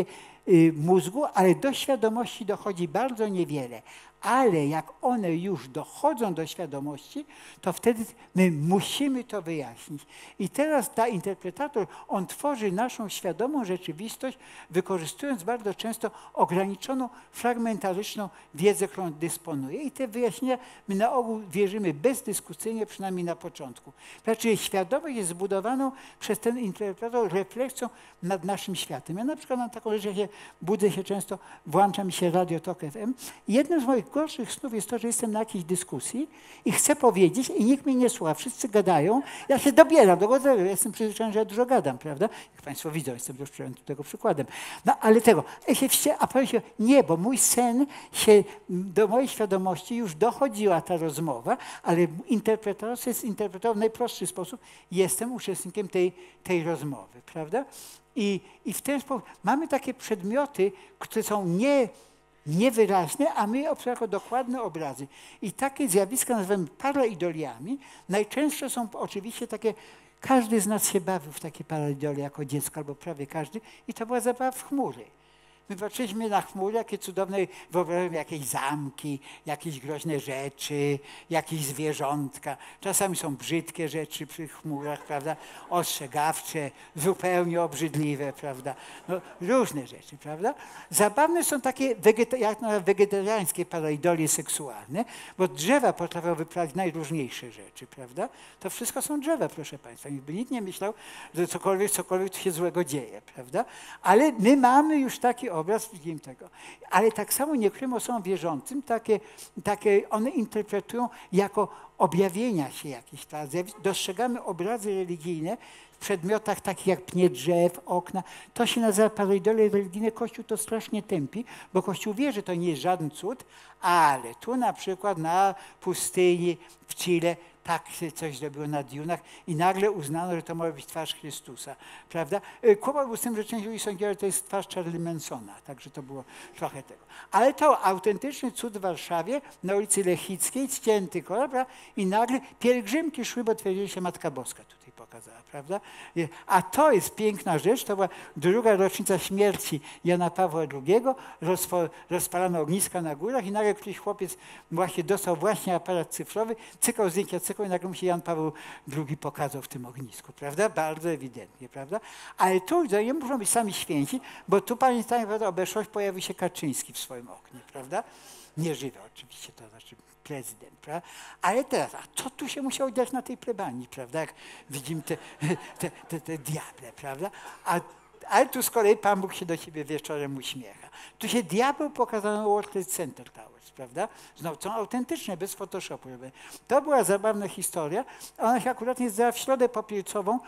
y, mózgu, ale do świadomości dochodzi bardzo niewiele. Ale jak one już dochodzą do świadomości, to wtedy my musimy to wyjaśnić. I teraz ta interpretator, on tworzy naszą świadomą rzeczywistość, wykorzystując bardzo często ograniczoną, fragmentaryczną wiedzę, którą dysponuje. I te wyjaśnienia my na ogół wierzymy bezdyskusyjnie, przynajmniej na początku. Znaczy świadomość jest zbudowaną przez ten interpretator refleksją nad naszym światem. Ja na przykład mam taką rzecz, że się budzę się często, włącza mi się Radio Tok F M i jednym z moich gorszych snów jest to, że jestem na jakiejś dyskusji i chcę powiedzieć i nikt mnie nie słucha, wszyscy gadają, ja się dobieram do głosu, jestem przyzwyczajony, że ja dużo gadam, prawda? Jak Państwo widzą, jestem już tego przykładem. No ale tego, ja się wście, a powiem się, nie, bo mój sen się, do mojej świadomości już dochodziła ta rozmowa, ale interpretator jest interpretował w najprostszy sposób, jestem uczestnikiem tej, tej rozmowy, prawda? I, I w ten sposób mamy takie przedmioty, które są nie niewyraźne, a my obserwujemy jako dokładne obrazy. I takie zjawiska nazywamy paraidoliami. Najczęstsze są oczywiście takie, każdy z nas się bawił w takie paraidolie jako dziecko, albo prawie każdy, i to była zabawa w chmury. My patrzyliśmy na chmury, jakie cudowne, wyobrażamy jakieś zamki, jakieś groźne rzeczy, jakieś zwierzątka. Czasami są brzydkie rzeczy przy chmurach, prawda? Ostrzegawcze, zupełnie obrzydliwe, prawda? No, różne rzeczy, prawda? Zabawne są takie wegeta- jak na wegetariańskie paraidolie seksualne, bo drzewa potrafią wyprawiać najróżniejsze rzeczy, prawda? To wszystko są drzewa, proszę Państwa. Nikt by nikt nie myślał, że cokolwiek, cokolwiek tu się złego dzieje, prawda? Ale my mamy już taki obraz tego. Ale tak samo niektórym osobom wierzącym takie, takie one interpretują jako objawienia się jakieś. Dostrzegamy obrazy religijne w przedmiotach takich jak pnie drzew, okna. To się nazywa pareidolie religijne. Kościół to strasznie tępi, bo Kościół wie, że to nie jest żaden cud, ale tu na przykład na pustyni w Chile tak się coś zrobiło na Djunach i nagle uznano, że to może być twarz Chrystusa, prawda? Kłopot był z tym, że część ludzi sądziła, że to jest twarz Charlie Mansona, także to było trochę tego. Ale to autentyczny cud w Warszawie, na ulicy Lechickiej, ścięty kolor, prawda? I nagle pielgrzymki szły, bo twierdzili się Matka Boska tutaj pokazała, prawda? A to jest piękna rzecz, to była druga rocznica śmierci Jana Pawła drugiego, rozpo, rozpalano ogniska na górach i nagle któryś chłopiec właśnie dostał właśnie aparat cyfrowy, cykał zdjęcia, cykał i nagle mu się Jan Paweł drugi pokazał w tym ognisku, prawda? Bardzo ewidentnie, prawda? Ale tu nie muszą być sami święci, bo tu pamiętajmy, prawda, obeszłość pojawił się Kaczyński w swoim oknie, prawda? Nieżywy oczywiście, to znaczy prezydent, prawda? Ale teraz, a co tu się musiało dziać na tej plebanii, prawda? Jak widzimy te, te, te, te diable, prawda? A, ale tu z kolei Pan Bóg się do ciebie wieczorem uśmiecha. Tu się diabeł pokazał na World Trade Center Towers, prawda? Znowu są autentyczne, bez Photoshopu. To była zabawna historia. Ona się akurat nie zdała w Środę Popielcową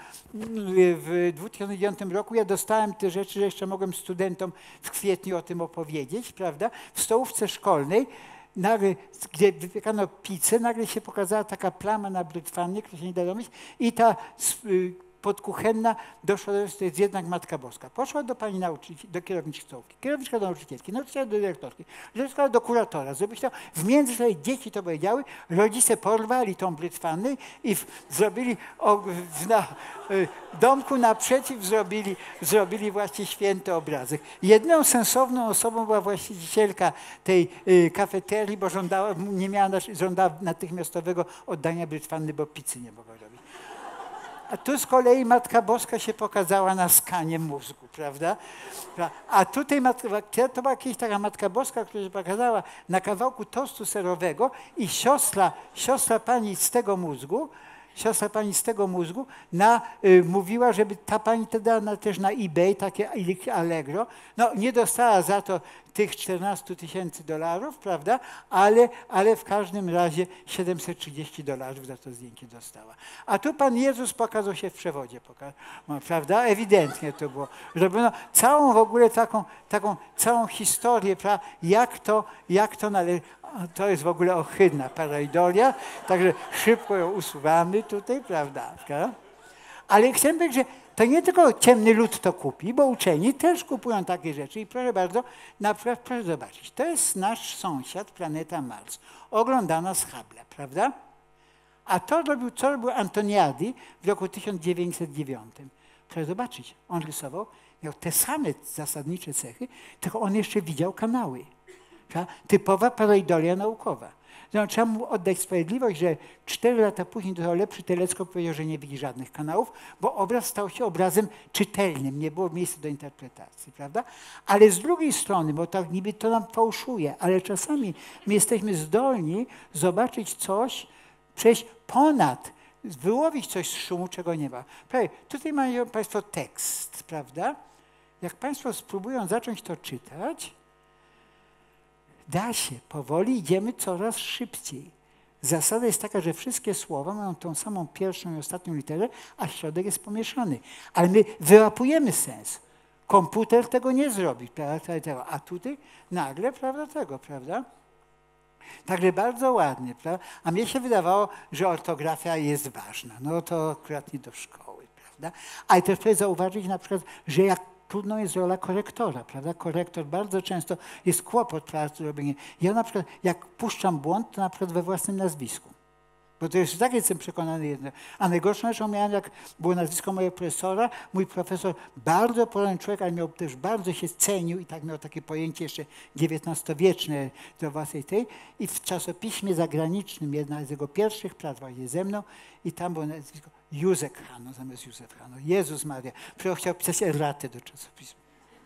w dwa tysiące dziewiątym roku. Ja dostałem te rzeczy, że jeszcze mogłem studentom w kwietniu o tym opowiedzieć, prawda? W stołówce szkolnej, nagle, gdzie wypiekano pizzę, nagle się pokazała taka plama na brytwannie, która się nie da domyślić, i ta podkuchenna doszła, że to jest jednak Matka Boska. Poszła do pani nauczycielki, do kierowniczki stołówki, kierowniczka do nauczycielki, nauczycielka do dyrektorki, dyrektorka do kuratora. Zrobić to. W międzyczasie dzieci to powiedziały, rodzice porwali tą brytwannę i w, zrobili o, w, na y, domku naprzeciw zrobili, zrobili właśnie święty obrazek. Jedną sensowną osobą była właścicielka tej y, kafeterii, bo żądała, nie miała, żądała natychmiastowego oddania brytwanny, bo pizzy nie mogła robić. A tu z kolei Matka Boska się pokazała na skanie mózgu, prawda? A tutaj to była jakaś taka Matka Boska, która się pokazała na kawałku tostu serowego i siostra, siostra pani z tego mózgu, siostra pani z tego mózgu na, y, mówiła, żeby ta pani to dała na, też na eBay, takie Allegro. No nie dostała za to tych czternaście tysięcy dolarów, prawda? Ale, ale w każdym razie siedemset trzydzieści dolarów za to zdjęcie dostała. A tu Pan Jezus pokazał się w przewodzie, prawda? Ewidentnie to było. Robiono całą w ogóle taką, taką całą historię, prawda? Jak to, jak to należy. To jest w ogóle ohydna paraidolia, także szybko ją usuwamy tutaj, prawda? Ale chcę powiedzieć, że to nie tylko ciemny lud to kupi, bo uczeni też kupują takie rzeczy. I proszę bardzo, na przykład proszę zobaczyć, to jest nasz sąsiad, planeta Mars, oglądana z Hubble'a, prawda? A to robił, co robił Antoniadi w roku tysiąc dziewięćset dziewięć. Proszę zobaczyć, on rysował, miał te same zasadnicze cechy, tylko on jeszcze widział kanały. Prawda? Typowa pareidolia naukowa. No, trzeba mu oddać sprawiedliwość, że cztery lata później dostał lepszy teleskop, powiedział, że nie widzi żadnych kanałów, bo obraz stał się obrazem czytelnym, nie było miejsca do interpretacji, prawda? Ale z drugiej strony, bo tak niby to nam fałszuje, ale czasami my jesteśmy zdolni zobaczyć coś, przejść ponad, wyłowić coś z szumu, czego nie ma. Prawie, tutaj mają Państwo tekst, prawda? Jak Państwo spróbują zacząć to czytać, da się, powoli idziemy coraz szybciej. Zasada jest taka, że wszystkie słowa mają tą samą pierwszą i ostatnią literę, a środek jest pomieszany. Ale my wyłapujemy sens. Komputer tego nie zrobi, prawda? A tutaj nagle, prawda, tego, prawda? Także bardzo ładnie, prawda? A mnie się wydawało, że ortografia jest ważna. No to akurat nie do szkoły, prawda? Ale też proszę zauważyć na przykład, że jak trudną jest rola korektora, prawda? Korektor bardzo często jest kłopot, prawda, zrobienie. Ja na przykład, jak puszczam błąd, to na przykład we własnym nazwisku. Bo to jest tak, jestem przekonany jedno. A najgorszą rzeczą miałem, jak było nazwisko mojego profesora, mój profesor, bardzo porządny człowiek, ale miał też bardzo się cenił i tak miał takie pojęcie jeszcze dziewiętnastowieczne do własnej tej. I w czasopiśmie zagranicznym, jedna z jego pierwszych prac właśnie ze mną, i tam było nazwisko Józek Hano zamiast Józef Hano. Jezus Maria. Przecież chciał pisać erratę do czasopisma.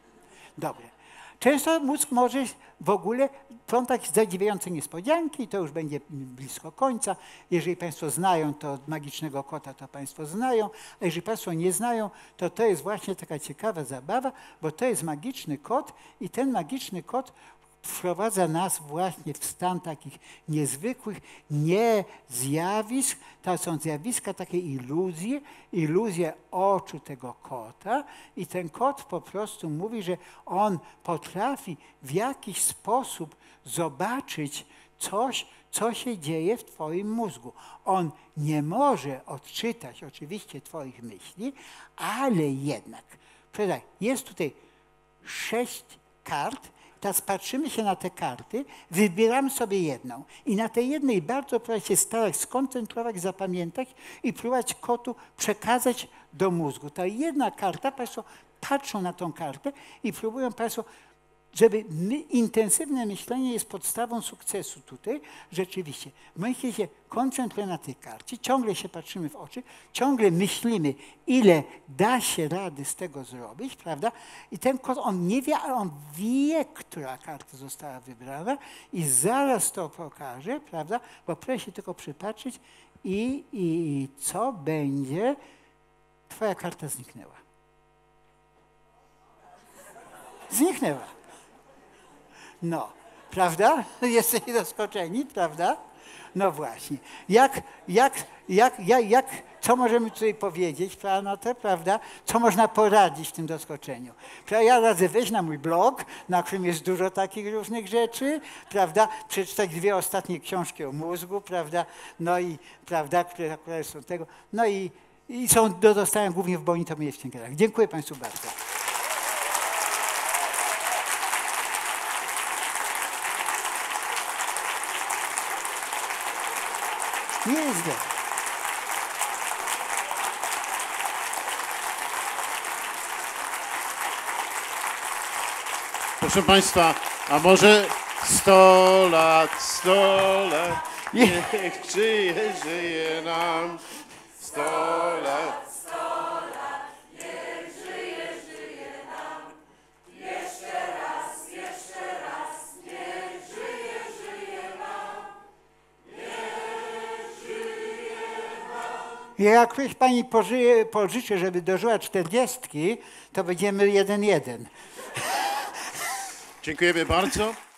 Dobre. Często mózg może w ogóle plątać zadziwiające niespodzianki i to już będzie blisko końca. Jeżeli Państwo znają to magicznego kota, to Państwo znają, a jeżeli Państwo nie znają, to to jest właśnie taka ciekawa zabawa, bo to jest magiczny kot i ten magiczny kot wprowadza nas właśnie w stan takich niezwykłych nie zjawisk. To są zjawiska, takie iluzje, iluzje oczu tego kota i ten kot po prostu mówi, że on potrafi w jakiś sposób zobaczyć coś, co się dzieje w Twoim mózgu. On nie może odczytać oczywiście Twoich myśli, ale jednak, jest tutaj sześć kart. Teraz patrzymy się na te karty, wybieramy sobie jedną i na tej jednej bardzo proszę się starać skoncentrować, zapamiętać i próbować kotu przekazać do mózgu. Ta jedna karta, Państwo patrzą na tą kartę i próbują Państwo, żeby my, intensywne myślenie jest podstawą sukcesu tutaj. Rzeczywiście, w momencie, kiedy się koncentrujemy na tej karcie, ciągle się patrzymy w oczy, ciągle myślimy, ile da się rady z tego zrobić, prawda? I ten kot, on nie wie, ale on wie, która karta została wybrana i zaraz to pokaże, prawda? Bo proszę się tylko przypatrzeć i, i co będzie? Twoja karta zniknęła. Zniknęła. No, prawda? Jesteście zaskoczeni, prawda? No właśnie. Jak, jak, jak, jak, jak, co możemy tutaj powiedzieć, prawda, na to, prawda? Co można poradzić w tym zaskoczeniu? Prawda? Ja radzę wejść na mój blog, na którym jest dużo takich różnych rzeczy, prawda? Przeczytać dwie ostatnie książki o mózgu, prawda? No i, prawda, które akurat są tego, no i, i są, dostają głównie w Bonitowie w Księgarniach. Dziękuję Państwu bardzo. Nie jest źle. Proszę Państwa, a może sto lat, sto lat, niech żyje, żyje nam. Sto lat. Jak ktoś Pani pożyje, pożyczy, żeby dożyła czterdziestki, to będziemy jeden jeden. Dziękujemy bardzo.